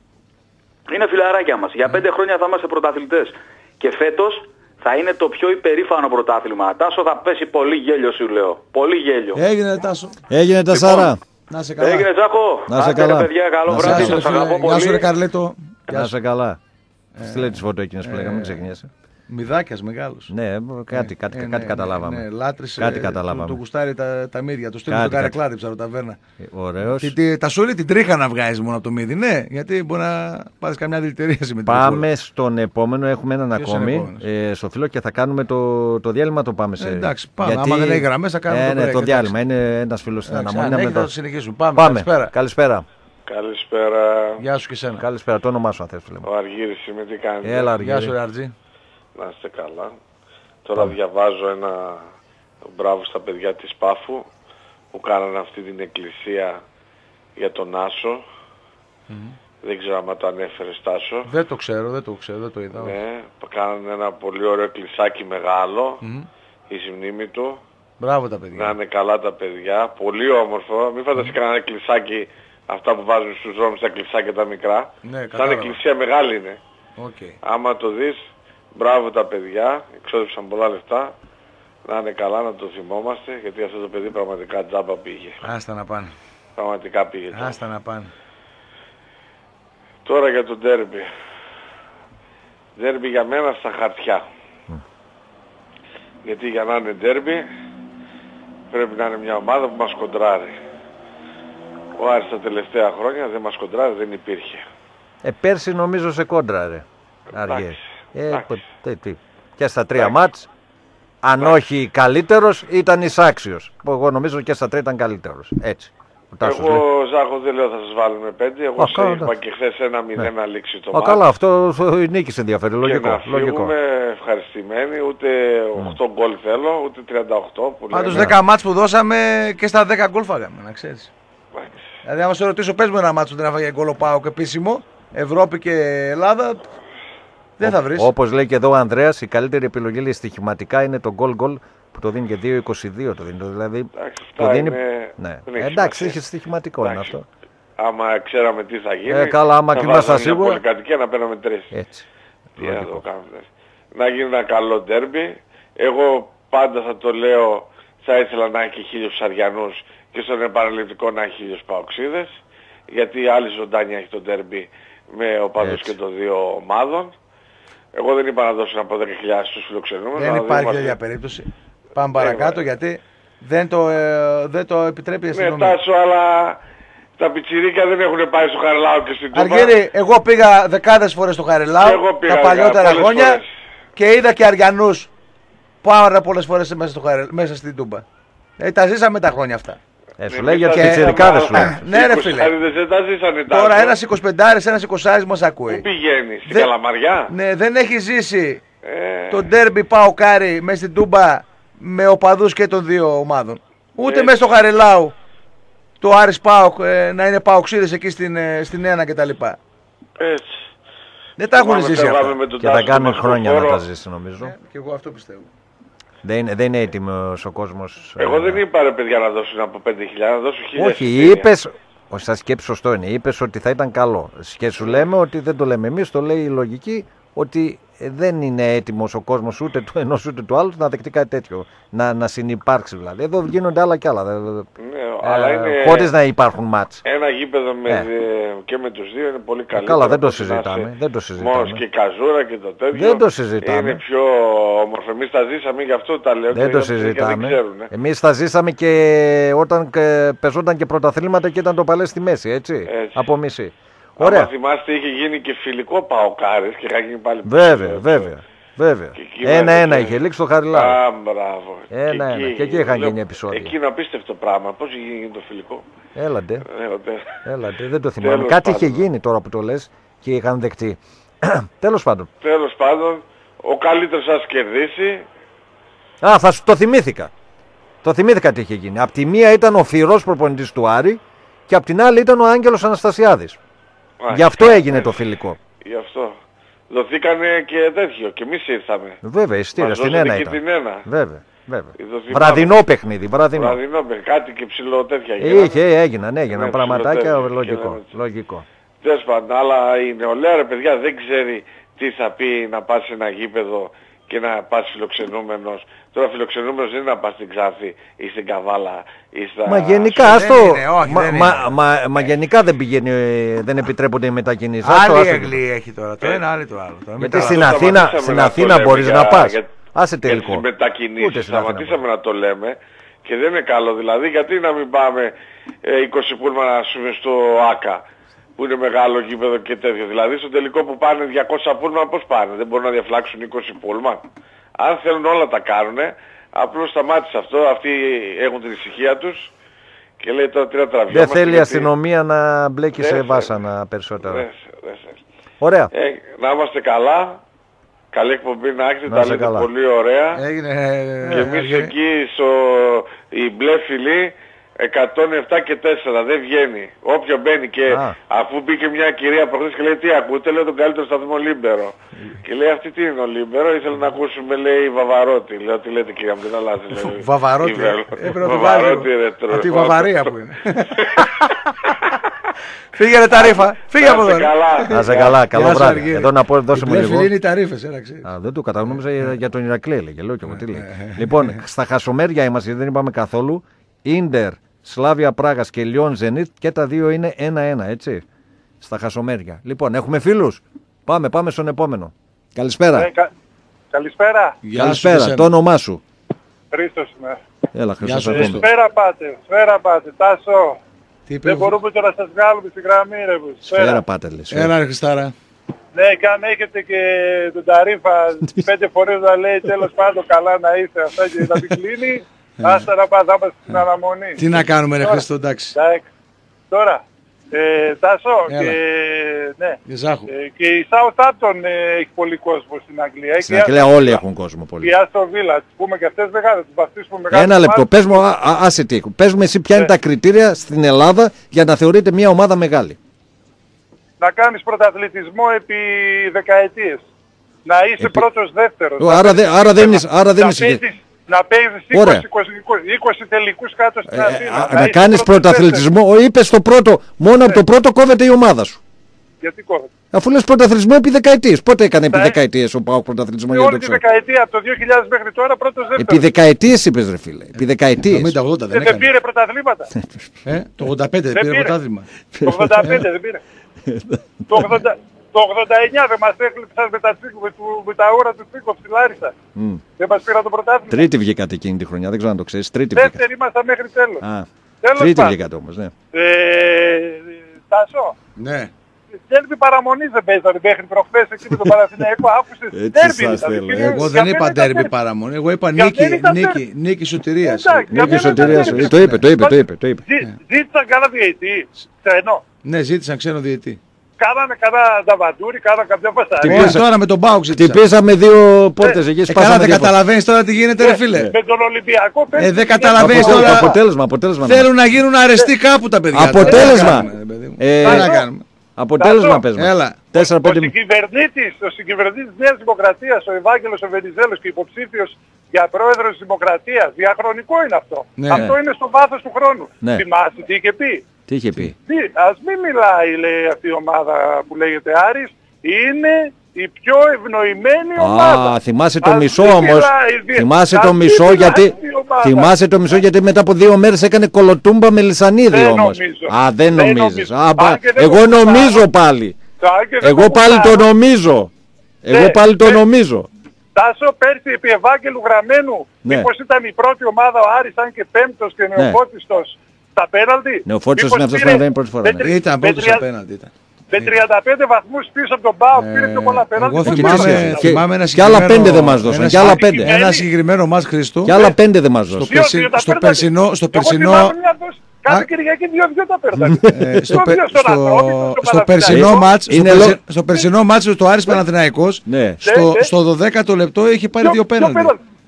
Είναι φιλαράκια μας. Για 5 χρόνια θα είμαστε πρωταθλητές. Και φέτος θα είναι το πιο υπερήφανο πρωτάθλημα. Τάσο, θα πέσει πολύ γέλιο σου λέω. Πολύ γέλιο. Έγινε Τάσο. Έγινε Τασάρα. Να σε καλά. Έγινε Ζάχο. Να σε καλά. Παιδιά, καλό βράδυ. Σας αγαπώ πολύ. Γεια σου ρε Καρλέτο. Να σε καλά. Στείλε τις φωτό εκείνες που λέγαμε, μην ξεχνιέσαι. Μηδάκιας μεγάλος. Ναι, κάτι καταλάβαμε. Ναι, λάτρησε. Κάτι καταλάβαμε. Του γουστάρει τα μύδια. Το στέλνει στο καρεκλάδι ψαροταβέρνα. Ωραίος. Τα σούλη την τρίχα να βγάζεις μόνο από το μύδι, ναι. Γιατί μπορεί να πάρεις καμιά δηλητηρίαση με την Πάμε στον επόμενο, έχουμε έναν ακόμη στο φίλο και θα κάνουμε το διάλειμμα, το πάμε σε. Εντάξει, πάμε. Άμα δεν έχει γραμμές θα κάνουμε το break. Το διάλειμμα είναι ένας φίλος στην αναμονή. Θα το συνεχίσουμε. Πάμε. Καλησπέρα. Καλησπέρα. Γεια σου και σένα. Καλησπέρα, το όνομά σου αν θες. Ο Αργύρης είμαι, τι κάνετε? Έλα Αργύρη. Γεια σου ρε Αργή. Να είστε καλά. Τώρα διαβάζω ένα μπράβο στα παιδιά της Πάφου που κάνανε αυτή την εκκλησία για τον Άσο. Δεν ξέρω αν το ανέφερε Στάσο. Δεν το ξέρω, δεν το είδα. Ναι, κάνανε ένα πολύ ωραίο εκκλησάκι μεγάλο, εις μνήμη του. Μπράβο τα παιδιά. Να είναι καλά τα παιδιά, πολύ όμορφο. Μην φανταστείς κανένα εκκλησάκι, αυτά που βάζουν στους δρόμους τα εκκλησάκια τα μικρά. Ναι, σαν εκκλησία μεγάλη είναι. Okay. Άμα το δεις, μπράβο τα παιδιά, εξόδεψαν πολλά λεφτά. Να είναι καλά, να το θυμόμαστε, γιατί αυτό το παιδί πραγματικά τζάμπα πήγε. Άστα να πάνε. Πραγματικά πήγε. Άστα να πάνε. Τώρα για το ντέρμπι. Ντέρμπι για μένα στα χαρτιά. Γιατί για να είναι ντέρμπι πρέπει να είναι μια ομάδα που μας κοντράρει. Ο Άρης τα τελευταία χρόνια δεν μας κοντράρει, δεν υπήρχε. Πέρσι νομίζω σε κόντραρε. Αργές. Και στα 3 μάτς, αν όχι καλύτερος, ήταν εισάξιος. Εγώ νομίζω και στα 3 ήταν καλύτερος. Έτσι. Εγώ Ζάχο δεν λέω θα σας βάλουμε 5. Εγώ σας είπα και χθες 1-0 λήξει το μάτς. Καλά, αυτό η νίκη σε ενδιαφέρει. Λογικό. Και να φύγουμε ευχαριστημένοι. Ούτε 8 γκολ θέλω, ούτε 38. Πάντως 10 μάτς που δώσαμε και στα 10 γκολ φάγαμε, να ξέρεις. Δηλαδή άμα σε ρωτήσω πες μου ένα μάτσο που δεν έφαγε γκολ ο ΠΑΟΚ επίσημο, Ευρώπη και Ελλάδα, δεν θα βρεις. Όπως λέει και εδώ ο Ανδρέας, η καλύτερη επιλογή λέει στοιχηματικά είναι το γκολ που το δίνει και 2-22 το δίνει. Δηλαδή το δίνει. Ναι. Εντάξει, έχει στοιχηματικό είναι αυτό. Άμα ξέραμε τι θα γίνει, καλά, άμα κοιμάσαι σίγουρα. Να πολυκατοικία να παίρνουμε 3. Έτσι. Τι να το κάνουμε. Να γίνει ένα καλό ντέρμπι. Εγώ πάντα θα το λέω, θα ήθελα να έχει 1000 Ψαριανούς και στον επαναληπτικό να έχει 1000 Παοξίδες. Γιατί άλλη ζωντάνια έχει το ντέρμπι με οπαδούς και των δύο ομάδων. Εγώ δεν είπα να δώσω από 10.000 στους φιλοξενούμενους. Δεν υπάρχει τέτοια περίπτωση. Πάμε παρακάτω γιατί δεν το επιτρέπει η αστυνομία. Ναι, Τάσο, αλλά τα πιτσιρίκια δεν έχουν πάει στο Χαριλάου και στην Τούμπα. Αργύρι, εγώ πήγα δεκάδες φορές στο Χαριλάου τα παλιότερα χρόνια και είδα και Αριανούς πάρα πολλές φορές μέσα στην Τούμπα. Τα ζήσαμε τα χρόνια αυτά. Σου λέει για πιτσιρικάδες σου λέει. Ναι ρε φίλε. Τώρα ένας 25άρης, ένας 20άρης μας ακούει. Πού πηγαίνει, στην Καλαμαριά? Ναι, δεν έχει ζήσει το ντέρμπι Πάο-Κάρι μέσα στην Τούμπα με οπαδούς και των δύο ομάδων. Ούτε μέσα στο Χαριλάου το Άρης Πάοκ να είναι Παοξίδες εκεί στην Ένα κτλ. Έτσι. Δεν τα έχουν ζήσει αυτά. Και θα κάνουν χρόνια να τα ζήσει νομίζω. Και εγώ αυτό πιστεύω. Δεν είναι έτοιμος ο κόσμος. Εγώ δεν είπα ρε παιδιά να δώσουν από 5.000, να δώσουν 1.000. Όχι, είπες, στα σκέψη σωστό είναι, είπες ότι θα ήταν καλό. Και σου λέμε ότι δεν το λέμε εμείς, το λέει η λογική, ότι δεν είναι έτοιμος ο κόσμος ούτε του ενός ούτε του άλλου να δεχτεί κάτι τέτοιο. Να συνυπάρξει δηλαδή. Εδώ γίνονται άλλα κι άλλα. Αλλά είναι χωρίς να υπάρχουν μάτς. Ένα γήπεδο και με τους δύο είναι πολύ καλύτερο. Καλά, δεν το συζητάμε. Μόνος και καζούρα και το τέτοιο. Δεν το συζητάμε. Είναι πιο όμορφο. Εμείς τα ζήσαμε, γι' αυτό τα λέω. Δεν το συζητάμε. Εμείς τα ζήσαμε και όταν πεζόταν και πρωταθλήματα και ήταν το παλέ στη μέση, έτσι. Από μισή. Ωραία. Αν θυμάστε είχε γίνει και φιλικό Παοκάρης και είχα γίνει πάλι. Βέβαια. 1-1 είχε λήξει το Χαριλάου. Α, μπράβο. 1-1. Και εκεί είχαν γίνει επεισόδια. Εκεί είναι απίστευτο πράγμα. Πώς είχε γίνει το φιλικό. Έλαντε. Δεν το θυμάμαι. Κάτι είχε γίνει τώρα που το λες και είχαν δεκτεί. Τέλος πάντων. Ο καλύτερος σας κερδίσει. Το θυμήθηκα. Το θυμήθηκα τι είχε γίνει. Απ' τη μία ήταν ο Φυρός προπονητής του Άρη και απ' την άλλη ήταν ο Άγγελος Αναστασιάδης. Γι' αυτό έγινε το φιλικό. Γι' αυτό. Δοθήκανε και τέτοιο. Και εμείς ήρθαμε. Βέβαια, ειστήρια στην Ένα ήταν. Την Ένα. Βέβαια. Βραδινό παιχνίδι. Βραδινό παιχνίδι. Κάτι και ψηλό τέτοια. Έγιναν πραγματάκια. Λογικό. Τέλος πάντων, αλλά η νεολαία ρε παιδιά δεν ξέρει τι θα πει να πας σε ένα γήπεδο και να πας φιλοξενούμενος. Τώρα φιλοξενούμενος δεν είναι να πας στην Ξάφη ή στην Καβάλα ή στα... Μα γενικά γενικά δεν επιτρέπονται οι μετακινήσεις. Άλλη Αγγλία έχει τώρα, το ένα άλλο το άλλο. Γιατί στην Αθήνα μπορείς να πας. Άσε τελικό. Στις μετακινήσεις σταματήσαμε να το λέμε και δεν είναι καλό δηλαδή. Γιατί να μην πάμε 20 πούλμα να πούμε στο ΆΚΑ που είναι μεγάλο γήπεδο και τέτοιο. Δηλαδή στο τελικό που πάνε 200 πούλμα πώς πάνε. Δεν μπορούν να διαφλάξουν 20 πούλμα. Αν θέλουν όλα τα κάνουνε. Απλώς σταμάτησε αυτό. Αυτοί έχουν την ησυχία τους. Και λέει τώρα τι να τραβιόμαστε. Δεν θέλει η αστυνομία να μπλέκει σε βάσανα περισσότερο. Ωραία. Να είμαστε καλά. Καλή εκπομπή να έχετε. Τα λέτε πολύ ωραία. Και εμείς εκεί η μπλε φυλή 107 και 4 δεν βγαίνει. Όποιο μπαίνει και αφού μπήκε μια κυρία προχθές και λέει τι ακούτε, λέει τον καλύτερο σταθμό Λίμπερο. Και λέει αυτή τι είναι ο Λίμπερο, ήθελε να ακούσουμε λέει Βαβαρότη. Λέω τι λέτε κυρία μου, δεν αλλάζει. Βαβαρότη, από τη Βαβαρία που είναι. Φύγε ρε Ταρίφα, φύγε από εδώ. Να σε καλά, καλό βράδυ. Εδώ να δώσουμε λίγο. Είναι οι ταρίφες, ξέρεις. Δεν το καταγνώμιζα για τον Ηρακλή έλεγε, λέω και εγώ τι λέει. Λοιπόν, στα χασομέρια είμαστε, δεν είπαμε καθόλου. Ίντερ, Σλάβια Πράγας και Λιόν Ζενίτ και τα δύο είναι 1-1, έτσι. Στα χασομέρια. Λοιπόν, έχουμε φίλους. Πάμε στον επόμενο. Καλησπέρα. Καλησπέρα. Καλησπέρα. Το όνομά σου. Χρήστος είμαι. Έλα, Χρήστος. Σφαίρα πάτε. Τάσο. Δεν μπορούμε τώρα να σας βγάλουμε στη γραμμή ρε. Σφαίρα πάτε λες. Έλα ρε Χριστάρα. Ναι, καν έχετε και τον Ταρίφα 5 φορές να λέει τέλος πάντων καλά να είστε αυτά και να μην κλείνει. Άστα να πάμε στην αναμονή. Τι να κάνουμε ρε Χριστό, εντάξει. Τώρα, Τάσο και η Southampton έχει πολύ κόσμο στην Αγγλία. Στην Αγγλία όλοι έχουν κόσμο πολύ. Η Aston Villa, πούμε και αυτές μεγάλες, τις βαφτίσουμε μεγάλες. Ένα λεπτό, πες μου, άσε τι. Πες μου εσύ ποια είναι τα κριτήρια στην Ελλάδα για να θεωρείται μια ομάδα μεγάλη. Να κάνεις πρωταθλητισμό επί δεκαετίες. Να είσαι πρώτος δεύτερος. Άρα δεν είσαι. Να παίζεις 20 τελικούς κάτω στην Αθήνα. Να κάνεις πρωταθλητισμό. Είπες το πρώτο. Μόνο από το πρώτο κόβεται η ομάδα σου. Γιατί κόβεται? Αφού λες πρωταθλητισμό επί δεκαετίες. Πότε έκανε επί δεκαετίες ο ΠΑΟΚ πρωταθλητισμό? Όλη τη δεκαετία, από το 2000 μέχρι τώρα πρώτος δεύτερος. Επί δεκαετίες είπες ρε φίλε. Επί δεκαετίες. Δεν πήρε πρωταθλήματα. Το 85 δεν πήρε πρωτάθλημα. Το 85 δεν πήρε. Το 89 δεν μας έκλειψαν με τα ώρα του Τσίκο στη Λάρισα. Δεν μας πήραν το πρωτάθλημα. Τρίτη βγήκατε εκείνη τη χρονιά, δεν ξέρω αν το ξέρεις. Δεύτερη ήμασταν μέχρι τέλος. Τρίτη βγήκατε όμως, ναι. Τάσο. Ναι. Ντέρμπι παραμονής δεν παίζανε μέχρι προχθές εκεί με τον Παναθηναϊκό. Άκουσες ντέρμπι. Εγώ δεν είπα ντέρμπι παραμονή, εγώ είπα νίκη σωτηρίας. Νίκη σωτηρίας, το είπε. Ζήτησαν κανένα διαιτή, ξένο. Ναι, ζήτησαν ξένο διαιτή. Κάνανε κανένα νταβαντούρι, κάνανε κάποια φασαρία. Τώρα με τον Μπάουκ ζήτησαν. Τυπήσαμε 2 πόρτες εκεί, σπάσαμε. Δεν καταλαβαίνεις τώρα τι γίνεται ρε φίλε. Με τον Ολυμπιακό παίζει. Δεν καταλαβαίνεις τώρα. Αποτέλεσμα. Θέλουν να γίνουν αρεστοί κάπου τα παιδιά. Αποτέλεσμα. Αποτέλεσμα παίζουμε. Έλα. Ο συγκυβερνήτης της Νέας Δημοκρατίας, ο Ευάγγελος ο Βενιζέλος και υποψήφιος για πρόεδρος της Δημοκρατίας, διαχρονικό είναι αυτό. Ναι. Αυτό είναι στο βάθος του χρόνου. Ναι. Θυμάσαι τι είχε πει. Τι είχε πει. Ας μην μιλάει, λέει αυτή η ομάδα που λέγεται Άρης, είναι η πιο ευνοημένη ομάδα. Θυμάσαι το μισό όμως. Θυμάσαι το μισό γιατί μετά από 2 μέρες έκανε κολοτούμπα με Λυσανίδη όμως. Δεν νομίζεις. Εγώ νομίζω πάλι. Εγώ πάλι το νομίζω. Τάσο, πέρσι επί Ευάγγελου Γραμμένου, μήπως ήταν η πρώτη ομάδα ο Άρης, αν και πέμπτος και νεοφώτιστος στα πέναλτι. Νεοφώτιστος είναι αυτός που δεν είναι πρώτη φορά. Ήταν πρώτος στα πέναλτι. Με 35 βαθμούς πίσω από τον ΠΑΟΚ πήρε πιο πολλά πέναλτι. Εγώ θυμάμαι ένα συγκεκριμένο. Κι άλλα 5 δεν μας δώσαν. Ένα συγκεκριμένο μας, Χρήστο. Κι άλλα 5 δεν μας δώσαν. Στο περσινό. Κάθε Κυριακή 2-2 τα παίρνανε. Στο περσινό μάτς του Άρης Παναθηναϊκός, στο 12ο λεπτό είχε πάρει 2 πέναλτι.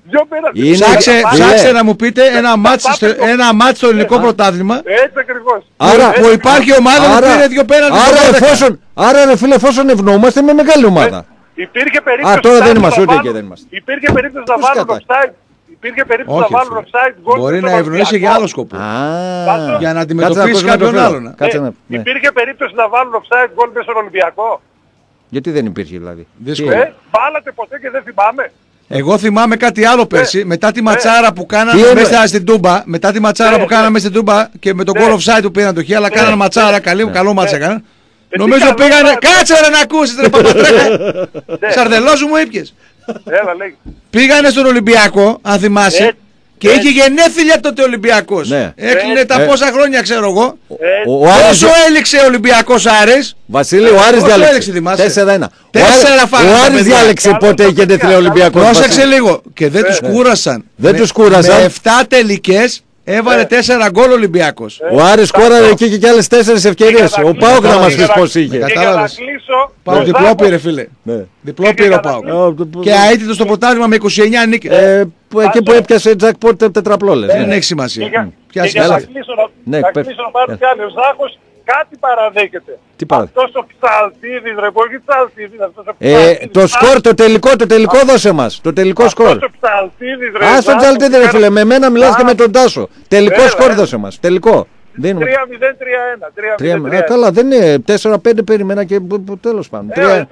Ψάξε να μου πείτε ένα μάτς στο ελληνικό πρωτάθλημα. Έτσι ακριβώς. Που υπάρχει ομάδα που πήρε 2 πέναλτι. Άρα ρε φίλε, εφόσον ευνοούμαστε με μεγάλη ομάδα. Υπήρχε περίπτωση. Τώρα δεν είμαστε ούτε και δεν είμαστε. Υπήρχε περίπτωση να βάλουν offside. Υπήρχε περίπτωση να βάλουν offside γκολ. Μπορεί να ευνοήσει για άλλο σκοπό. Για να αντιμετωπίσει κάποιον άλλον. Υπήρχε περίπτωση να βάλουν offside γκολ μέσα στον Ολυμπιακό. Γιατί δεν υπήρχε δηλαδή. Βάλατε ποτέ και δεν θυμάμαι. Εγώ θυμάμαι κάτι άλλο πέρσι, μετά τη ματσάρα που κάναμε μέσα στην Τούμπα, στην Τούμπα και με τον goal offside που πήραν το χ, αλλά κάνανε ματσάρα, καλό μάτσα έκαναν. Νομίζω πήγανε, κάτσε ρε να ακούσεις ρε Παπατρέκα, Σαρδελός μου ήπιες. Πήγανε στον Ολυμπιακό, αν θυμάσαι, και είχε γενέθλια τότε ο Ολυμπιακός. Έκλεινε τα πόσα χρόνια ξέρω εγώ. Πόσο έληξε ο Ολυμπιακός Άρης. Βασίλη, ο Άρης διάλεξε. 4-1. Ο Άρης διάλεξε πότε είχε γενέθλια ο Ολυμπιακός. Πρόσεξε λίγο. Και δεν τους κούρασαν. Με 7 τελικές έβαλε 4 γκολ Ολυμπιακός. Ο Άρης σκόραρε εκεί και άλλες 4 ευκαιρίες. Ο ΠΑΟΚ να μας πεις πώς είχε. Κατάλαβες. Πάω διπλό πήρε φίλε. Διπλό πήρε ο ΠΑΟΚ. Και αίτητο στο πρωτάθλημα με 29 νίκες. Εκεί που έπιασε jackpot τετραπλόλες. Δεν έχει σημασία. Και για να κλείσω να πάρει κι άλλο. Ο Ζάχος κάτι παραδέχεται. Αυτός ο Ψαλτίδης ρε, όχι Ψαλτίδης. Το σκορ, το τελικό δώσε μας. Το τελικό σκορ. Αυτός ο Ψαλτίδης ρε. Ας τον Ψαλτίδη ρε φίλε, με μένα μιλάς και με τον Τάσο. Τελικό σκορ δώσε μας. Τελικό. 3-0-3-1. Καλά, δεν είναι. 4-5 περιμένα και τέλος πάντων.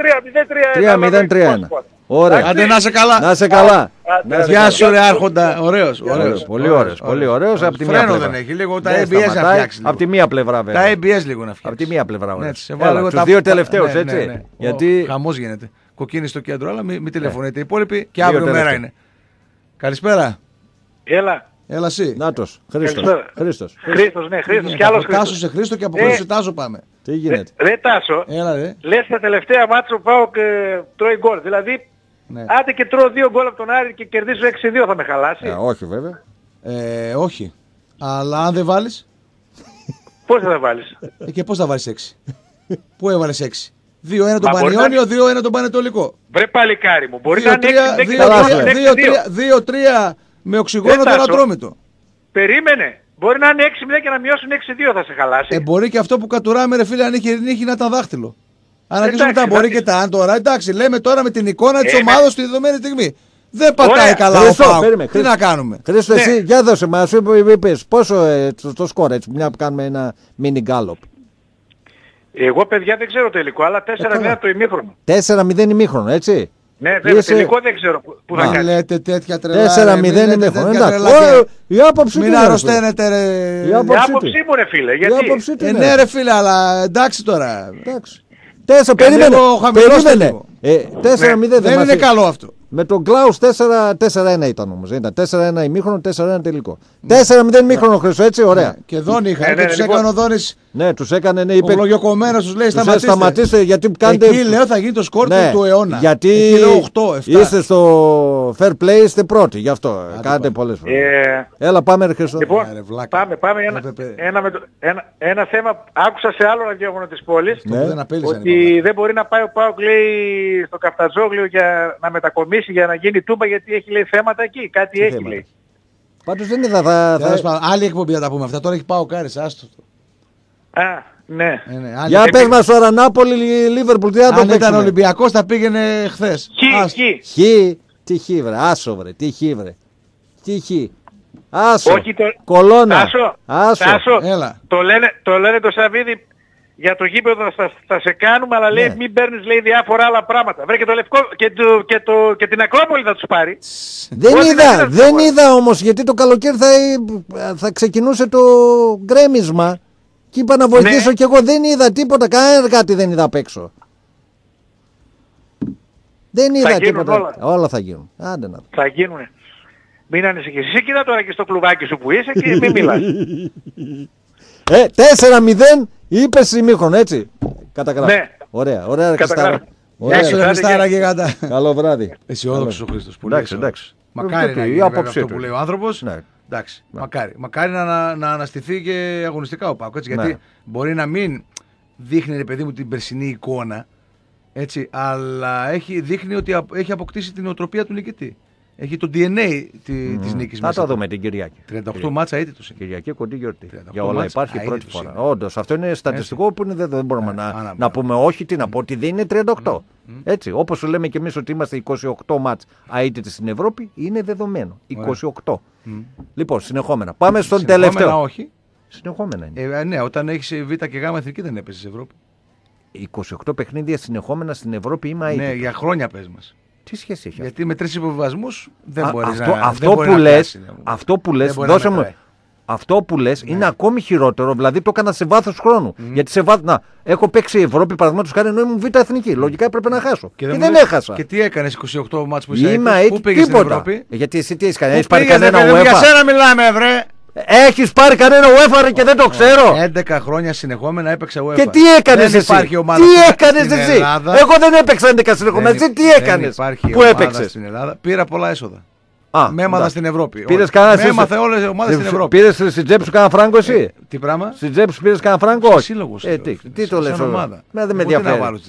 3-0-3-1. Ωραία. Άντε να σε καλά. Να σε καλά. Γεια σου ρε Άρχοντα. Ωραίος. Πολύ ωραίος. Φρένο δεν έχει. Λίγο τα ABS να φτιάξει. Από τη μία πλευρά βέβαια. Τα ABS λίγο να φτιάξει. Από τη μία πλευρά. Τους 2 τελευταίους έτσι. Γιατί χαμός γίνεται. Κοκκίνη στο κέντρο, αλλά μην τηλεφωνείτε. Οι υπόλοιποι και αύριο μέρα είναι. Καλησπέρα. Έλα εσύ. Νάτος. Χρήστος. Ναι, Χρήστος και άλλος Χρήστος. Τάσο σε Χρήστο και από Χρήστο σε Τάσο πάμε. Τι γίνεται. Ρε Τάσο, λες τα τελευταία μάτσα που πάω και τρώει γκολ. Δηλαδή, άντε και τρώω 2 γκολ από τον Άρη και κερδίζω 6-2 θα με χαλάσει. Όχι βέβαια. Όχι. Αλλά αν δεν βάλεις. Πώς θα βάλεις. Και πώς θα βάλεις 6. Πού έβαλες 6. 2-1 τον Πανιόνιο, 2-1 τον Πανετολικό. Βρε παλικάρι μου, μπορεί να είναι 2-3 με οξυγόνο τον Ατρόμητο. Περίμενε. Μπορεί να είναι 6-0 και να μειώσουν 6-2 θα σε χαλάσει. Μπορεί και αυτό που κατουράμε ρε φίλε αν είχε να τα δάχτυλο. Αν αρχίσουμε τα μπορεί και τα αν τώρα. Εντάξει, λέμε τώρα με την εικόνα της ομάδας στη δεδομένη στιγμή. Δεν πατάει καλά ο ΠΑΟΚ. Τι να κάνουμε. Χρήστο, εσύ για δώσε μας, είπες πόσο το σκορ έτσι, μια που κάνουμε ένα mini γκάλοπ. Εγώ παιδιά δεν ξέρω τελικό, αλλά 4-0 το ημίχρονο. 4-0 ημίχρονο, έτσι. Ναι, βέβαια, τελικό δεν ξέρω πού θα κάνει. Λέτε τέτοια τρελά. 4-0 ημίχρονο. Η άποψη μην αρρωσταίνετε ρε. Η άποψή μου ρε φίλε. Γιατί. Ναι ρε φίλε, αλλά εντάξει τώρα. Περίμενε. 4-0 δεν είναι καλό αυτό. Με τον Κλάους 4-1 ήταν όμως. Ήταν 4-1 ημίχρονο, 4-1 τελικό. 4-0 ημίχρονο, Χρήστο, έτσι, ωραία. Και Δόνη είχα. Και τους έκανε ο Δόνης. Ναι, τους έκανε, ναι, είπε. Ο Λογιοκομμένος τους λέει σταματήστε. Γιατί κάνετε. Εκεί λέω θα γίνει το σκορ του αιώνα. Γιατί είστε στο fair play, είστε πρώτοι. Γι' αυτό. Κάνετε πολλές φορές. Έλα, πάμε, Χρήστο. Λοιπόν, πάμε. Ένα θέμα. Άκουσα σε άλλο ραδιόφωνο της πόλης ότι δεν μπορεί να πάει ο ΠΑΟΚ, λέει, στο Καφτατζόγλιο για να μετακομίσει, για να γίνει Τούμπα, γιατί έχει, λέει, θέματα εκεί. Κάτι έχει, λέει. Πάντως δεν είδα. Άλλη εκπομπή θα τα πούμε αυτά. Τώρα έχει πάω Κάρις, άστο. Ναι. Για πες μας τώρα, Νάπολη, Λίβερπουλ, τι θα το παίξουμε. Αν ήταν Ολυμπιακός θα πήγαινε χθες. Χ. Τι χ, βρε. Άσο, βρε. Τι χ, βρε. Τι χ. Άσο. Κολώνα. Άσο. Έλα. Το λένε το Σαββίδι. Για το γήπεδο θα σε κάνουμε, αλλά λέει μην παίρνεις, λέει, διάφορα άλλα πράγματα. Βρε, και το Λευκό και την Ακρόπολη θα τους πάρει. Δεν είδα όμως, γιατί το καλοκαίρι θα ξεκινούσε το γκρέμισμα και είπα να βοηθήσω κι εγώ. Δεν είδα τίποτα, κάτι δεν είδα απ' έξω. Δεν είδα τίποτα. Όλα θα γίνουν. Άντε να. Θα γίνουν. Μην ανησυχείς. Εσύ κοίτα τώρα και στο κλουβάκι σου που είσαι και μην μιλάς. 4-0 είπες ημίχρονο, έτσι. Καταγράφω. Ναι. Ωραία Χριστάρα. Γεια σου, Χριστάρα και κατά. Καλό βράδυ. Αισιόδοξος ο Χρήστος. Εντάξει. Μακάρι να γίνει αυτό που λέει ο άνθρωπος. Εντάξει. Μακάρι να αναστηθεί και αγωνιστικά ο ΠΑΟΚ. Γιατί μπορεί να μην δείχνει, ρε παιδί μου, την περσινή εικόνα. Έτσι, αλλά δείχνει ότι έχει αποκτήσει την οτροπία του νικητή. Έχει το DNA της νίκης μέσα. Θα το δούμε την Κυριακή. 38 μάτσα αίτητος. Κυριακή κοντή γιορτή. Για όλα υπάρχει πρώτη φορά. Όντως, αυτό είναι στατιστικό που δεν μπορούμε να πούμε όχι, τι να πω, ότι δεν είναι 38. Έτσι, όπως σου λέμε και εμείς ότι είμαστε 28 μάτς αίτητες στην Ευρώπη, είναι δεδομένο. 28. Λοιπόν, συνεχόμενα. Πάμε στον τελευταίο. Συνεχόμενα όχι. Συνεχόμενα είναι. Ναι, όταν έχεις Β και Γ εθνική δεν έπαιζες Ευρώπη. 28 παιχνίδια συνεχόμενα στην Ευρώπη είμαι αίτητος. Ναι, για χρόνια πες μας. Τι σχέση έχει? Γιατί με 3 υποβιβασμούς δεν μπορείς αυτό που λες, δώσε μου. Αυτό που λες είναι ακόμη χειρότερο, δηλαδή το έκανα σε βάθος χρόνου. Γιατί σε βάθος. Να, έχω παίξει Ευρώπη, παραδείγματος χάρη, ενώ ήμουν Β' εθνική. Λογικά έπρεπε να χάσω. Και δεν έχασα. Και τι έκανες 28 μάτς που είσαι? Πού πήγες στην Ευρώπη? Γιατί εσύ τι έχεις κάνει? Έχεις πάρει κανένα UEFA? Για σένα μιλάμε, βρε! Έχεις πάρει κανένα UEFA και δεν το ξέρω. 11 χρόνια συνεχόμενα έπαιξα UEFA. Και τι έκανες εσύ? Εγώ δεν έπαιξα 11 συνεχόμενα. Εσύ τι έκανες που έπαιξες? Στην Ελλάδα πήρα πολλά έσοδα. Με έμαθα στην Ευρώπη. Με έμαθε όλες οι ομάδες στην Ευρώπη. Πήρες στην τσέπη σου κανένα φράγκο εσύ? Τι πράγμα? Στην τσέπη σου πήρες κανένα φράγκο? Όχι. Τι το λες? Δεν με ενδιαφέρει.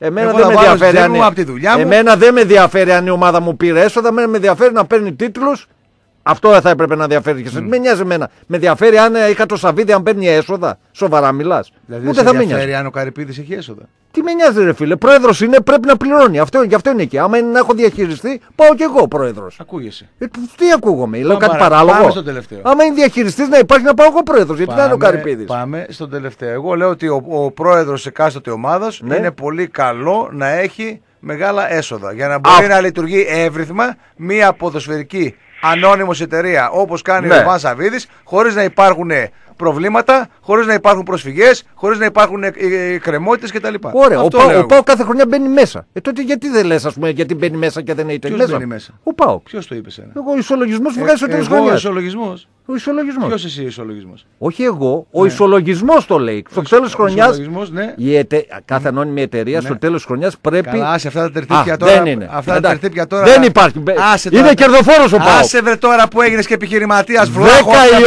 Εμένα δεν με ενδιαφέρει αν η ομάδα μου πήρε έσοδα. Εμένα με ενδιαφέρει να παίρνει τίτλους. Αυτό θα έπρεπε να ενδιαφέρει και με νοιάζει εμένα. Με ενδιαφέρει αν είχα το Σαββίδι, αν παίρνει έσοδα. Σοβαρά μιλάς? Δηλαδή δεν με ενδιαφέρει αν ο Καρυπίδης έχει έσοδα. Τι με νοιάζει, ρε φίλε? Πρόεδρος είναι, πρέπει να πληρώνει. Γι' αυτό είναι εκεί. Άμα είναι να έχω διαχειριστεί, πάω κι εγώ πρόεδρος. Ακούγεσαι. Τι ακούγομαι? Λέω κάτι παράλογο? Πάμε στο τελευταίο. Άμα είναι διαχειριστής να υπάρχει, να πάω εγώ πρόεδρος. Γιατί να είναι ο Καρυπίδης? Πάμε στον τελευταίο. Εγώ λέω ότι ο πρόεδρος εκάστοτε ομάδας είναι πολύ καλό να έχει μεγάλα έσοδα για να μπορεί να λειτουργεί εύρυθμα μια ποδοσφαιρική ανώνυμος εταιρεία όπως κάνει ο Βαν Σαββίδης, χωρίς να υπάρχουν προβλήματα, χωρίς να υπάρχουν προσφυγές, χωρίς να υπάρχουν κρεμότητες κτλ. Ωραία, ο ΠΑΟΚ κάθε χρονιά μπαίνει μέσα. Τότε γιατί δεν λες, ας πούμε, γιατί μπαίνει μέσα και δεν έχει μέσα? Ο ΠΑΟΚ. Ποιος το είπε εσένα? Εγώ, ο ισολογισμός που βγάζει στο τέλος χρονιάς. Ο ισολογισμός. Ο ισολογισμός. Ποιος εσύ ο ισολογισμός? Όχι εγώ, ο ισολογισμός το λέει. Στο τέλος της χρονιάς, κάθε ανώνυμη εταιρεία στο τέλος της χρονιάς πρέπει. Καλά, σε αυτά τα τερτύπια τώρα. Αυτά τα τερτύπια τώρα. Δεν υπάρχει. Είναι κερδοφόρος ο ΠΑΟΚ. Άσε βρε τώρα που έγινες και επιχειρηματίας βλάχος. 10 η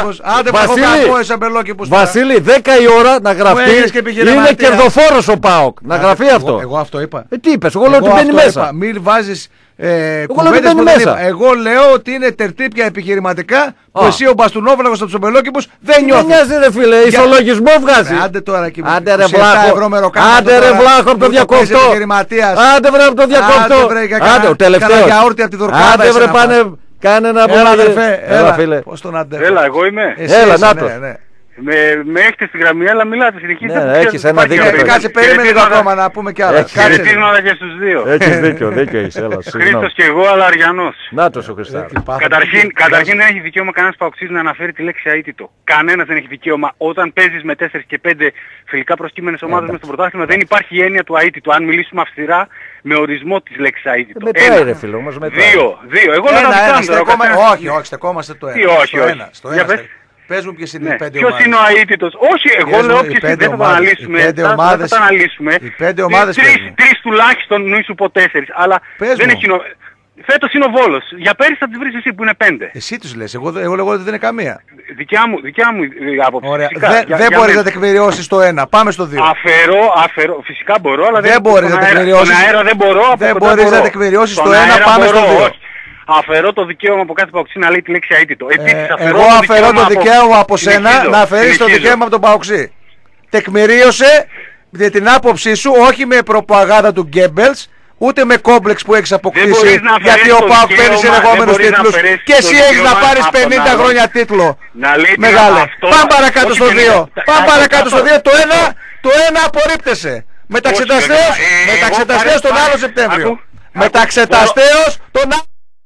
ώρα. Βασίλη, 10 η ώρα να γραφτεί. Είναι κερδοφόρος ο ΠΑΟΚ. Να γραφεί αυτό. Εγώ αυτό είπα. Τι είπες? Εγώ λέω ότι μπαίνει μέσα. Μην βάζεις κουβέντες που δεν είπα. Εγώ λέω ότι είναι τερτύπια επιχειρηματικά που εσύ ο Μπαστουνόβλαγος από τους Ομπελόκηπους δεν νιώθεις. Δεν νοιάζει ρε φίλε, ισολογισμό βγάζει. Άντε τώρα και άντε ρε βλάχο από το διακόπτω. Άντε βρε από το διακόπτω. Άντε ο τελευταίος. Άντε βρε πάνε. Κάνε ένα έλα αδερφέ, έλα φίλε. Πώς τον αντέχω? Έλα, εγώ είμαι. Έλα, να το. Με έχετε στη γραμμή, αλλά μιλάτε συνεχίζετε. Ναι, έχεις ένα δίκιο. Κάτσε, περίμενε λίγο ακόμα να πούμε κι άλλα. Χαιρετίσματα και στους δύο. Έχεις δίκιο έχεις. Χρήστος και εγώ, αλλά Αριανός. Νάτος ο Χριστάρης. Καταρχήν δεν έχει δικαίωμα κανένας παοξής να αναφέρει τη λέξη αίτητο. Κανένας δεν έχει δικαίωμα. Όταν παίζεις με 4 και 5 φιλικά προσκύμενες ομάδες μες στο πρωτάθλημα, δεν υπάρχει έννοια του αίτητου. Αν μιλήσουμε αυστηρά με ορισμό της λέξης αίτητο. Μετράει ρε φίλο όμως, μετράει. Δύο. Εγώ δεν θα όχι, στεκόμαστε το ένα. Στο ένα. Παίζουν ποιες είναι οι 5 ομάδες. Ποιος είναι ο αίτητος. Όχι, εγώ λέω ποιες είναι, δεν θα το αναλύσουμε. Δεν θα αναλύσουμε. Οι 5 ομάδες παίζουν. 3 τουλάχιστον, νου σου πω 4. Αλλά δεν έχει φέτος είναι ο Βόλος. Για πέρυσι θα τις βρεις εσύ που είναι 5. Εσύ τους λες, εγώ λέγω ότι δεν είναι καμία. Δικιά μου άποψη. Ωραία. Δεν μπορείς να τεκμηριώσεις το ένα. Πάμε στο 2. Αφαιρώ. Φυσικά μπορώ, αλλά δεν μπορείς να τεκμηριώσεις. Στον αέρα δεν μπορώ. Δεν μπορείς να τεκμηριώσεις το ένα, πάμε στο 2. Αφαιρώ το δικαίωμα από κάθε παοξή να λέει τη λέξη αίτητο. Εγώ αφαιρώ το δικαίωμα από σένα να αφαιρείς το δικαίωμα από τον παοξή. Τεκμηρίωσε για την άποψή σου, όχι με προπαγάνδα του Γκέμπελς, ούτε με κόμπλεξ που έχεις αποκτήσει, γιατί ο ΠΑΟΚ παίρνει συνεχόμενους τίτλους και εσύ έχεις να πάρεις 50 χρόνια τίτλο. Μεγάλε. Πάμε παρακάτω στο 2. Πάμε παρακάτω στο 2. Το ένα απορρίπτεσαι. Μεταξεταστέως τον άλλο Σεπτέμβριο. Μεταξεταστέως τον άλλο.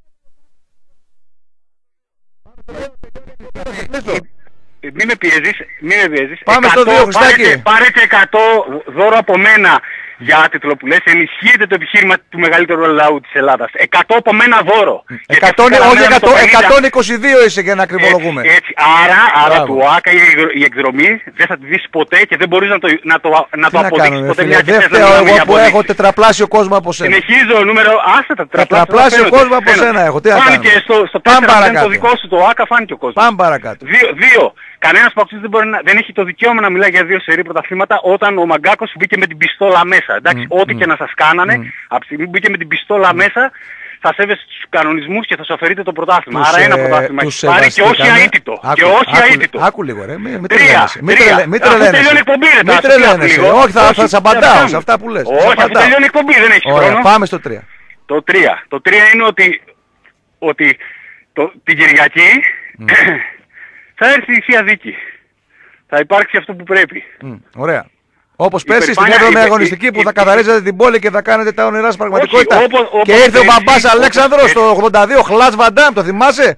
Μην με πιέζεις. Πάμε στο 2, Χριστάκη. Πάρετε 100 δώρο από μένα για τίτλο που λες. Ενισχύεται το επιχείρημα του μεγαλύτερου λαού της Ελλάδας. 100 από μένα δώρο. 122 είσαι για να ακριβολογούμε. Έτσι. Άρα του ΆΚΑ η εκδρομή δεν θα τη δεις ποτέ και δεν μπορείς να το αποδείξεις ποτέ. Δεν φταίω εγώ που έχω τετραπλάσιο κόσμο από σένα. Συνεχίζω νούμερο. Άσε τα τετραπλάσιο κόσμο από σένα έχω. Τι θα κάνω. Φάνηκε στο 4 το δικό σου το ΆΚΑ, φάνηκε ο κόσμος. Πάμε παρακάτω. 2. Κανένας παοξής δεν έχει το δικαίωμα να μιλάει για 2 σερί πρωταθλήματα όταν ο Μαγκάκος μπήκε με την πιστόλα μέσα. Εντάξει, ό,τι και να σας κάνανε, από τη στιγμή που μπήκε με την πιστόλα μέσα, θα σέβεσαι τους κανονισμούς και θα σου αφαιρείτε το πρωτάθλημα. Άρα ένα πρωτάθλημα έχει πάρει και όχι αίτητο. Άκου λίγο ρε, μην τρελαίνεσαι. Όχι, θα σε απαντάω σε αυτά που λες. Όχι, αφού τελειώνει η εκπομπή, δεν έχει χρόνο. Πάμε στο 3. Το 3 είναι ότι την Κυριακή θα έρθει η Θεία Δίκη. Θα υπάρξει αυτό που πρέπει. Ωραία. Όπως πέρσι στην 7η αγωνιστική που θα καθαρίζετε την πόλη και θα κάνετε τα όνειρά σας πραγματικότητα. Και ήρθε ο μπαμπάς Αλέξανδρος το 82, Χλάς Βαντάμ, το θυμάσαι?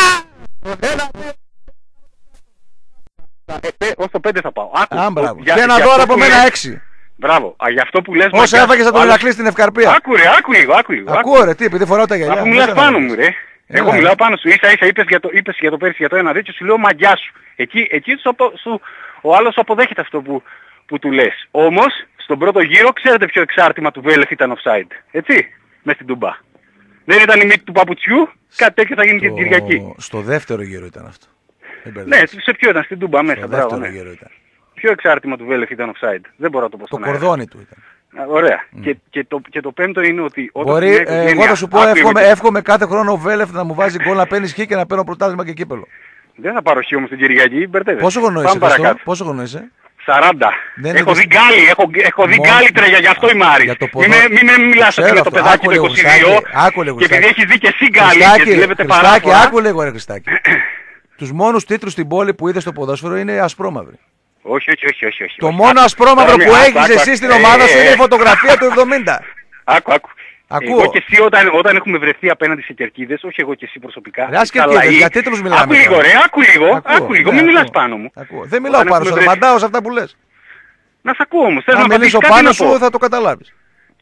Ως το 5 θα πάω. Και ένα δώρο από μένα 6. Μπράβο. Για αυτό που λες... Όσα έφαγες από τον Ηρακλή στην Ευκαρπία. Άκου λίγο. Ακούω ρε, τι, επειδή φοράω τα γυαλιά. Αφού μιλάς πάνω μου ρε. Εγώ μιλάω πάνω σου. Ίσα είπες για το πέρσι για το 1-2 και σου λέω μαγιά σου. Εκεί ο άλλος αποδέχεται αυτό που του λες. Όμως, στον πρώτο γύρο ξέρετε ποιο εξάρτημα του Βέλεφ ήταν offside. Έτσι, μες στην Τούμπα. Δεν ήταν η μύτη του παπουτσιού, κάτι τέτοιο θα γίνει και την Κυριακή. Στο δεύτερο γύρο ήταν αυτό. Ναι, σε ποιο ήταν, στην Τούμπα μέσα. Στο δεύτερο γύρο ήταν. Ποιο εξάρτημα του Βέλεφ ήταν offside? Δεν μπορώ να το πω στον αέρα. Το κορδόνι του ήταν. Ωραία. Και το πέμπτο είναι ότι... Μπορεί, εγώ θα σου πω, εύχομαι κάθε χρόνο ο Βέλεφ να μου βάζει γκολ να παίρνεις χ και να παίρνω πρωτάθλημα και κύπελο. Δεν θα πάρω χ όμως την Κυριακή, μπερδεύεσαι. Πόσο χρόνο είσαι? 40. Έχω δει γκάλι τρέγια, γι' αυτό είμαι Άρης. Μην με μιλάς ότι είναι το παιδάκι το 22 και επειδή έχεις δει και εσύ γκάλι και δουλεύετε παράφορα. Άκου λίγο ρε Χριστάκη. Τους μόνους τίτλους στην πόλη που είδες στο ποδόσφαιρο είναι ασπρόμαυροι. Όχι. Το μόνο ασπρόμαυρο που έχεις εσύ στην ομάδα σου είναι η φωτογραφία του 70. Άκου. Εγώ και εσύ όταν έχουμε βρεθεί απέναντι σε κερκίδες, όχι εγώ και εσύ προσωπικά. Για τίτλους μιλάμε. Άκου λίγο ρε, άκου λίγο, μην μιλάς πάνω μου. Δεν μιλάω πάνω σου, απαντάω σε αυτά που λες. Να σ' ακούω όμως, αν μιλήσω πάνω σου θα το καταλάβεις.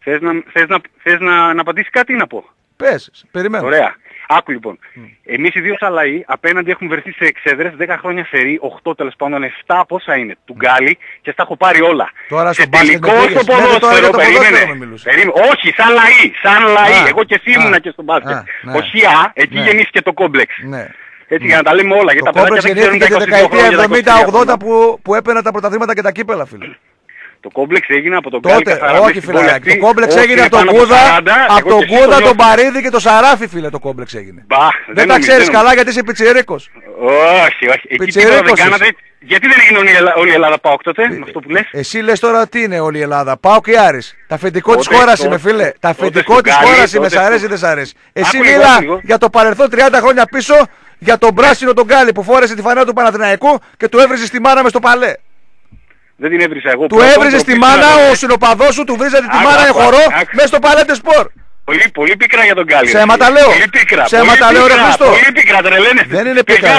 Θες να απαντήσεις κάτι ή να πω? Πες, περιμένω. Ωραία. Άκου λοιπόν. Εμείς οι δύο σαλαοί απέναντι έχουμε βρεθεί σε εξέδρες 10 χρόνια σερί, 8 τέλος πάντων, 7 πόσα είναι. Του γκάλι και στα έχω πάρει όλα. Τώρα σε τελικό στο ποδόσφαιρο, περίμενε. Όχι, σαν λαοί. Εγώ και εσύ ήμουνα και στο μπάσκετ. Ο ΧΙΑ, εκεί γεννήθηκε το κόμπλεξ. Έτσι για να τα λέμε όλα. Το κόμπλεξ γεννήθηκε τη δεκαετία 70-80 που έπαιρνα τα πρωταθλήματα και τα κύπελα, φίλε. Το κόμπλεξ έγινε από τον Γκάλι καθαρά. Όχι φιλάκι, το κόμπλεξ έγινε από τον Κούδα, τον Παρίδη και τον Σαράφι, φίλε, το κόμπλεξ έγινε. Δεν τα ξέρεις καλά γιατί είσαι πιτσιρίκος. Όχι. Εκεί τώρα δεν κάνατε. Γιατί δεν έγινε όλη η Ελλάδα ΠΑΟΚ τότε, με αυτό που λες? Εσύ λες τώρα τι είναι όλη η Ελλάδα, ΠΑΟΚ ή Άρης? Τα αφεντικό της χώρας είμαι, φίλε. Τα αφεντικό της χώρας είμαι, σ' αρέσει ή δεν σ' αρέσει? Εσύ μίλα για το παρελθόν 30 χρόνια πίσω, για τον πράσινο τον Γκάλι που φόρεσε τη φανέλα του Παναθηναϊκού και του έβριζε τη μάνα μες στο παλέ. Δεν την έβρισα εγώ. Του έβριζε τη μάνα, ο συνοπαδός σου του βρίζατε τη μάνα εχωρό μέσα στο παλέτε σπορ. Πολύ πίκρα για τον Γκάλι. Ψέματα λέω. Ψέματα λέω ρε Χριστό. Πολύ πίκρα τρελαίνε. Δεν είναι πίκρα.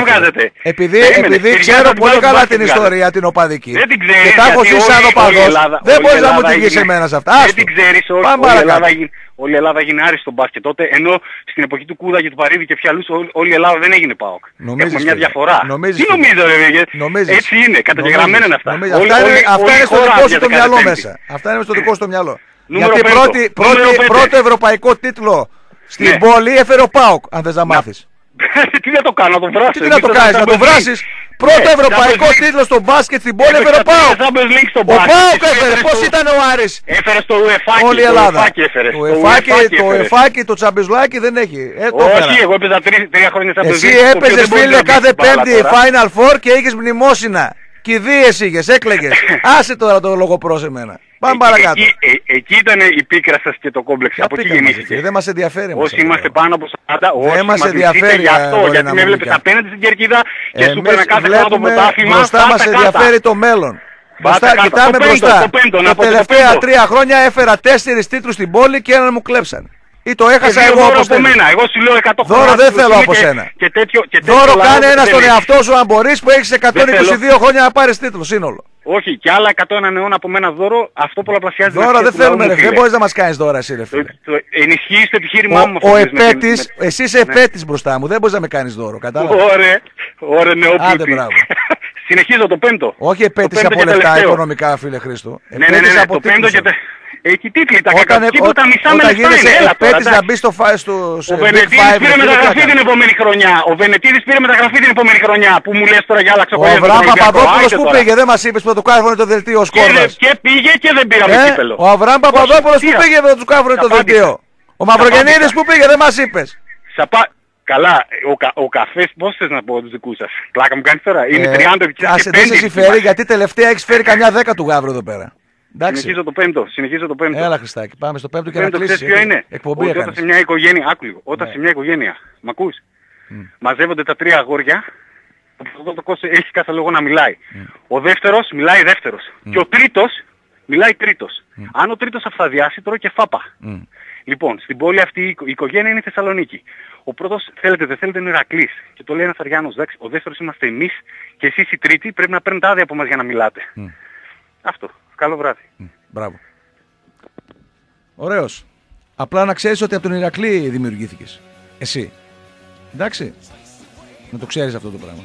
Επειδή ξέρω πολύ καλά την ιστορία την οπαδική. Δεν την ξέρεις. Και τα έχω ζήσει σαν οπαδός. Δεν μπορείς να μου την πεις εμένα σε αυτά. Δεν την ξέρεις. Όλη η Ελλάδα έγινε άριστο στο μπάσκετ τότε, ενώ στην εποχή του Κούδα και του Παρίδη και φιαλούς όλη η Ελλάδα δεν έγινε ΠΑΟΚ. Έχουμε μια διαφορά. Τι νομίζω ρε, έτσι είναι, καταγεγραμμένα είναι αυτά. Αυτά είναι στο δικό σου το μυαλό μέσα. Αυτά είναι στο δικό σου το μυαλό. Γιατί πρώτο ευρωπαϊκό τίτλο στην πόλη έφερε ο ΠΑΟΚ, αν θες να μάθεις. Τι να το κάνω, να τον βράσω. Τι να το κάνεις, να τον βράσεις. Πρώτο ευρωπαϊκό τίτλο στο μπάσκετ στην πόλη έφερε ο ΠΑΟΚ. Ο ΠΑΟΚ έφερε, πώς ήταν ο Άρης. Έφερε στο UEFA. Όλη η Ελλάδα. Το UEFA και το Τσαμπιζλάκι δεν έχει. Όχι, εγώ έπαιζα 3 χρόνια στα Εσύ έπαιζες φίλε κάθε Πέμπτη Final Four και είχες μνημόσυνα. Κηδείες είχες, έκλαιγες. Άσε τώρα το λογοπρό σε μένα. Πάμε παρακάτω. Εκεί ήταν η πίκρα σας και το κόμπλεξ. Από εκεί γεννήθηκε. Δεν μας ενδιαφέρει. Όσοι είμαστε πάνω από 40, δεν μας ενδιαφέρει. Γι' αυτό, γιατί με έβλεπες απέναντι στην κερκίδα και σου πέρνα κάθε χρόνο το πρωτάθλημα. Μπροστά μας ενδιαφέρει το μέλλον. Κοιτάμε μπροστά. Τα τελευταία 3 χρόνια έφερα 4 τίτλους στην πόλη και έναν μου κλέψαν. Ή το έχασα εγώ όπως θέλω. Εγώ σου λέω 100 χρόνια. Δώρο δεν θέλω από σένα. Δώρο κάνε ένα στον εαυτό σου αν μπορείς που έχεις 122 χρόνια να πάρεις τίτλο σύνολο. Όχι, και άλλα 101 αιώνα από μένα δώρο, αυτό πολλαπλασιάζεται. Δώρο δεν θέλουμε ρε, δεν μπορείς να μας κάνεις δώρα εσύ ρε φίλε. Ενισχύεις το επιχείρημά μου. Ο επέτης, εσύ είσαι επέτης μπροστά μου, δεν μπορείς να με κάνεις δώρο, κατάλαβες. Ωραία νεόπλητη. Συνεχίζω το πέμπτο. Όχι επέτης από λεφτά οικονομικά φίλε Χρήστο. Ναι, το πέμπτο και έχει τίτλοι, τα κακακίτου τα μισά με λεφτά είναι. Έλα τώρα. Να μπει στο ο Βενετίδης πήρε μεταγραφή την επόμενη χρονιά. Ο Βενετίδης πήρε μεταγραφή την επόμενη χρονιά. Που μου λες τώρα για άλλα ξεχωρία. Ο Αβραάμ Παπαδόπουλος που πήγε, δεν μας είπες που του κάρφωνε το δελτίο ο Σκόρδας. Και πήγε και δεν πήραμε κύπελο. Ο Αβραάμ Παπαδόπουλος που πήγε δεν του κάρφωνε το δελτίο. Ο Μαυρογεννίδης που πήγε, δεν μας είπες. Καλά, ο καφές πώς θες να πω τους δικούς σας. Πλάκα μου κάνεις τώρα. Είναι 30 επιτυχίες και 5. Άσε δεν φέρει γιατί τελευταία έχεις φέρει καμιά 10 του γάβρου εδώ πέρα. Συνεχίζω το πέμπτο. Έλα Χριστάκη, πάμε στο πέμπτο και να κλείσεις. Ποιο είναι. Εκπομπή όταν σε μια οικογένεια, άκου λίγο, όταν σε μια οικογένεια, μ' ακούς, μαζεύονται τα 3 αγόρια, ο πρώτος έχει κάθε λόγο να μιλάει. Ο δεύτερος μιλάει δεύτερος. Και ο τρίτος μιλάει τρίτος. Αν ο τρίτος αυθαδιάσει τρώει και φάπα. Λοιπόν, στην πόλη αυτή η οικογένεια είναι η Θεσσαλονίκη. Ο πρώτος θέλετε δεν θέλετε είναι Ηρακλής. Και το λέει ένας Αριάνος, εντάξει, ο δεύτερος είμαστε εμείς και εσείς οι τρίτοι πρέπει να παίρνετε άδεια από μας για να μιλάτε. Αυτό. Καλό βράδυ. Μπράβο. Ωραίος. Απλά να ξέρεις ότι από τον Ηρακλή δημιουργήθηκες. Εσύ. Εντάξει. Να το ξέρεις αυτό το πράγμα.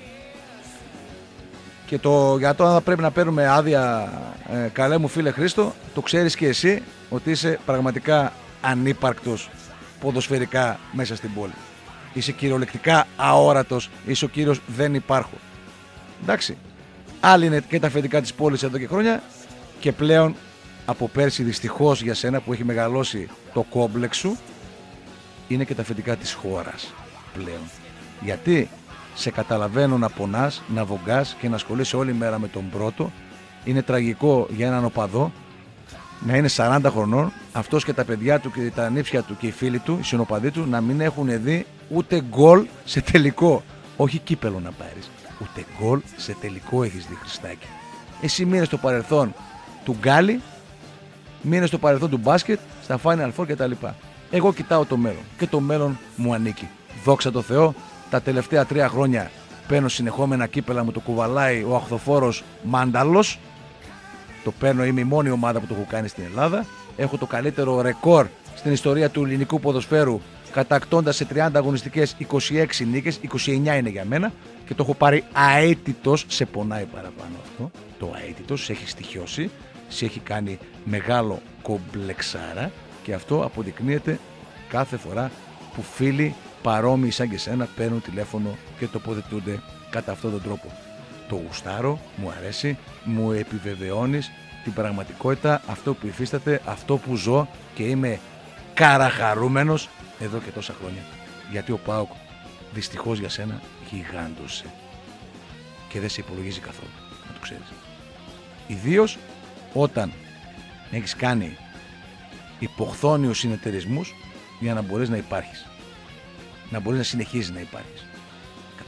Και για το αν θα πρέπει να παίρνουμε άδεια, καλέ μου φίλε Χρήστο, το ξέρεις και εσύ ότι είσαι πραγματικά ανύπαρκτος ποδοσφαιρικά μέσα στην πόλη. Είσαι κυριολεκτικά αόρατος, είσαι ο κύριος δεν υπάρχω. Εντάξει. Άλλοι είναι και τα αφεντικά της πόλης εδώ και χρόνια και πλέον από πέρσι δυστυχώς για σένα που έχει μεγαλώσει το κόμπλεξ σου είναι και τα αφεντικά της χώρας πλέον. Γιατί σε καταλαβαίνω να πονάς, να βογκάς και να ασχολείσαι όλη μέρα με τον πρώτο. Είναι τραγικό για έναν οπαδό να είναι 40 χρονών, αυτός και τα παιδιά του και τα νύψια του και οι φίλοι του, οι συνοπαδοί του, να μην έχουν δει ούτε γκολ σε τελικό. Όχι κύπελο να πάρεις, ούτε γκολ σε τελικό έχεις δει Χριστάκη. Εσύ μείνες στο παρελθόν του γκάλι, μείνες στο παρελθόν του μπάσκετ, στα Final Four κτλ. Εγώ κοιτάω το μέλλον και το μέλλον μου ανήκει. Δόξα τω Θεώ, τα τελευταία 3 χρόνια παίρνω συνεχόμενα κύπελα, μου το κουβαλάει ο αχθοφόρος Μάνταλος. Το παίρνω, είμαι η μόνη ομάδα που το έχω κάνει στην Ελλάδα. Έχω το καλύτερο ρεκόρ στην ιστορία του ελληνικού ποδοσφαίρου, κατακτώντας σε 30 αγωνιστικές 26 νίκες, 29 είναι για μένα και το έχω πάρει ααίτητος, σε πονάει παραπάνω αυτό. Το ααίτητος σε έχει στοιχειώσει, σε έχει κάνει μεγάλο κομπλεξάρα και αυτό αποδεικνύεται κάθε φορά που φίλοι παρόμοιοι σαν και σένα παίρνουν τηλέφωνο και τοποθετούνται κατά αυτόν τον τρόπο. Το γουστάρω, μου αρέσει, μου επιβεβαιώνεις την πραγματικότητα, αυτό που υφίσταται, αυτό που ζω και είμαι καραχαρούμενος εδώ και τόσα χρόνια. Γιατί ο ΠΑΟΚ δυστυχώς για σένα γιγάντωσε και δεν σε υπολογίζει καθόλου, να το ξέρεις. Ιδίως όταν έχεις κάνει υποχθόνιους συνεταιρισμούς για να μπορείς να υπάρχεις. Να μπορείς να συνεχίζεις να υπάρχεις.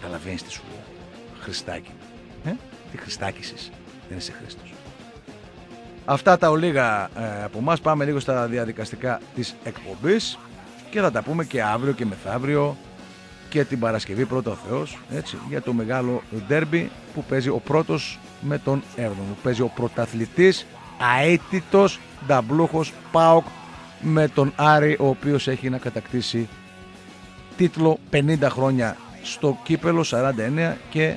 Καταλαβαίνεις τι σου λέω. Χριστάκι. Τι Χριστάκης είσαι. Δεν είσαι Χριστός. Αυτά τα ολίγα από εμάς. Πάμε λίγο στα διαδικαστικά της εκπομπής και θα τα πούμε και αύριο και μεθαύριο και την Παρασκευή, πρώτα ο Θεός, έτσι, για το μεγάλο ντέρμπι που παίζει ο πρώτος με τον 7ο. Παίζει ο πρωταθλητής ααίτητος νταμπλούχος ΠΑΟΚ με τον Άρη, ο οποίος έχει να κατακτήσει τίτλο 50 χρόνια στο κύπελο, 49 και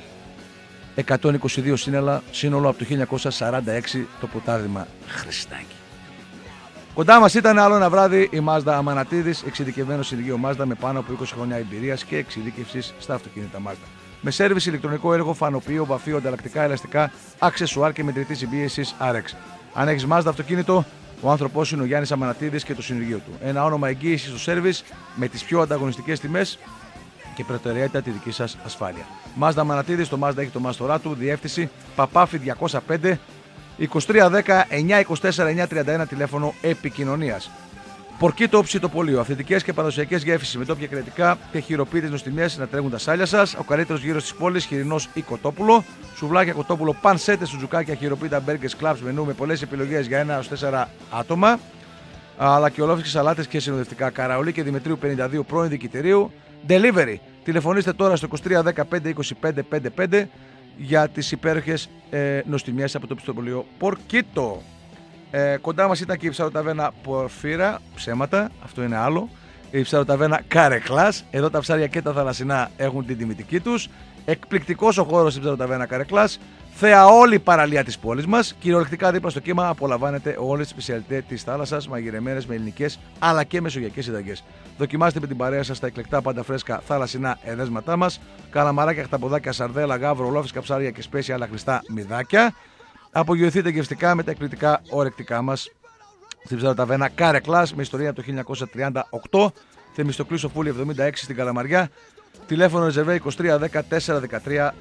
122 σύνολο από το 1946 το πρωτάθλημα. Χριστάκι. Κοντά μας ήταν άλλο ένα βράδυ η Mazda Αμανατίδης, εξειδικευμένο συνεργείο Mazda με πάνω από 20 χρόνια εμπειρίας και εξειδίκευσης στα αυτοκίνητα Mazda. Με σέρβις, ηλεκτρονικό έργο, φανοποιείο, βαφείο, ανταλλακτικά, ελαστικά, αξεσουάρ και μετρητή συμπίεσης RX. Αν έχεις Mazda αυτοκίνητο, ο άνθρωπός είναι ο Γιάννης Αμανατίδης και το συνεργείο του. Ένα όνομα εγγύησης στο σέρβις με τις πιο ανταγωνιστικές τιμές και προτεραιότητα τη δική σας ασφάλεια. Mazda Αμανατίδης, το Mazda έχει το μάστορά του, διεύθυνση Παπάφη 205 2310 924 931, τηλέφωνο επικοινωνίας. Πορκίτο ψητοπολείο, αυθεντικές και παραδοσιακές γεύσεις με τόπια κρεατικά και χειροποίητες νοστιμιές να τρέχουν τα σάλια σας. Ο καλύτερος γύρος της πόλης, χοιρινός ή κοτόπουλο. Σουβλάκια, κοτόπουλο, πανσέτες, σουτζουκάκια, χειροποίητα, μπέργκες, κλαμπς, μενού με πολλές επιλογές για 1-4 άτομα. Αλλά και ολόφιλες σαλάτες και συνοδευτικά. Καραολί και Δημητρίου 52, πρώην Δικητηρίου. Delivery. Τηλεφωνήστε τώρα στο 2315 25 55 για τις υπέροχες νοστιμιές από το ψητοπολείο Πορκίτο. Κοντά μας ήταν και η ψαροταβέρνα Πορφύρα, ψέματα, αυτό είναι άλλο. Η ψαροταβέρνα Καρεκλάς, εδώ τα ψάρια και τα θαλασσινά έχουν την τιμητική τους. Εκπληκτικός ο χώρος στην ψαροταβέρνα Καρεκλάς. Θέα όλη η παραλία της πόλης μας. Κυριολεκτικά δίπλα στο κύμα απολαμβάνετε όλες τις σπεσιαλιτές της θάλασσας, μαγειρεμένες με ελληνικές αλλά και μεσογειακές συνταγές. Δοκιμάστε με την παρέα σας τα εκλεκτά πάντα φρέσκα θαλασσινά εδέσματά μας. Καλαμαράκια, χταποδάκια, σαρδέλα, γάβρο, ολόφισκα ψάρια και σπέσια αλλά χρηστά μυδάκια. Απογειωθείτε γευστικά με τα εκπληκτικά ορεκτικά μας στην ψαροταβέρνα Καρεκλάς με ιστορία από το 1938. Θεμιστοκλή Σοφούλη 76 στην Καλαμαριά. Τηλέφωνο ρεζερβέ 2310 413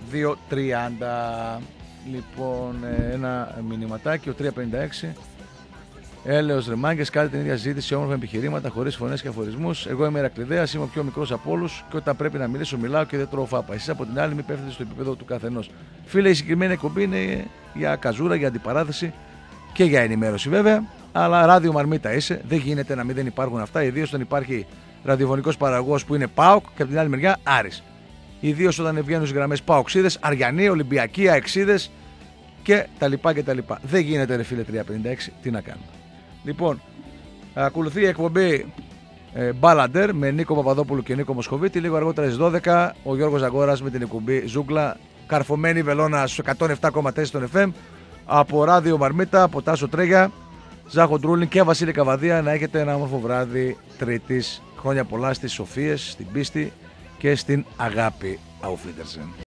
230. Λοιπόν, ένα μηνυματάκι, ο 356. Έλεος ρε μάγκες, κάνετε την ίδια ζήτηση, όμορφα επιχειρήματα, χωρίς φωνές και αφορισμούς. Εγώ είμαι Ηρακλειδέας, είμαι ο πιο μικρός από όλους και όταν πρέπει να μιλήσω, μιλάω και δεν τρώω φάπα. Εσείς από την άλλη, μην πέφτετε στο επίπεδο του καθενός. Φίλε, η συγκεκριμένη εκπομπή είναι για καζούρα, για αντιπαράθεση και για ενημέρωση βέβαια. Αλλά ράδιο Μαρμίτα είσαι, δεν γίνεται να μην δεν υπάρχουν αυτά, ιδίως όταν υπάρχει ραδιοφωνικός παραγωγός που είναι ΠΑΟΚ και από την άλλη μεριά Άρης. Ιδίως όταν βγαίνουν στις γραμμές ΠΑΟΚσίδες, Αριανοί, Ολυμπιακοί, Αεξίδες και τα λοιπά και τα λοιπά. Δεν γίνεται ρε φίλε 356, τι να κάνουμε. Λοιπόν, ακολουθεί η εκπομπή Μπάλαντερ με Νίκο Παπαδόπουλο και Νίκο Μοσχοβίτη. Λίγο αργότερα στις 12 ο Γιώργος Ζαγόρας με την εκπομπή Ζούγκλα, καρφωμένη βελόνα στους 107,4 στον FM από ράδιο Μαρμίτα, από Τάσο Τρέγια, Ζάχο Ντρούλιν και Βασίλη Καβαδία. Να έχετε ένα όμορφο βράδυ Τρίτης. Χρόνια πολλά στις σοφίες, στην πίστη και στην αγάπη. Auf Wiedersehen.